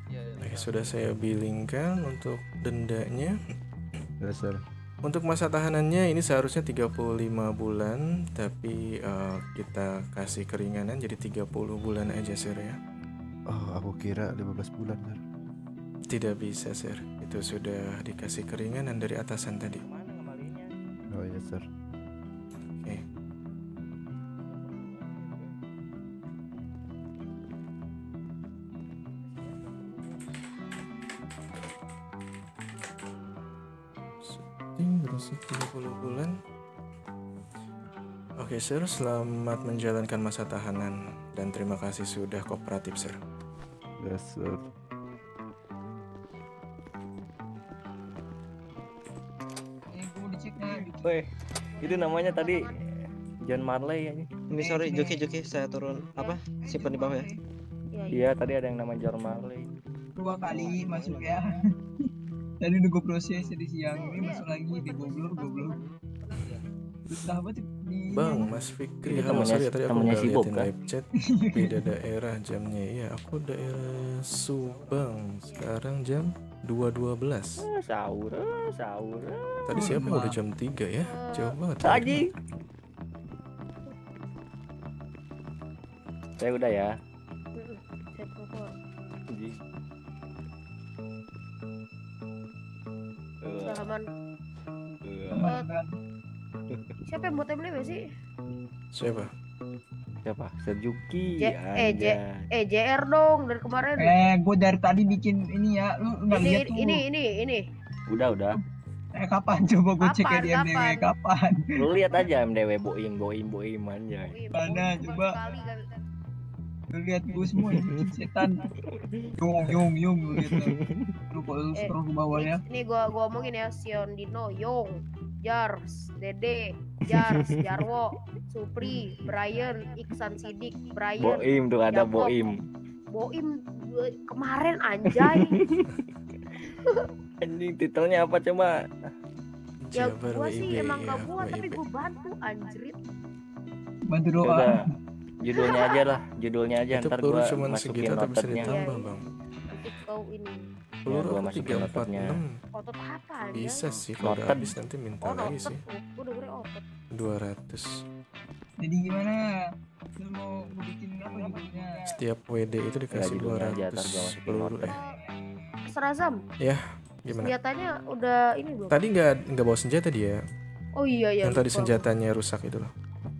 Oke, sudah saya billingkan untuk dendanya. Ya, sir. Untuk masa tahanannya ini seharusnya tiga puluh lima bulan, tapi uh, kita kasih keringanan jadi tiga puluh bulan aja, sir ya. Oh, aku kira lima belas bulan, sir. Tidak bisa, sir. Itu sudah dikasih keringanan dari atasan tadi. Oh iya, sir. Oke. Berarti tiga puluh bulan. Oke, sir, selamat menjalankan masa tahanan dan terima kasih sudah kooperatif, sir. Yes, sir. Weh, itu namanya tadi John Marley ya. Ini sorry, Joki Joki saya turun apa? Simpan di bawah ya. Iya, tadi ada yang nama John Marley. Dua kali masuk ya. Tadi udah gue proses jadi siang ini masuk lagi di goblok goblok. Udah apa di Bang, Mas Fikri, Itu halo, temennya- sorry ya, tadi aku temennya nggak si Bob, liatin kan? live chat. Beda daerah jamnya. Iya, aku daerah Subang. Sekarang jam dua dua belas. Ah, sahur, ah, sahur. ah. Tadi siapa yang udah jam tiga ya? Jauh banget. Lagi. Saya udah ya. Saya keluar. Ji. Udah aman. Eh, Eh, siapa yang buat M D W sih? Siapa? Siapa? Serjuki. J eh J eh J R dong dari kemarin. Eh, gue dari tadi bikin ini ya, lu nggak ini, lihat tuh. ini ini ini. Udah, udah. Eh, kapan coba gue cek ya Kapan, di M D W kapan? kapan? Lu lihat aja M D W boim boim boim aja. Mana coba? Lu lihat gue semua yang bikin setan. Yung yung yung lu lihat tuh. Lu kok lu Eh, scroll ke bawah ya. Ini gua gua omongin ya, Sion Dino, Yong, Jars, Dede, Jars, Jarwo, Supri, Brian, Iksan Sidik, Brian. Boim tuh ada Jakob. boim. Boim gue- kemarin anjay. Anjing titelnya apa coba? Ya Jabar gua W I B, sih emang ya, gak buat tapi W I B. gua bantu anjrit. Bantu Ya doa. udah, judulnya aja lah, judulnya aja Itu ntar peluru gua cuma masukin segitu tapi bisa notenya. ditambah, Bang. Nanti kau ini Peluru gua aku masukin tiga empat notenya. enam. otot apa aja? Bisa sih kalau udah Noted. habis nanti minta Oh lagi notet, sih. gua dengerin otot. dua ratus. Jadi gimana? Lu mau mau bikin apa judulnya? Setiap W D itu dikasih dua judulnya aja, ntar ratus gua masukin peluru noted. ya. Serazam, Ya, gimana? senjatanya udah ini belum? Tadi nggak nggak bawa senjata dia. Oh iya iya. Yang tadi lupa. senjatanya rusak itu loh.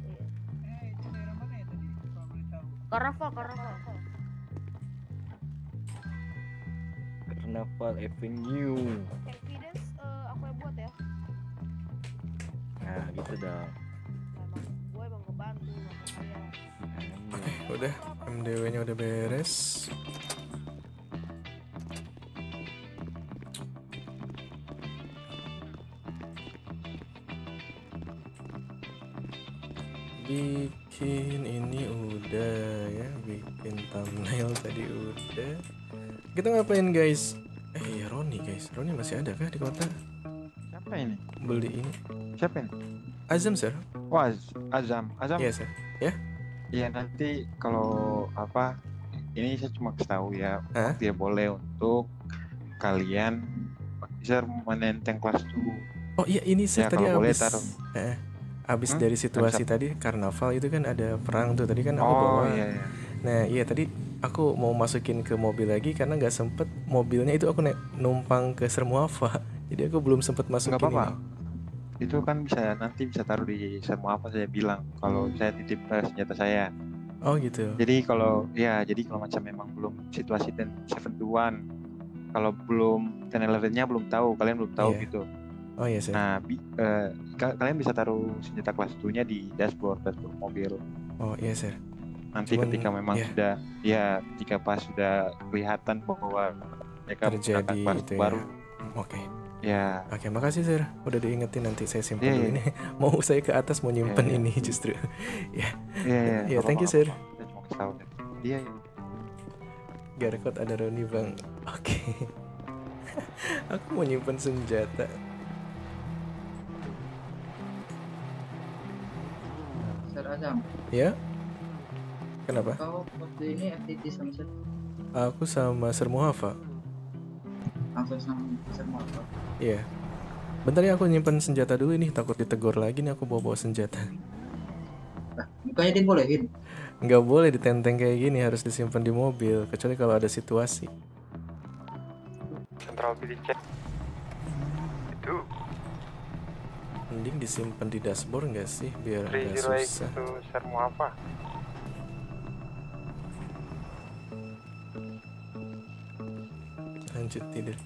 Karnaval, Karnaval. Carnaval Avenue. Evidence eh, aku yang buat ya. Nah, gitu dong. Gue emang ngebantu sama saya. Oke, udah M D W-nya udah beres. Bikin ini udah ya, bikin thumbnail tadi udah. Kita ngapain guys? Eh ya Roni guys, Roni masih ada kah di kota? Siapa ini? Beli ini. Siapa ini? Azam sir. Wah, Az- Azam. Azam. Iya sir. Ya? Iya, nanti kalau apa ini saya cuma kasih tahu ya, Hah? dia boleh untuk kalian bisa menenteng kelas tuh. Oh iya ini sir Ya, tadi kalau boleh abis taruh. eh, abis Hmm? dari situasi Abis apa? tadi karnaval itu kan ada perang tuh tadi kan aku Oh, bawa. iya, iya. Nah iya tadi aku mau masukin ke mobil lagi karena nggak sempet mobilnya itu aku naik numpang ke Sermuava jadi aku belum sempet masukin Nggak apa-apa. ini. Itu kan bisa nanti bisa taruh di semua apa saya bilang kalau saya titip eh, senjata saya. Oh gitu. Jadi kalau ya jadi kalau macam memang belum situasi dan seven to one kalau belum ten eleven-nya belum tahu, kalian belum tahu Iya. gitu. Oh iya sir. Nah, bi- eh, ka- kalian bisa taruh senjata kelas satu-nya di dashboard dashboard mobil. Oh iya sir. Nanti Cuman, ketika memang ya. sudah ya ketika pas sudah kelihatan bahwa mereka menggunakan Terjadi kelas itu ya. baru. Oke. Ya. Oke makasih sir. Udah diingetin nanti saya simpan Iya, dulu iya. ini. Mau saya ke atas mau nyimpen Iya, iya. ini justru. Ya. Iya, iya, Ya nggak thank you apa-apa, sir. nggak apa-apa. Saya cuma kasih tahu. Iya, iya. Garkot ada Roni bang. Oke. Aku mau nyimpen senjata. Sir Azam, Ya? Kenapa? kau waktu ini F T T sama siapa? Aku sama Sir Muhafa. Langsung sama sama apa? Iya. Bentar ya, aku nyimpen senjata dulu nih, takut ditegur lagi nih aku bawa-bawa senjata. Nah, bukannya dibolehin? Nggak boleh ditenteng kayak gini, harus disimpan di mobil, kecuali kalau ada situasi. Sentral mobil dicek. Itu Mending disimpan di dashboard nggak sih, biar nggak tiga nol delapan susah. itu sermu apa? Lanjut tidur.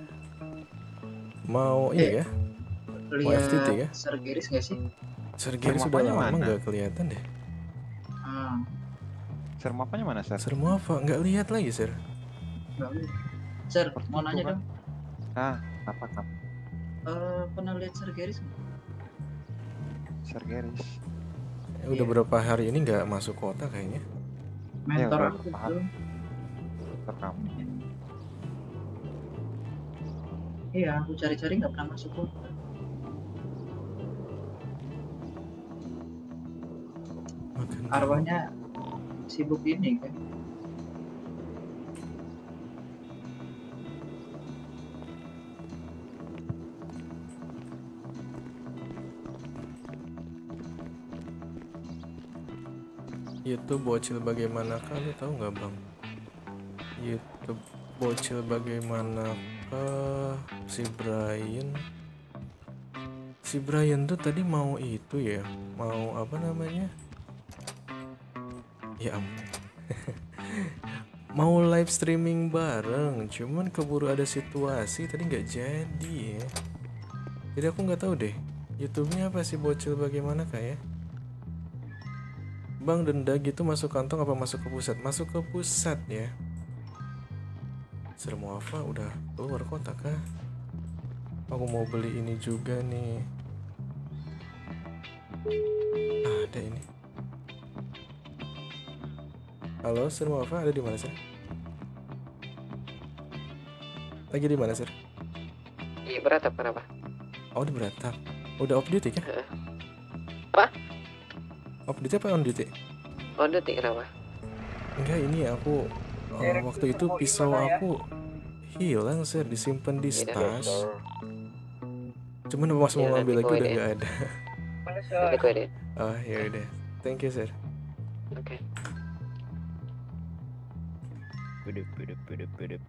Mau ini ya? Mau F T T ya? Lihat Sergeris nggak sih? Sergeris Sermu sudah apanya lama mana? nggak kelihatan deh. Ah, Sermu apanya mana, Sir? Sir Muhafa nggak lihat lagi, Sir. nggak lihat. Sir, mau nanya dong. Ah, apa kamu? Eh, pernah lihat Sergeris nggak? Sergeris. Ya, udah berapa hari ini nggak masuk kota kayaknya. Ya, Mentor udah aku paham. belum. Mentor kamu. Iya, aku cari-cari nggak pernah masuk kok. Arwahnya sibuk ini kan. YouTube bocil bagaimana lu tahu nggak bang? YouTube bocil bagaimana si Brian? Si Brian tuh tadi mau itu ya, mau apa namanya? Ya ampun. Mau live streaming bareng, cuman keburu ada situasi tadi nggak jadi ya. Jadi aku nggak tahu deh, YouTube-nya apa sih bocil bagaimana kayak? Bang, denda gitu masuk kantong apa masuk ke pusat? Masuk ke pusat ya. Sir Muhafa udah keluar kota kah? Aku mau beli ini juga nih. Ah, ada ini. Halo, Sir Muhafa, ada di mana, Sir? Lagi di mana, Sir? Di Beratap, kenapa? Oh, di Beratap. Udah off duty kah? Apa? Off duty apa on duty? On duty, kenapa? Enggak, ini aku uh, waktu itu pisau aku hilang, Sir, disimpan di tas. Cuman pas mau ngambil lagi udah nggak ada. Nanti gue deh. Oh, ya udah. Thank you, Sir. Oke. Bedep, bedep, bedep, bedep.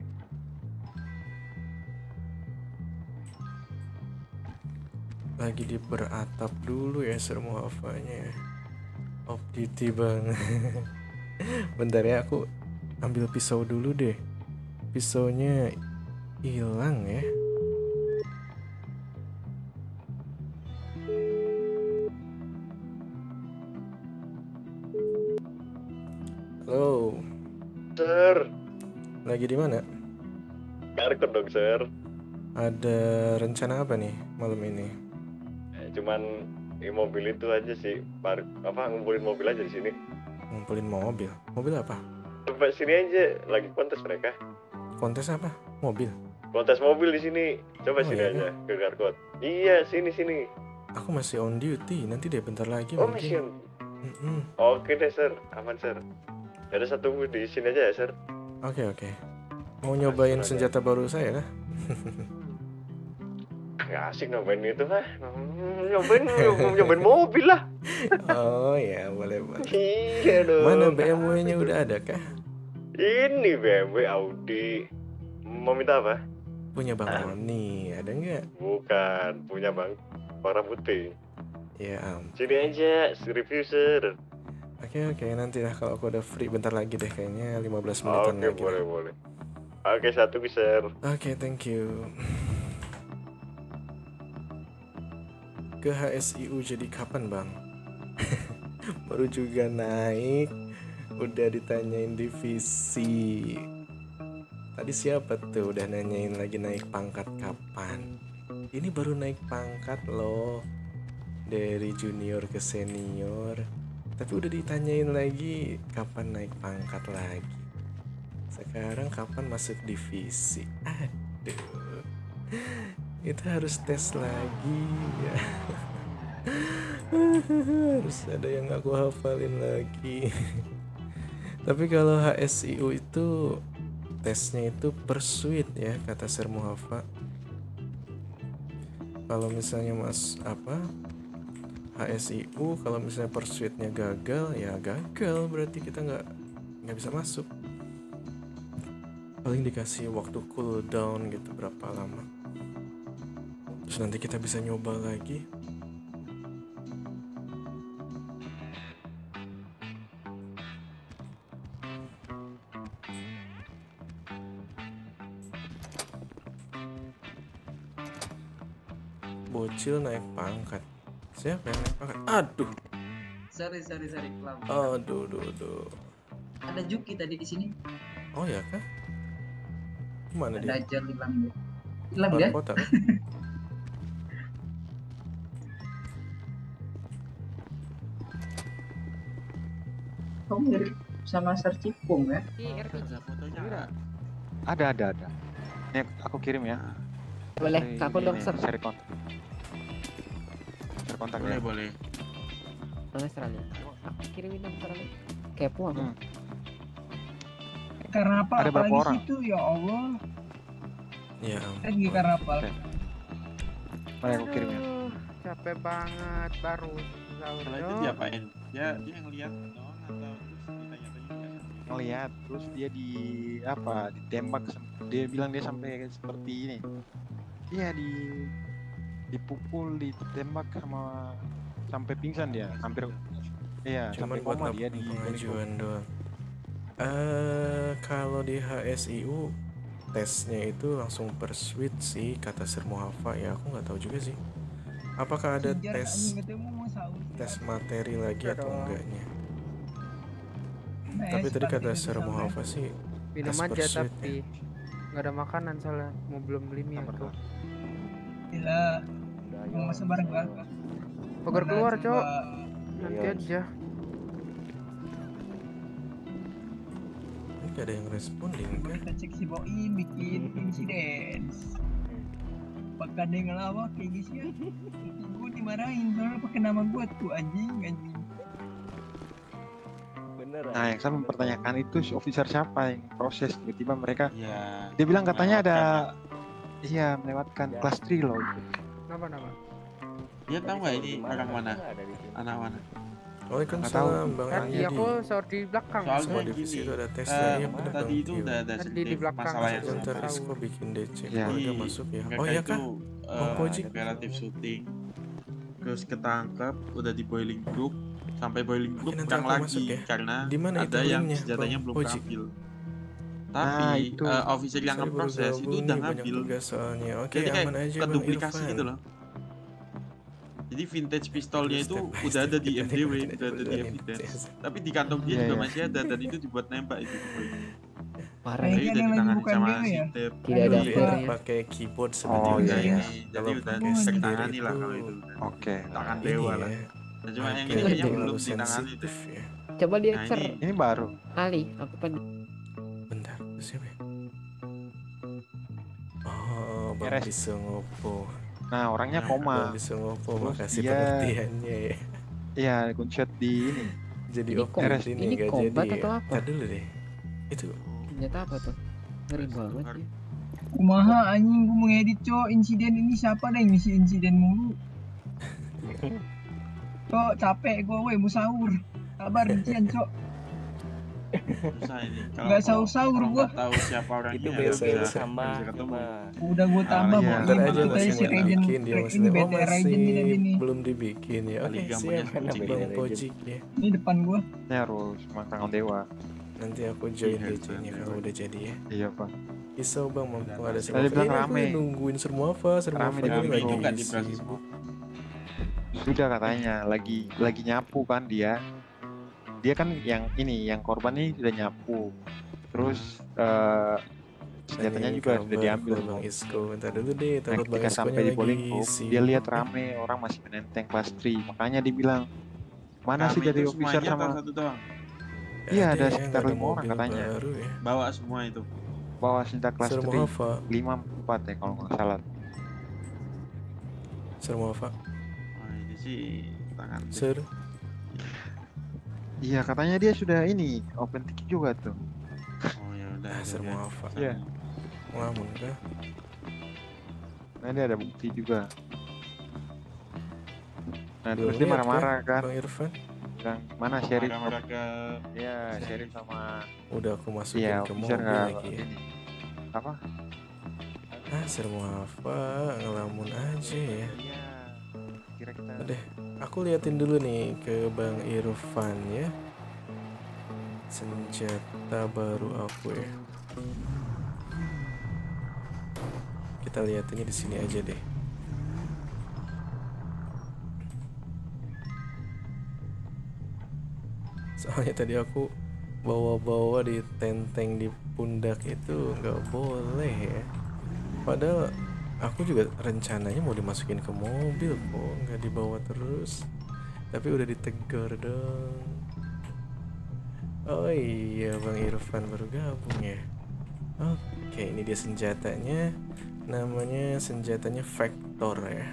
Lagi di beratap dulu ya Sir Muhafanya. Off duty bang. Bentar ya, aku ambil pisau dulu deh. Pisaunya hilang ya. Halo. Sir. Lagi di mana? Karkon dong, Sir. Ada rencana apa nih malam ini? Eh, cuman ya, mobil itu aja sih. Par apa ngumpulin mobil aja di sini. Ngumpulin mobil? Mobil apa? Coba sini aja, lagi kontes mereka. Kontes apa? Mobil? Kontes mobil di sini. Coba Oh, sini iya, aja ke Garkot. Iya, sini sini. Aku masih on duty, nanti deh bentar lagi Oh, mungkin. masih on. Mm-mm. Oke deh, Sir. Aman, Sir. Ada satu di sini aja ya, Sir. Oke oke. Mau nyobain Masih senjata baru saya kah? Nggak asik nyobain itu, mah. Nyobain, nyobain mobil lah. Oh ya, boleh boleh. Iya dong. Mana B M W-nya udah ada kah? Ini B M W, Audi. Mau minta apa? Punya Bang Roni, ada nggak? Bukan, punya Bang Warna Putih. Ya am. Sini aja, review, Sir. Oke oke, nanti lah kalau aku udah free bentar lagi deh, kayaknya lima belas menitan Oke, lagi. boleh, boleh. Oke, satu, Sir. Oke, thank you. Ke H S I U jadi kapan bang? Baru juga naik, udah ditanyain divisi. Tadi siapa tuh udah nanyain lagi naik pangkat kapan? Ini baru naik pangkat loh, dari junior ke senior. Tapi udah ditanyain lagi kapan naik pangkat lagi. Sekarang kapan masuk divisi? Aduh, itu harus tes lagi ya. Harus ada yang aku hafalin lagi. Tapi kalau H S I U itu tesnya itu pursuit ya kata Sir Muhafa. Kalau misalnya mas apa H S I U kalau misalnya pursuitnya gagal ya gagal, berarti kita nggak nggak bisa masuk. Paling dikasih waktu cooldown gitu berapa lama, terus nanti kita bisa nyoba lagi. Bocil naik pangkat. Siapa yang naik pangkat? Aduh. Sorry, sorry, sorry. Lam. Aduh, duh, duh. Ada Juki tadi di sini. Oh ya kah? Mana Ada dia? Ajar hilang dia. Hilang Luar dia? kota kan? Kamu mirip sama Sir Cipung ya? Ada, ada, ada. Ini aku kirim ya. Boleh, Dari ke aku dong, ini, Sir. Share kontak. Share kontak Boleh, ya. boleh. Boleh Serali. Aku kirimin dong Serali. Kepo aku. Hmm. Karena apa? Ada berapa Apalagi orang? situ ya Allah. Ya Lagi karena apa? Mari aku kirim ya. Aduh, capek banget baru sahur. Kalau itu Cok. diapain? Dia dia ngeliat doang atau terus ditanya-tanya? Ngeliat terus dia di apa ditembak sem- dia bilang dia sampai seperti ini. Iya di dipukul ditembak sama sampai pingsan dia hampir iya Cuman sampai buat koma ngap- dia di pengajuan doang. Eh kalau di H S I U tesnya itu langsung pursuit sih kata Sir Muhafa ya, aku nggak tahu juga sih. Apakah ada Kejar tes anjing ketemu mau sahur. tes materi lagi atau enggaknya? Nah, Tapi es tadi pantai kata udah Sir sampai. Muhafa sih Minum tes aja pursuit tapi ya. nggak ada makanan soalnya mau belum beli mie aku. Gila. Mau masa bareng gua. Pagar keluar, Mana Cok. coba. Nanti aja. Ini gak ada yang responding kan? Kita cek si Boim bikin insiden. Pakai ada yang ngelawak kayak gitu ya. Nanti gue dimarahin soalnya pakai nama gue tuh anjing anjing. Bener. Nah, yang saya mempertanyakan itu si officer siapa yang proses tiba-tiba mereka Ya, dia bilang katanya ada melewatkan iya melewatkan kelas tiga loh itu. Kenapa nama? Dia tahu nggak ini orang mana? Anak mana? Waalaikumsalam Bang Tadi Andi. aku sahur di belakang. Soalnya Semua divisi gini, itu ada tes eh, ya, bener tadi Bang itu Tio. udah ada Tadi di sedikit belakang masalah yang Sebentar sama. Isko bikin D C. Iya. Oh, dia Jadi, masuk ya. mereka Oh iya itu, kah? eh, Bang Koji. relatif syuting, terus ketangkep, udah di boiling group, sampai boiling group nanti perang aku lagi masuk ya. karena Di mana itu ada yang linknya, senjatanya Bang belum Koji? keambil. Nah, Tapi itu. eh, officer yang Saya baru ngeproses itu gabung udah nih, banyak ngambil. tugas soalnya. Oke, Jadi kayak aman aja Bang keduplikasi Irfan. gitu loh. Jadi vintage pistolnya itu Step by udah ada step di kita M D W, ikutin aja udah ada di dulu evidence. nih. Tapi di kantong dia Iya, juga iya. masih ada dan itu dibuat nembak itu. Parah. Kayaknya Tapi ada udah yang lagi ditangani bukan sama dewe si ya. Dep. Tidak ada Tapi Iya. enak affair-nya. pakai keyboard Oh, sebetulnya. iya, Udah iya. ini, jadi Kalau udah pakai sendiri ditangani lah itu kalau itu. Oke. Tangan ini dewa lah. ya. Nah, cuma yang Agak ini kayaknya terlalu belum ditangani deh. sensitif ya. Coba dia Nah, cer. ini Ini baru. Ali, aku pen. Bentar, itu siapa ya? Oh, Bang Beres. bisa ngopo. Nah, orangnya Nah, koma. Bang bisa ngopo, Terus makasih dia- pengertiannya ya. Iya, gunshot di ini. Jadi Ini off kom- ini ini nggak combat jadi atau ya. apa? Ntar dulu deh. Itu Senjata apa tuh? Ngeri banget ya. Kumaha anjing gue mau ngedit cok insiden ini siapa dah yang ngisi insiden mulu. Cok capek gue weh mau sahur. Sabar rincian cok. susah ini. Kalau Nggak kalau- sahur-sahur kalau gua. nggak tahu siapa orangnya Itu ya baru bisa, baru bisa tambah ketemu. Udah gue tambah iya. mau ntar ini aja katanya masih si nggak Regen bikin dia ini maksudnya. B Oh T R Regen masih tidak ini. belum dibikin ya. Oke Kali siap gambarnya Bang beda legend. Kojik ya. Ini depan gue. Ini harus makan dewa. Nanti aku join Iya, D C-nya betul. kalau udah jadi ya. Iya, Pak. Isau Bang mumpung ada Tadi semua. bilang Ini aku rame. nungguin semua apa? Semua Rame apa di ini rame, lagi itu nggak diproses sibuk. Sudah katanya lagi lagi nyapu kan dia. Dia kan yang ini, yang korban ini sudah nyapu. Terus eh senjatanya Ini juga sudah kabar diambil. ke Bang Isko. Bentar dulu deh, Nah, takut Bang ketika Iskonya sampai di lagi bowling group, sibuk. dia lihat rame orang masih menenteng kelas tiga. Makanya dia bilang, mana sih Kami dari itu officer semuanya sama atau satu doang? Iya, ada ya, sekitar nggak ada lima orang mobil katanya. baru ya. Bawa semua itu. bawa senjata kelas Sir tiga Muhafa. lima empat ya kalau nggak salah. Sir Muhafa. Oh, ini sih tangan. Sir. Iya katanya dia sudah ini open ticket juga tuh. Oh ya udah. Dasar Muafa. Iya. Ngelamun kah? Nah ini ada bukti juga. Nah Belum terus dia lihat marah-marah ya, kan. Bang Irfan. Bilang mana sheriff? Marah-marah ke Iya, sheriff sama Udah aku masukin iya, ke officer mobil nggak lagi ya. ini. Apa? Dasar Muafa, ngelamun aja ya. Iya. Kira kita Udah, aku liatin dulu nih ke Bang Irfan ya. Senjata baru aku ya. Kita liatinnya di sini aja deh. Soalnya tadi aku bawa-bawa di tenteng di pundak itu nggak boleh ya. Padahal aku juga rencananya mau dimasukin ke mobil kok, nggak dibawa terus. Tapi udah ditegur dong. Oh iya, Bang Irfan baru gabung ya. Oke, ini dia senjatanya. Namanya senjatanya Vector ya.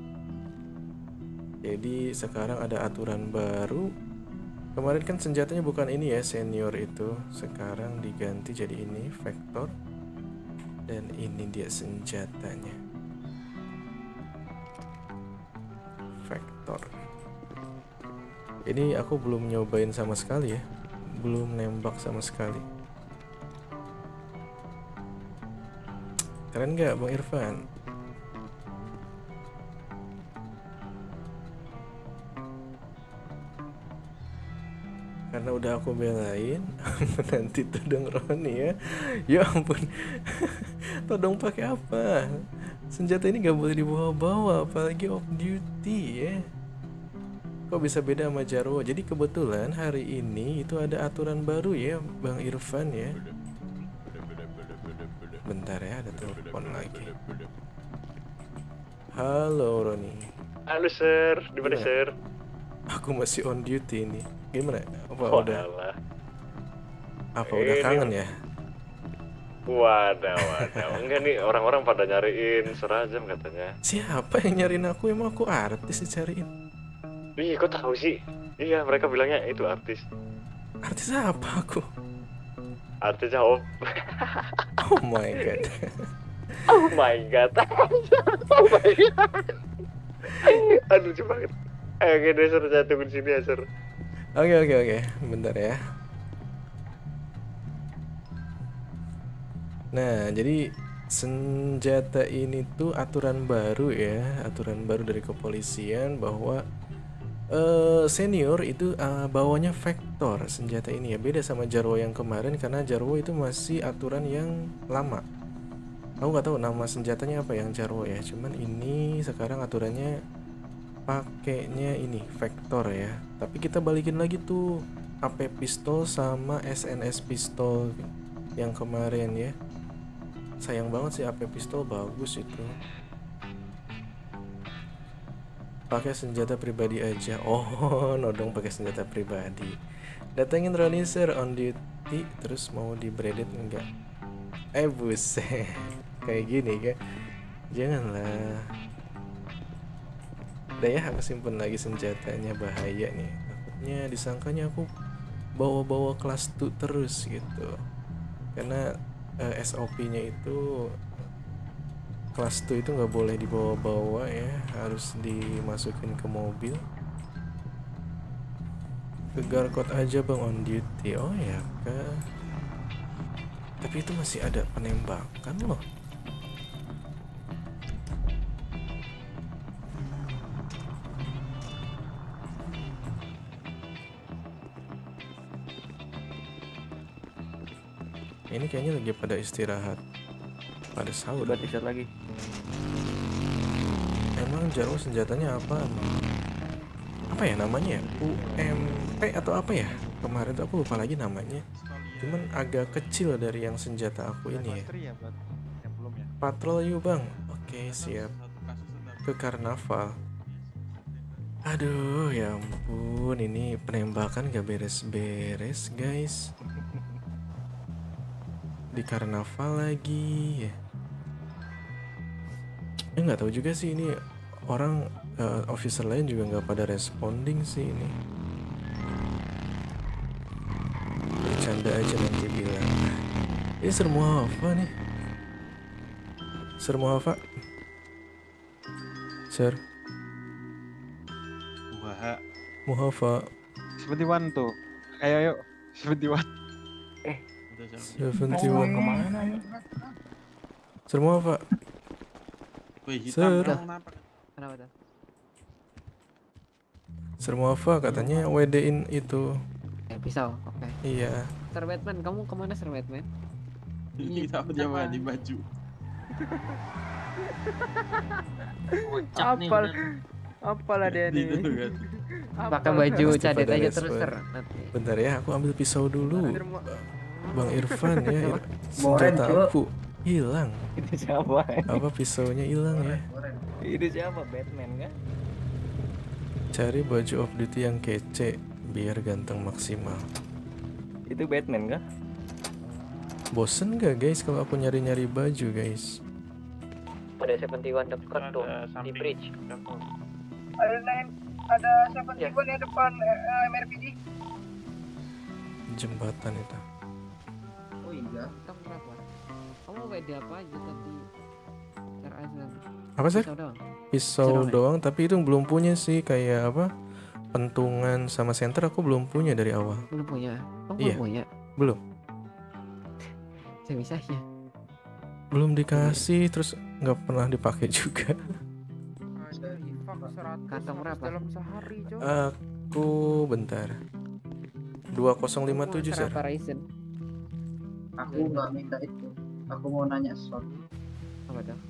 Jadi sekarang ada aturan baru. Kemarin kan senjatanya bukan ini ya, senior itu. Sekarang diganti jadi ini, Vector. Dan ini dia senjatanya, Vector. Ini aku belum nyobain sama sekali ya. Belum nembak sama sekali. Keren gak Bang Irfan? Karena udah aku belain. Nanti todong Roni ya. Ya ampun. Todong pakai apa? Senjata ini gak boleh dibawa-bawa, apalagi off duty ya. Kok bisa beda sama Jarwo? Jadi kebetulan hari ini itu ada aturan baru ya Bang Irfan ya. Bentar ya, ada telepon lagi. Halo Roni. Halo sir, di mana Gimana? sir? Aku masih on duty ini. Gimana? Apa Oh, udah? alah. Apa udah Ini- kangen ya? Wadah, wadah. Enggak nih, orang-orang pada nyariin Serajam katanya. Siapa yang nyariin aku? Emang aku artis dicariin. Ih, kok tahu sih? Iya, mereka bilangnya itu artis. Artis apa aku? Artisnya Om. Oh my god. Oh my god. Oh my god. Aduh, lucu banget. Eh, oke deh, Sir. Saya tunggu di sini ya, Sir. Oke oke oke, bentar ya. Nah, jadi senjata ini tuh aturan baru ya, aturan baru dari kepolisian bahwa eh, senior itu eh, bawanya Vector senjata ini ya, beda sama Jarwo yang kemarin karena Jarwo itu masih aturan yang lama. Aku nggak tahu nama senjatanya apa yang Jarwo ya, cuman ini sekarang aturannya pakainya ini Vector ya. Tapi kita balikin lagi tuh A P pistol sama S N S pistol yang kemarin ya. Sayang banget sih A P pistol bagus itu. Pakai senjata pribadi aja. Oh, nodong pakai senjata pribadi. Datengin Roni sir on duty terus mau di braided enggak? Eh buset. Kayak gini kan. Janganlah. Udah ya, aku simpen lagi senjatanya, bahaya nih. Takutnya disangkanya aku bawa-bawa kelas dua terus gitu. Karena eh, S O P-nya itu kelas dua itu nggak boleh dibawa-bawa ya, harus dimasukin ke mobil. Ke Garkot aja bang on duty. Oh ya kak. Tapi itu masih ada penembakan loh. Ini kayaknya lagi pada istirahat, pada sahur. Coba t-shirt lagi. Emang Jarwo senjatanya apa? Apa ya namanya? U M P atau apa ya? Kemarin tuh aku lupa lagi namanya. Cuman agak kecil dari yang senjata aku ini ya. Patrol yuk bang. Oke siap. Ke karnaval. Aduh ya ampun, ini penembakan gak beres-beres guys. Di karnaval lagi ya. Ya nggak tahu juga sih ini orang uh, officer lain juga nggak pada responding sih ini. Bercanda aja nanti bilang. Ini Sir Muhafa nih. Sir Muhafa. Sir Wah, Muhafa. seperti one tuh. Ayo ayo, seperti one. Eh, seventy one. Kemana nih? Sir Muhafa. Wih, Sir. hitam kenapa? Kenapa tuh? Sir Muhafa katanya W D-in itu. Eh, pisau. Oke. Iya. Sir Batman, kamu kemana Sir Batman? Ini kita dia mah di baju. Apal, apalah dia nih. Gitu kan. Pakai baju Pasti cadet pada aja terus respon. Sir. Nanti. Bentar ya, aku ambil pisau dulu. Bang Irfan ya, Ir- Moren, senjata Cuk. aku hilang. Itu siapa? Apa pisaunya hilang ya? Itu siapa? Batman kan? Cari baju off duty yang kece biar ganteng maksimal. Itu Batman kan? Bosen gak guys kalau aku nyari-nyari baju guys? Ada seventy one dekat tuh di bridge. Ada lain, ada siapa Ya. di depan eh, M R P G. Jembatan itu. Oh iya. Kamu berapa? Kamu W D apa aja tadi? Sir Azan. Apa sih? Pisau doang. Pisau Pisau doang, tapi itu belum punya sih, kayak apa? Pentungan sama senter aku belum punya dari awal. Belum punya. Kamu Iya. belum punya? Belum. Saya bisanya. Belum dikasih, terus nggak pernah dipakai juga. Kantong berapa? Dalam sehari, Cok. Aku bentar. dua nol lima tujuh Sir Sir. apa Ryzen? Aku nggak minta itu. Aku mau nanya sesuatu. Apa tuh?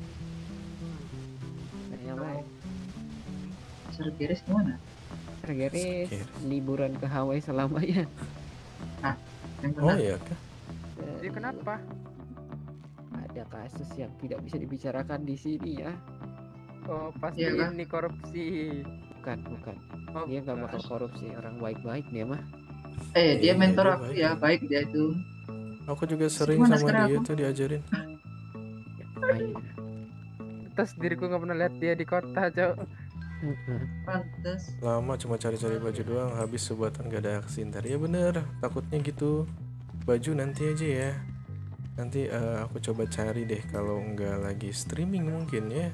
Yang baik. Sir Giris kemana? Sir Garis liburan ke Hawaii selamanya. Ah, yang Oh benar. iya kah? Dia kenapa? Ada kasus yang tidak bisa dibicarakan di sini ya. Oh, pasti Iya kan? ini korupsi. Bukan, bukan. Oh, Dia nggak bukan. bakal korupsi, orang baik-baik dia mah. Eh, dia Iya, mentor dia aku baik. ya, baik dia itu. Aku juga sering Gimana sama sekarang dia aku? tuh diajarin. Baik. Terus diriku nggak pernah lihat dia di kota, Cok. Pantes. Lama cuma cari-cari baju doang, habis sebatan gak ada aksi ntar. Ya bener, takutnya gitu. Baju nanti aja ya. Nanti eh, aku coba cari deh kalau nggak lagi streaming mungkin ya.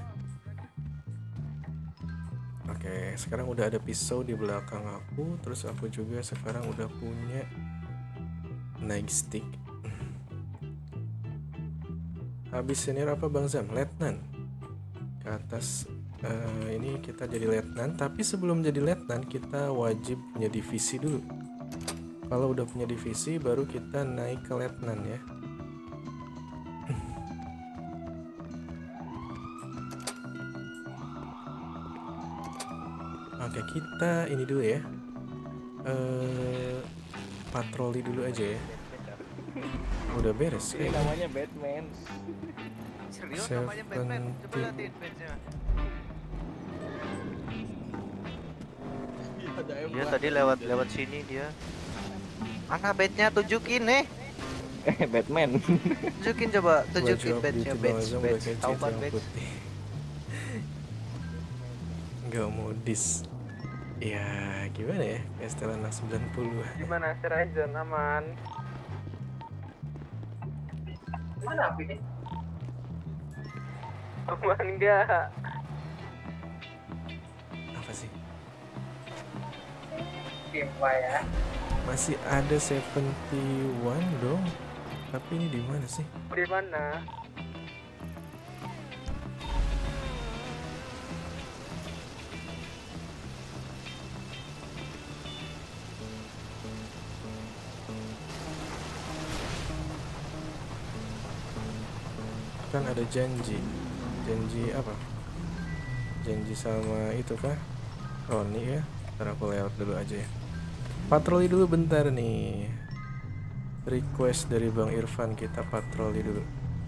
Oke, sekarang udah ada pisau di belakang aku, terus aku juga sekarang udah punya nightstick. Habis senior apa Bang Zam? Letnan. Ke atas eh, ini kita jadi letnan, tapi sebelum jadi letnan kita wajib punya divisi dulu. Kalau udah punya divisi baru kita naik ke letnan ya. Oke, kita ini dulu ya. Eh patroli dulu aja ya. Udah beres. Ini Eh, namanya Batman. Serius namanya Batman? Coba liatin Iya tadi lewat lewat sini dia. Mana bednya tunjukin nih. Eh, Batman. Tunjukin coba, tunjukin Baju badge-nya, update badge, Bang Azam badge. pakai Tahu cat kan yang badge? putih. Nggak modis. Ya gimana ya, kayak setelah anak sembilan puluh. Gimana Sir Ryzen, aman? Mana api ini? Aman enggak? Apa sih? Gimana ya? Masih ada seventy one dong. Tapi ini di mana sih? Di mana? Kan ada janji. Janji apa? Janji sama itu kah? Roni ya. Ntar aku lewat dulu aja ya. Patroli dulu bentar nih. Request dari Bang Irfan, kita patroli dulu.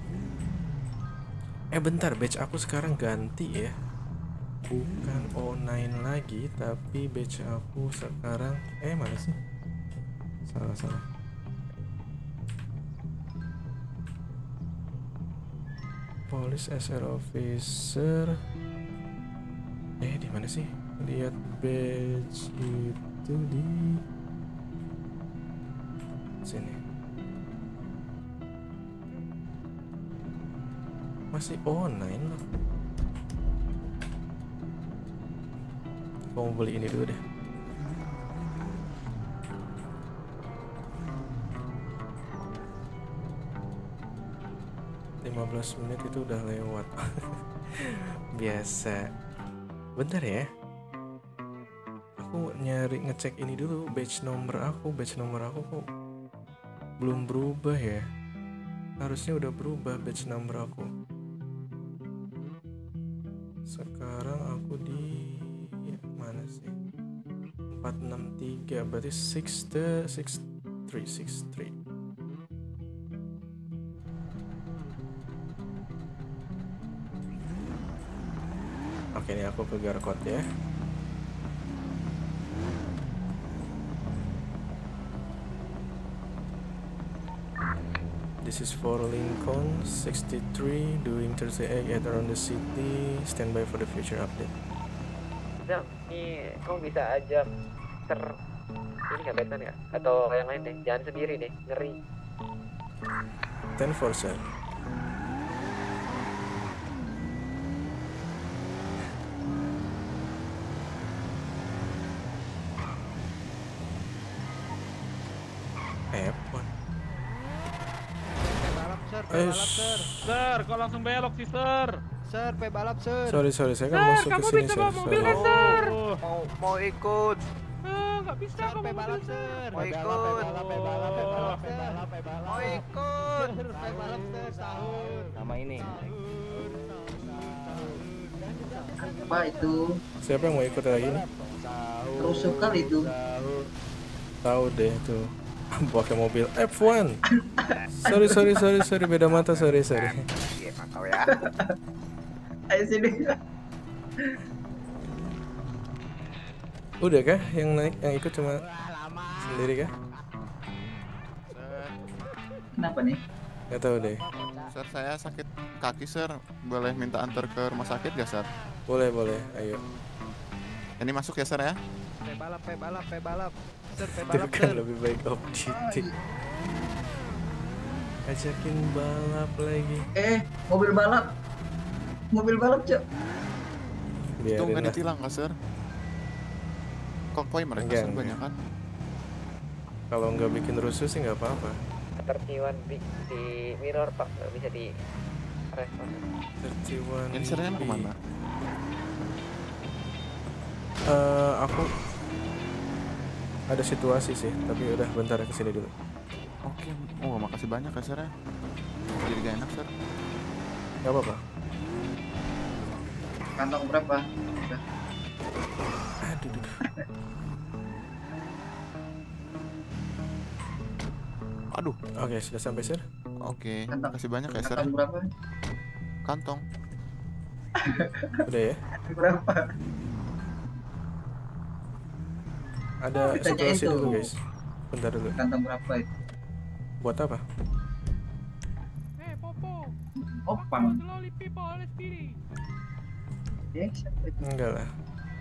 Eh bentar, badge aku sekarang ganti ya. Bukan O sembilan lagi, tapi badge aku sekarang eh mana sih? Salah salah. Police S R officer. Eh di mana sih? Lihat badge itu di sini. Masih online loh. Aku mau beli ini dulu deh. lima belas menit itu udah lewat. Biasa. Bentar ya. Aku nyari ngecek ini dulu, badge nomor aku, badge nomor aku kok belum berubah ya. Harusnya udah berubah badge nomor aku. Sekarang aku di mana sih? empat enam tiga, berarti six the six three six three. Oke, ini aku ke Garkot ya. This is for Lincoln sixty-three doing Thursday egg at around the city. Stand by for the future update. Jam, ini kamu bisa aja ter ini nggak Batman ya? Atau yang lain deh, jangan sendiri deh, ngeri. ten for sir. F one. Sir, Eh, balap sir. Sir, kok langsung belok sih sir? Sir, pe balap sir. Sorry sorry, saya kan masuk ke sini sir. Sorry. Mau mau ikut. Enggak bisa kamu pe balap sir. Mau ikut. Pe balap, pe balap, pe balap, pe balap. Mau ikut. Pe balap sir, sahur. Sama ini. Apa itu? Siapa yang mau ikut lagi nih? Rusuk kali itu. Tahu deh tuh. Pakai mobil F one. Sorry sorry sorry sorry, beda mata, sorry sorry. Iya, mantap ya. Ayo sini. Udah kah yang naik, yang ikut cuma sendiri kah? Kenapa nih? Gak tahu deh. Sir, saya sakit kaki sir, boleh minta antar ke rumah sakit gak sir? Boleh boleh, ayo. Ini masuk ya sir ya? Pe balap, pe balap, pe balap. Sir, pe Itu balap kan sir. lebih baik off cheating. Ajakin balap lagi. Eh, mobil balap. Mobil balap, Cok. Itu Biarin nggak lah. ditilang nggak sir? Konvoy mereka Enggak, sir enggak. banyak kan? Kalau nggak bikin rusuh sih nggak apa-apa. Tertiwan di, di mirror pak, nggak bisa di respon. Tertiwan. Ini sirnya mau kemana? Eh, aku ada situasi sih, tapi udah bentar kesini dulu. Oke, oh makasih banyak ya sir ya. Jadi gak enak sir. Gak apa-apa. Kantong berapa? Udah. Aduh, aduh. Aduh. Oke, sudah sampai sir. Oke, makasih banyak ya sir. Kantong berapa? Kantong. Udah ya. Berapa? Ada Kita situasi itu. dulu guys. Bentar dulu. Kantong berapa itu? Buat apa? Opang. Ya, siapa itu? Enggak lah.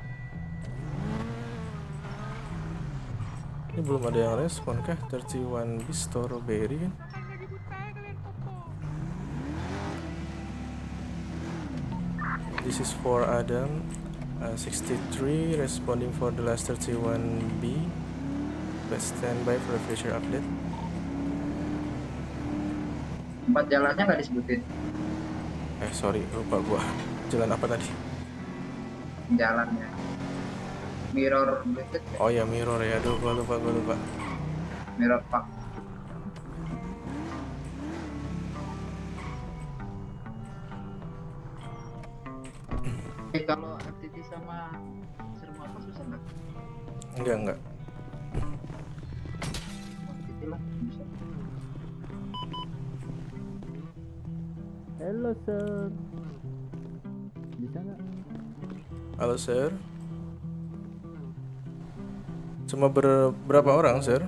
Ini belum ada yang respon kah? tiga puluh satu bis strawberry kan? This is for Adam. Uh, sixty-three responding for the last thirty-one B. Let's stand by for a future update. Tempat jalannya nggak disebutin. Eh sorry, lupa gua. Jalan apa tadi? Jalannya. Mirror Bluetooth. Oh ya mirror ya, aduh gua lupa gua lupa. Mirror Park. Eh kalau R T T sama serem apa susah nggak? Enggak enggak. R T T lah bisa. Halo sir. Bisa nggak? Halo sir. Cuma ber berapa orang sir?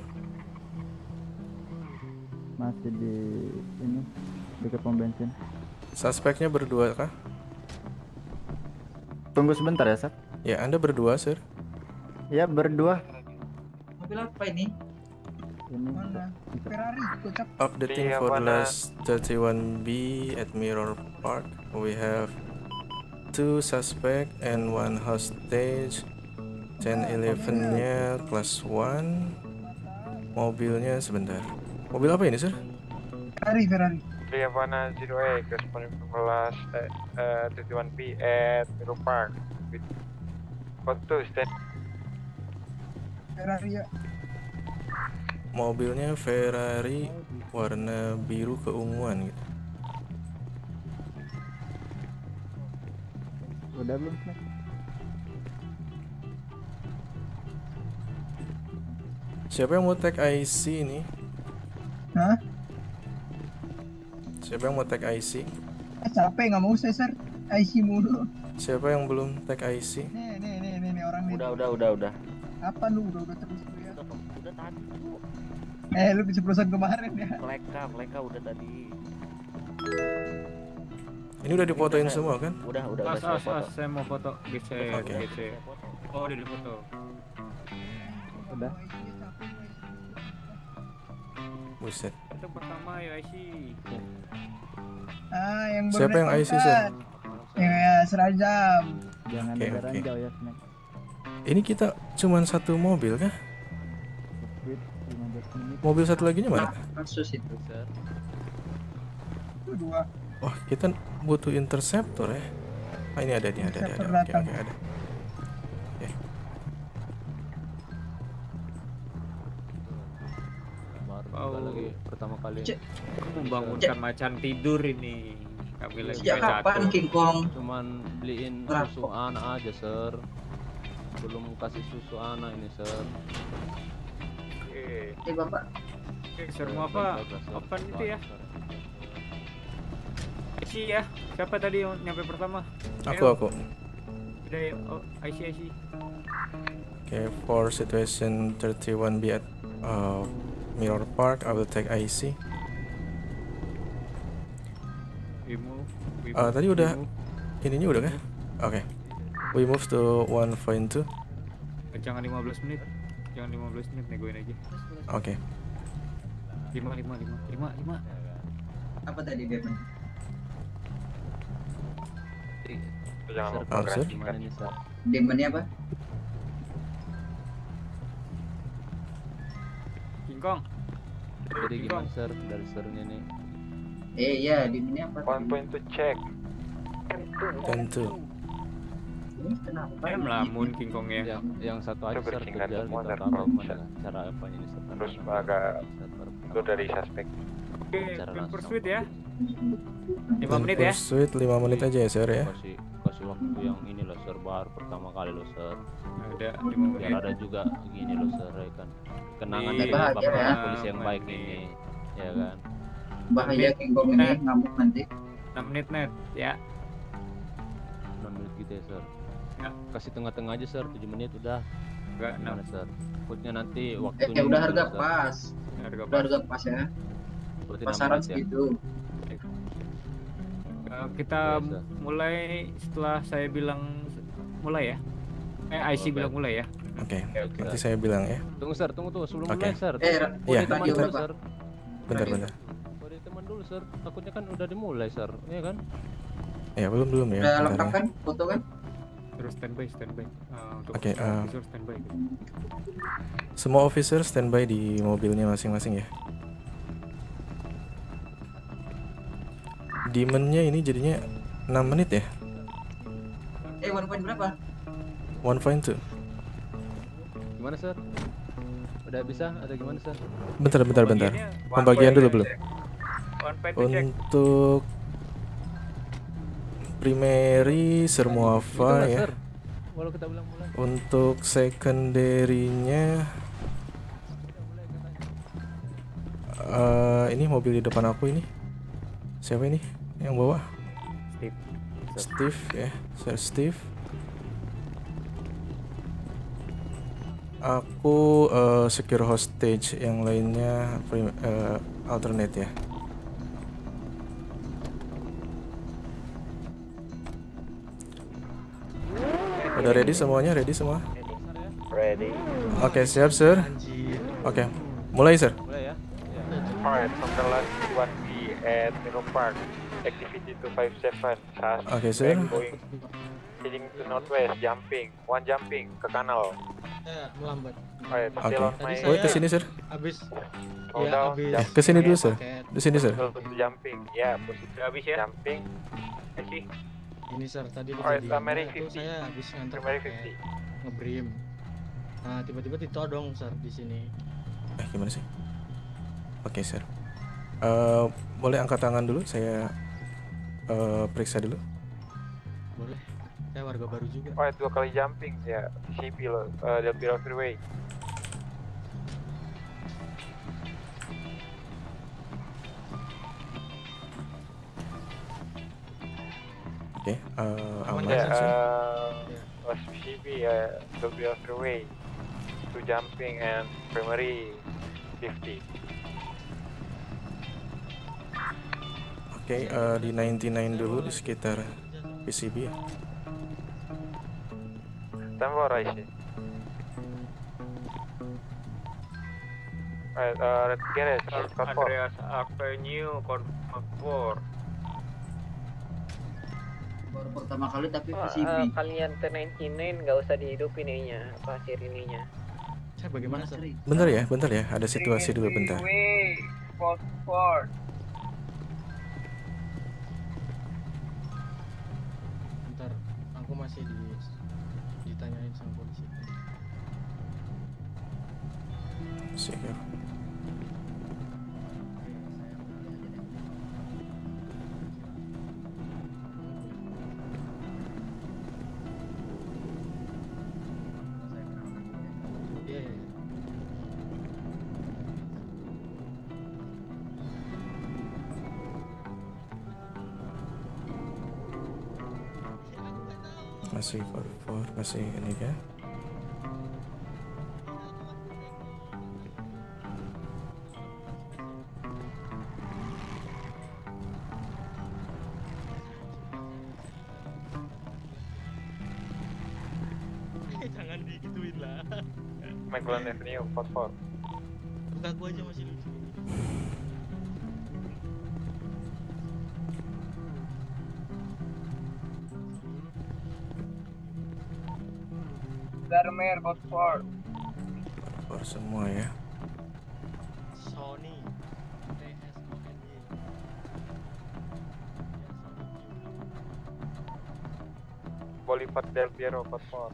Masih di ini dekat pom bensin. Suspeknya berdua kah? Tunggu sebentar ya, Sir. Ya, Anda berdua, Sir. Ya, berdua. Mobil apa ini? Mana? Ferrari, kocak. Updating Iya, for the mana? last thirty-one B at Mirror Park. We have two suspect and one hostage. ten eleven-nya class one. Mobilnya sebentar. Mobil apa ini, Sir? Ferrari, Ferrari. Havana zero eight, corresponding to class uh, uh, thirty-one B at Mirror Park. With photo stand. Ferrari ya. Mobilnya Ferrari warna biru keunguan gitu. Udah belum, Snack? Siapa yang mau tag I C ini? Hah? Siapa yang mau tag I C? Ah, capek nggak mau saya, Sir. I C mulu. Siapa yang belum tag I C? Nih, nih, nih, nih, nih orang nih. Udah, udah, udah, udah. Apa lu udah udah terus lu ya? Udah, udah tadi. Eh, lu keceplosan kemarin ya. Mereka, mereka udah tadi. Ini udah difotoin semua kan? Udah, udah, As, udah saya as, foto. as, saya mau foto. Geser, Oke. geser. Oh, udah difoto. Udah. Buset. Itu pertama ya I C. Ah, yang baru Siapa yang naik I C, Sir? pangkat. Ya, serajam. Jangan Oke, ada oke. ranjau ya, Snack. Ini kita cuman satu mobil kah? Wait, lima belas menit. Mobil satu lagi nya mana? Kasus itu, Sir. Itu dua. Wah, kita butuh interceptor ya. Ah, ini ada, ini ada, ada, ada. Interceptor Oke, datang. oke, ada. Oke. Baru Oh. juga lagi pertama kali. Membangunkan macan tidur ini. Kami lagi Sejak kapan King Kong? Cuman beliin Berapa? susu anak aja, Sir. Belum kasih susu anak ini, Sir. Oke. Eh, Bapak. Oke, sermu apa? Apa itu ya? I C ya. Siapa tadi yang nyampe pertama? Aku, Ayo. aku. Udah ya. Oh, I C, I C. Oke, for situation thirty-one B at uh, Mirror Park, I will take I C. We move. We Uh, move, tadi we udah move. ininya udah kah? Oke. We move to one point two. Eh, Jangan lima belas menit. Jangan lima belas menit, negoin aja. Oke. lima, lima, lima, lima, lima. Apa tadi Devon? Jangan Sir, lupa Ah, Sir? gimana nih, Sir? Demonnya apa? King Kong. Jadi gimana, Sir? Dari Sirnya nih. Eh, iya, demonnya apa? One point to check. Tentu. Ini kenapa? Eh, melamun King Kong ya. Yang yang satu aja, Coba Sir, bersihkan kejar semua kita dan tahu kalau gimana bisa. cara apanya ini, Sir. Terus agak itu dari suspek. Oke, Cara plan langsung. pursuit ya. lima Dan menit ya. pursuit lima menit aja ya, Sir ya. Kasih kasih waktu yang ini loh, Sir, baru pertama kali loh, Sir. Ada lima Biar menit. ada juga gini loh, Sir, ya kan. Kenangan Iya, dari bahagia Bapak ya. polisi yang baik ini, ya kan. Bahaya King Kong ini Eh. ngamuk nanti. enam menit net ya. enam menit gitu ya, Sir. Ya. Kasih tengah-tengah aja, Sir, tujuh menit udah. Enggak enam. Gimana, Sir? Takutnya nanti Eh, waktunya ya udah gitu, harga Sir. pas. Harga Udah pas. harga pas ya. Berarti enam Pasaran menit ya. segitu. Eh, kita Biasa. mulai setelah saya bilang mulai ya. Eh I C Oke. bilang mulai ya. Oke. Oke. Nanti saya bilang ya. Tunggu, Sir, tunggu tuh sebelum Oke. mulai, Sir. Eh, Kode Iya, teman radio dulu, berapa? Sir. Bentar, bentar. Kode teman dulu, Sir. Takutnya kan udah dimulai, Sir. Iya kan? Ya, belum belum ya. Udah Bentar lengkap ya. kan? Foto kan? Terus standby standby. Eh, untuk Oke, officer, eh, officer standby. Semua officer standby di mobilnya masing-masing ya. Demonnya ini jadinya enam menit ya. Eh, one point berapa? one point two. Gimana, Sir? Udah bisa atau gimana, Sir? Bentar, bentar, bentar. Pembagiannya Pembagian dulu belum. One point to check. Untuk primary Sermuava Itulah, ya. Sir. Walau kita bilang mulai. Untuk secondary-nya eh, ini mobil di depan aku ini. Siapa ini yang bawa? Steve. Steve ya, Sir Steve. Aku eh, secure hostage, yang lainnya prim- eh, alternate ya. Udah ready semuanya? Ready semua? Ready. Oke, siap, Sir. Oke. Mulai, sir. Mulai ya. Alright, Sunderland one B at Mirror Park. Activity two five seven. Oke, sir. Going heading to northwest, jumping, one jumping ke kanal. Saya melambat. Alright, Oke. still on my. Oh, ke sini, sir. Habis Hold ya down, habis. Eh, ke sini dulu, sir. Di sini, sir. Jumping, ya, posisi habis ya. Jumping. Kasih. Ini sir tadi Alright, kejadiannya Amerik itu fifty. saya habis nganter Amerik paket, fifty. ngebrim. Nah tiba-tiba ditodong sir di sini. Eh, gimana sih? Oke, sir. Eh, boleh angkat tangan dulu, saya eh, periksa dulu. Boleh. Saya warga baru juga. Alright, dua kali jumping ya. C P lo, uh, Del Piro Freeway. Oke, eh, aman, Ya, sir. uh, C P ya, Del Piro Freeway. Two jumping and primary fifty. Oke, eh, di sembilan puluh sembilan dulu di sekitar P C B ya. Temporary. Alright, uh, Red Garage, code four. Andreas Avenue, code four. Baru pertama kali tapi Oh, P C B. eh, kalian T sembilan puluh sembilan nggak usah dihidupin ininya, apa sirininya. Saya bagaimana sir? Bentar ya, bentar ya. Ada situasi dulu bentar. Fort. Bentar, aku masih di ditanyain sama polisi. Siap. Iya. iya. Masih for, for masih ini ya. Jangan digituin lah. McLaren Avenue, code four. Bukan aku aja masih lucu. Darmer, code four. For semua ya. Sony. T S O N Y. Boulevard Del Piero, code four.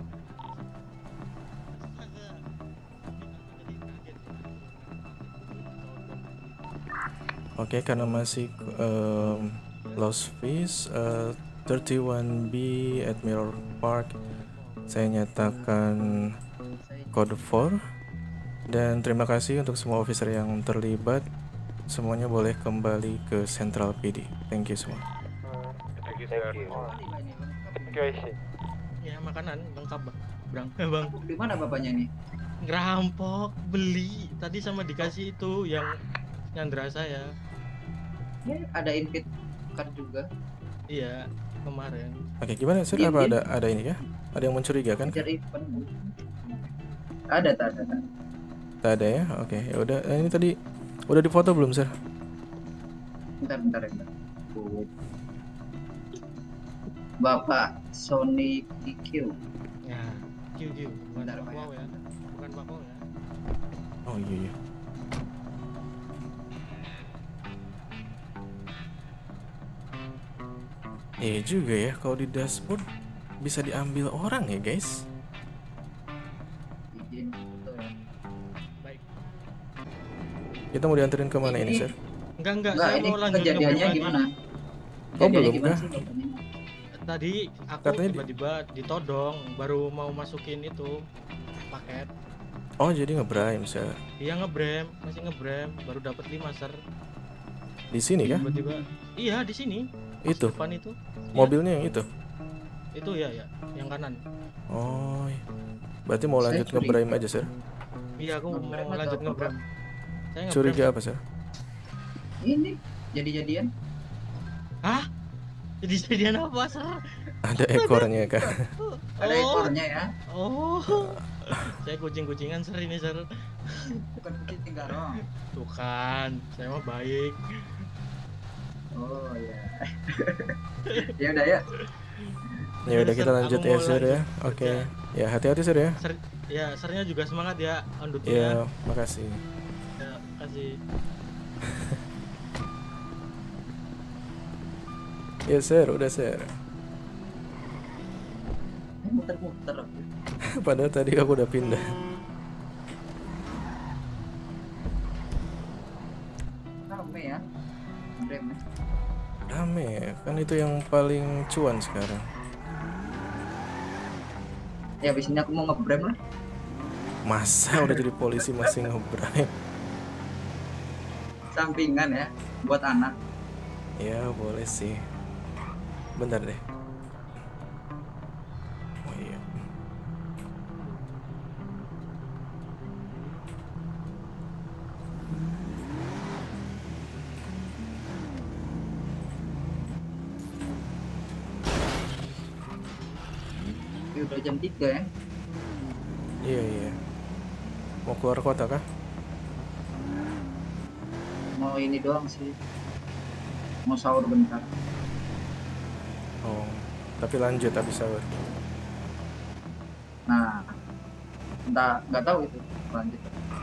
Oke, karena masih um, lost fees uh, thirty-one B at Mirror Park, saya nyatakan code four. Dan terima kasih untuk semua officer yang terlibat. Semuanya boleh kembali ke Central P D. Thank you semua. Thank you, sir. Thank you, Aisyah. Ya makanan lengkap bang. Bang, bang. Di mana bapaknya nih? Ngerampok, beli tadi sama dikasih itu yang nyandra saya. Ya, ada invite card juga. Iya, kemarin. Oke, gimana sir? Diam, Apa diam. ada ada ini ya? Ada yang mencurigakan? Kejar event. Ada, tak ada, tak. Tak ada ya? Oke, ya udah. Eh, ini tadi udah difoto belum sir? Bentar, bentar, bentar. Tuh. Bapak Sony I Q. Ya, Q Q. Bukan Bentar, Pak Pak, ya. Wow ya. Bukan Pak Wow ya. Oh iya iya. Iya juga ya, kalau di dashboard bisa diambil orang ya guys. Izin foto ya. Baik. Kita mau dianterin ke mana ini sir? Enggak, enggak, Enggak, saya ini mau lanjut kejadiannya ngebrim lagi. gimana? Oh Kejadiannya belum gimana kah? sih, bapaknya? Tadi aku Katanya di- tiba-tiba ditodong, baru mau masukin itu paket. Oh jadi ngebrime sir. Dia ngebrem, masih ngebrem, baru dapat lima ser. Di sini kah? Tiba-tiba, iya di sini. Itu. Depan itu. Mobilnya yang itu. Itu ya ya, yang kanan. Oh. iya. Berarti mau Saya lanjut curiga. ngebrime aja sir? Iya, aku Ngebrem mau atau lanjut apa, ngebrem. Pak? Saya ngebrem. Curiga apa sir? Ini jadi-jadian. Hah? Jadi-jadian apa, Sir? Ada ekornya kah? Ada ekornya ya. Oh. Saya kucing-kucingan, Sir, ini, Sir. Bukan kucing tinggarong. Tuh kan, saya mah baik. Oh ya. Ya udah ya. Ya udah kita lanjut ya Sir ya. Oke. Ya hati-hati Sir ya. Sir, ya, Sirnya juga semangat ya, on duty Ya, ya. makasih. Ya, makasih. Ya Sir, udah Sir. Muter-muter. Padahal tadi aku udah pindah. Rame ya. Rame. Rame, kan itu yang paling cuan sekarang. Ya abis ini aku mau ngebrem lah. Masa udah jadi polisi masih ngebrem? Sampingan ya, buat anak. Ya boleh sih. Bentar deh. Oh iya. Ini udah jam tiga ya. Iya iya. Mau keluar kota kah? Mau ini doang sih. Mau sahur bentar. Oh, tapi lanjut habis sahur. Nah, entah nggak tahu itu lanjut.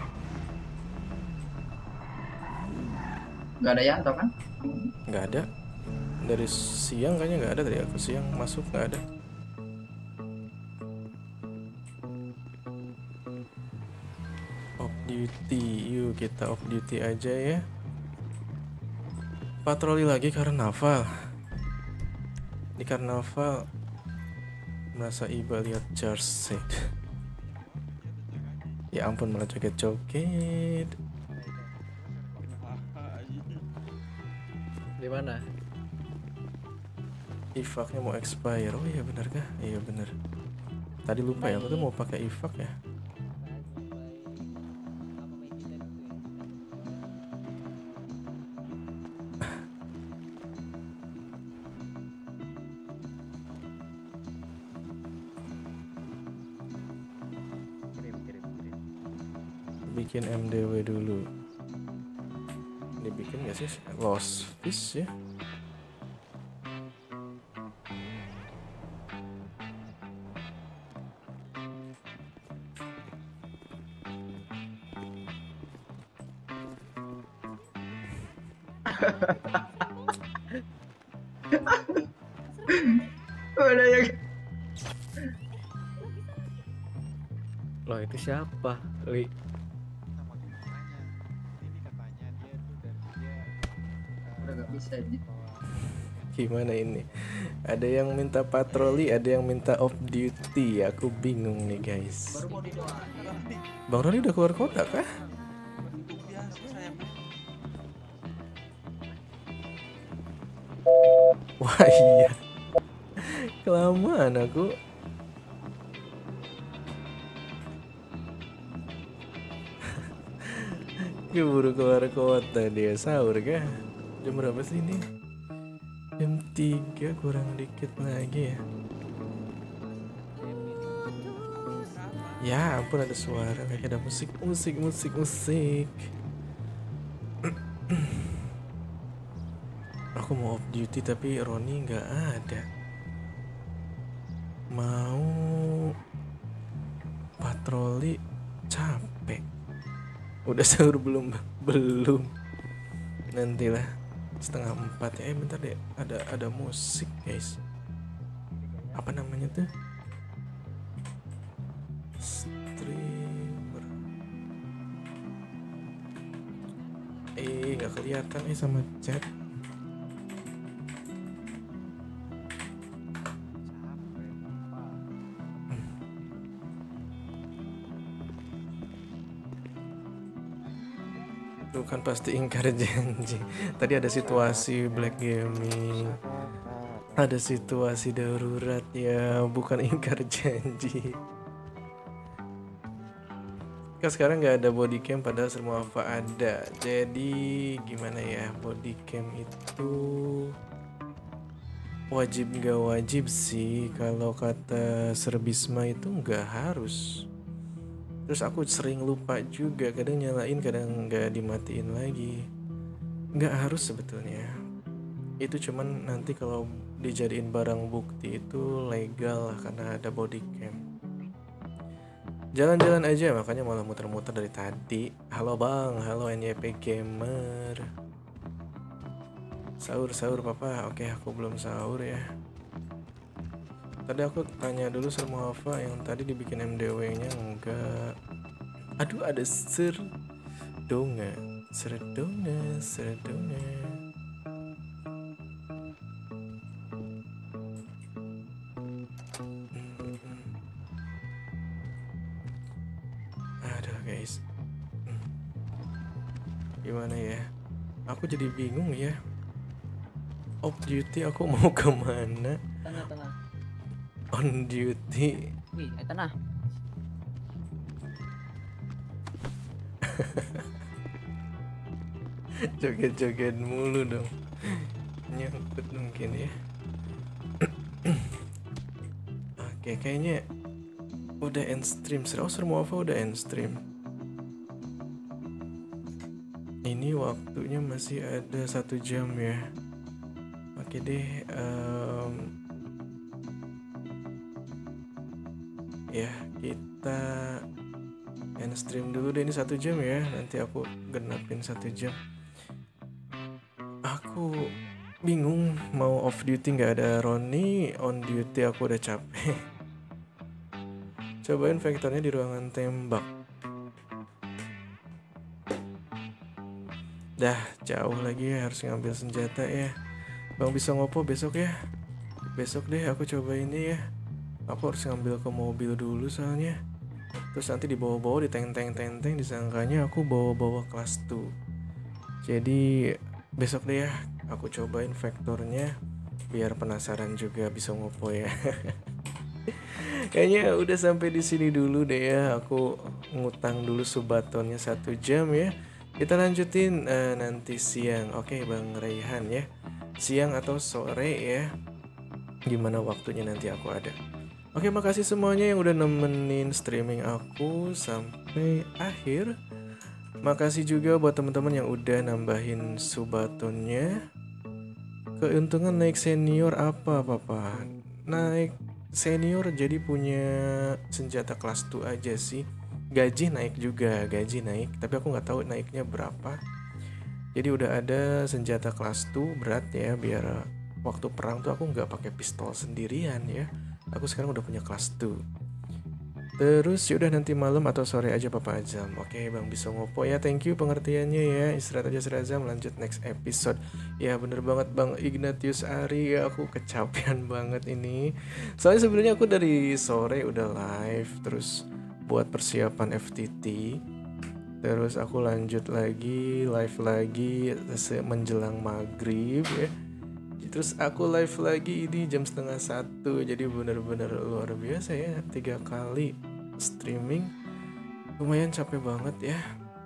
Nggak ada yang tahu kan? Nggak ada. Dari siang kayaknya nggak ada, dari aku siang masuk nggak ada. Off duty, yuk kita off duty aja ya. Patroli lagi karnaval. Di karnaval merasa iba lihat Jersey. Ya ampun malah joget-joget. Di mana? Ifaknya mau expire. Oh iya benar kah? Iya benar. Tadi lupa ya, aku tuh mau pakai ifak ya. Bikin M D W dulu. Dibikin nggak sih? Lost fish ya. Udah ya. Loh itu siapa? Li. Udah gak bisa ini. Gimana ini? Ada yang minta patroli, ada yang minta off duty. Aku bingung nih guys. Baru mau didoain. Bang Roni udah keluar kota kah? Wah iya. Kelamaan aku. Keburu keluar kota dia. Sahur kah? Jam berapa sih ini? Jam tiga kurang dikit lagi ya. Ya ampun ada suara kayak ada musik musik musik musik. Aku mau off duty tapi Roni nggak ada. Mau patroli capek. Udah sahur belum? Belum. Nantilah setengah empat ya. Eh bentar deh, ada ada musik guys. Apa namanya tuh? Streamer. Eh nggak kelihatan eh sama chat. Tuh kan pasti ingkar janji. Tadi ada situasi black gaming, ada situasi darurat ya, bukan ingkar janji. Kan sekarang nggak ada body cam padahal semua apa ada. Jadi gimana ya body cam itu? wajib nggak wajib sih. Kalau kata Serbisma itu nggak harus. Terus aku sering lupa juga, kadang nyalain kadang nggak dimatiin lagi. Nggak harus sebetulnya. Itu cuman nanti kalau dijadiin barang bukti itu legal lah karena ada body cam. Jalan-jalan aja makanya malah muter-muter dari tadi. Halo bang, halo N Y P Gamer. Sahur-sahur papa. Oke, aku belum sahur ya. Tadi aku tanya dulu sama Hava yang tadi dibikin M D W-nya enggak. Aduh, ada serdonga. Serdonga, serdonga. Aduh guys. Gimana ya? Aku jadi bingung ya. Off duty aku mau kemana? Tengah-tengah. On duty. Wih, eh tanah. Joget-joget mulu dong. Nyangkut mungkin ya. Oke, kayaknya udah end stream. Oh, semua apa udah end stream. Ini waktunya masih ada satu jam ya. Oke deh. Um, ya kita end stream dulu deh, ini satu jam ya, nanti aku genapin satu jam. Aku bingung mau off duty nggak ada Roni, on duty aku udah capek. Cobain vektornya di ruangan tembak. Dah jauh lagi ya, harus ngambil senjata ya. Bang bisa ngopo besok ya? Besok deh aku coba ini ya. Aku harus ngambil ke mobil dulu soalnya. Terus nanti dibawa-bawa, diteng-teng-teng-teng, disangkanya aku bawa-bawa kelas dua. Jadi besok deh ya aku cobain vektornya biar penasaran juga bisa ngopo ya. Kayaknya udah sampai di sini dulu deh ya. Aku ngutang dulu subatonnya satu jam ya. Kita lanjutin uh, nanti siang. Oke Bang Raihan ya. Siang atau sore ya. Gimana waktunya nanti aku ada. Oke, makasih semuanya yang udah nemenin streaming aku sampai akhir. Makasih juga buat teman-teman yang udah nambahin subatonnya. Keuntungan naik senior apa, Papa? Naik senior jadi punya senjata kelas dua aja sih. Gaji naik juga, gaji naik, tapi aku nggak tahu naiknya berapa. Jadi udah ada senjata kelas dua berat ya, biar waktu perang tuh aku nggak pakai pistol sendirian ya. Aku sekarang udah punya kelas dua. Terus yaudah nanti malam atau sore aja Papa Azam. Oke Bang bisa ngopo ya, thank you pengertiannya ya. Istirahat aja Serazam, lanjut next episode. Ya bener banget Bang Ignatius Ari ya, aku kecapean banget ini. Soalnya sebenarnya aku dari sore udah live, terus buat persiapan F T T. Terus aku lanjut lagi, live lagi menjelang maghrib ya. Terus aku live lagi ini jam setengah satu. Jadi bener-bener luar biasa ya, tiga kali streaming. Lumayan capek banget ya.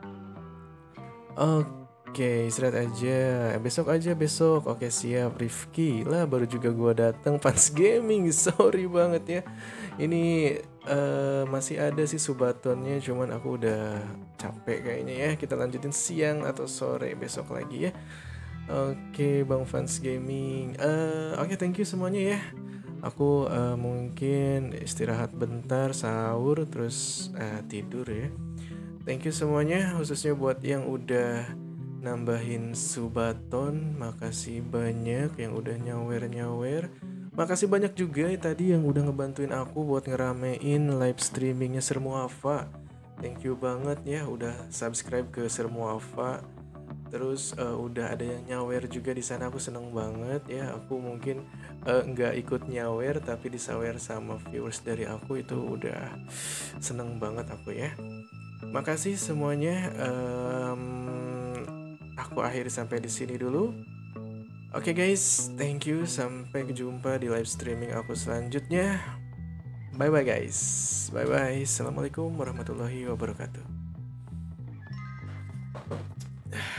Oke, istirahat aja. Besok aja besok. Oke siap. Rifki lah baru juga gua datang. Fans Gaming, sorry banget ya. Ini uh, masih ada sih subatonnya, cuman aku udah capek kayaknya ya. Kita lanjutin siang atau sore besok lagi ya. Oke, Bang Fans Gaming. Uh, Oke, thank you semuanya ya. Aku uh, mungkin istirahat bentar, sahur, terus uh, tidur ya. Thank you semuanya, khususnya buat yang udah nambahin subaton. Makasih banyak yang udah nyawer-nyawer. Makasih banyak juga ya tadi yang udah ngebantuin aku buat ngeramein live streamingnya Sermuafa. Thank you banget ya udah subscribe ke Sermuafa. Terus uh, udah ada yang nyawer juga di sana, aku seneng banget ya. Aku mungkin nggak uh, ikut nyawer tapi disawer sama viewers dari aku, itu udah seneng banget aku ya. Makasih semuanya. Um, aku akhiri sampai di sini dulu. Oke okay guys, thank you. Sampai jumpa di live streaming aku selanjutnya. Bye bye guys. Bye bye. Assalamualaikum warahmatullahi wabarakatuh.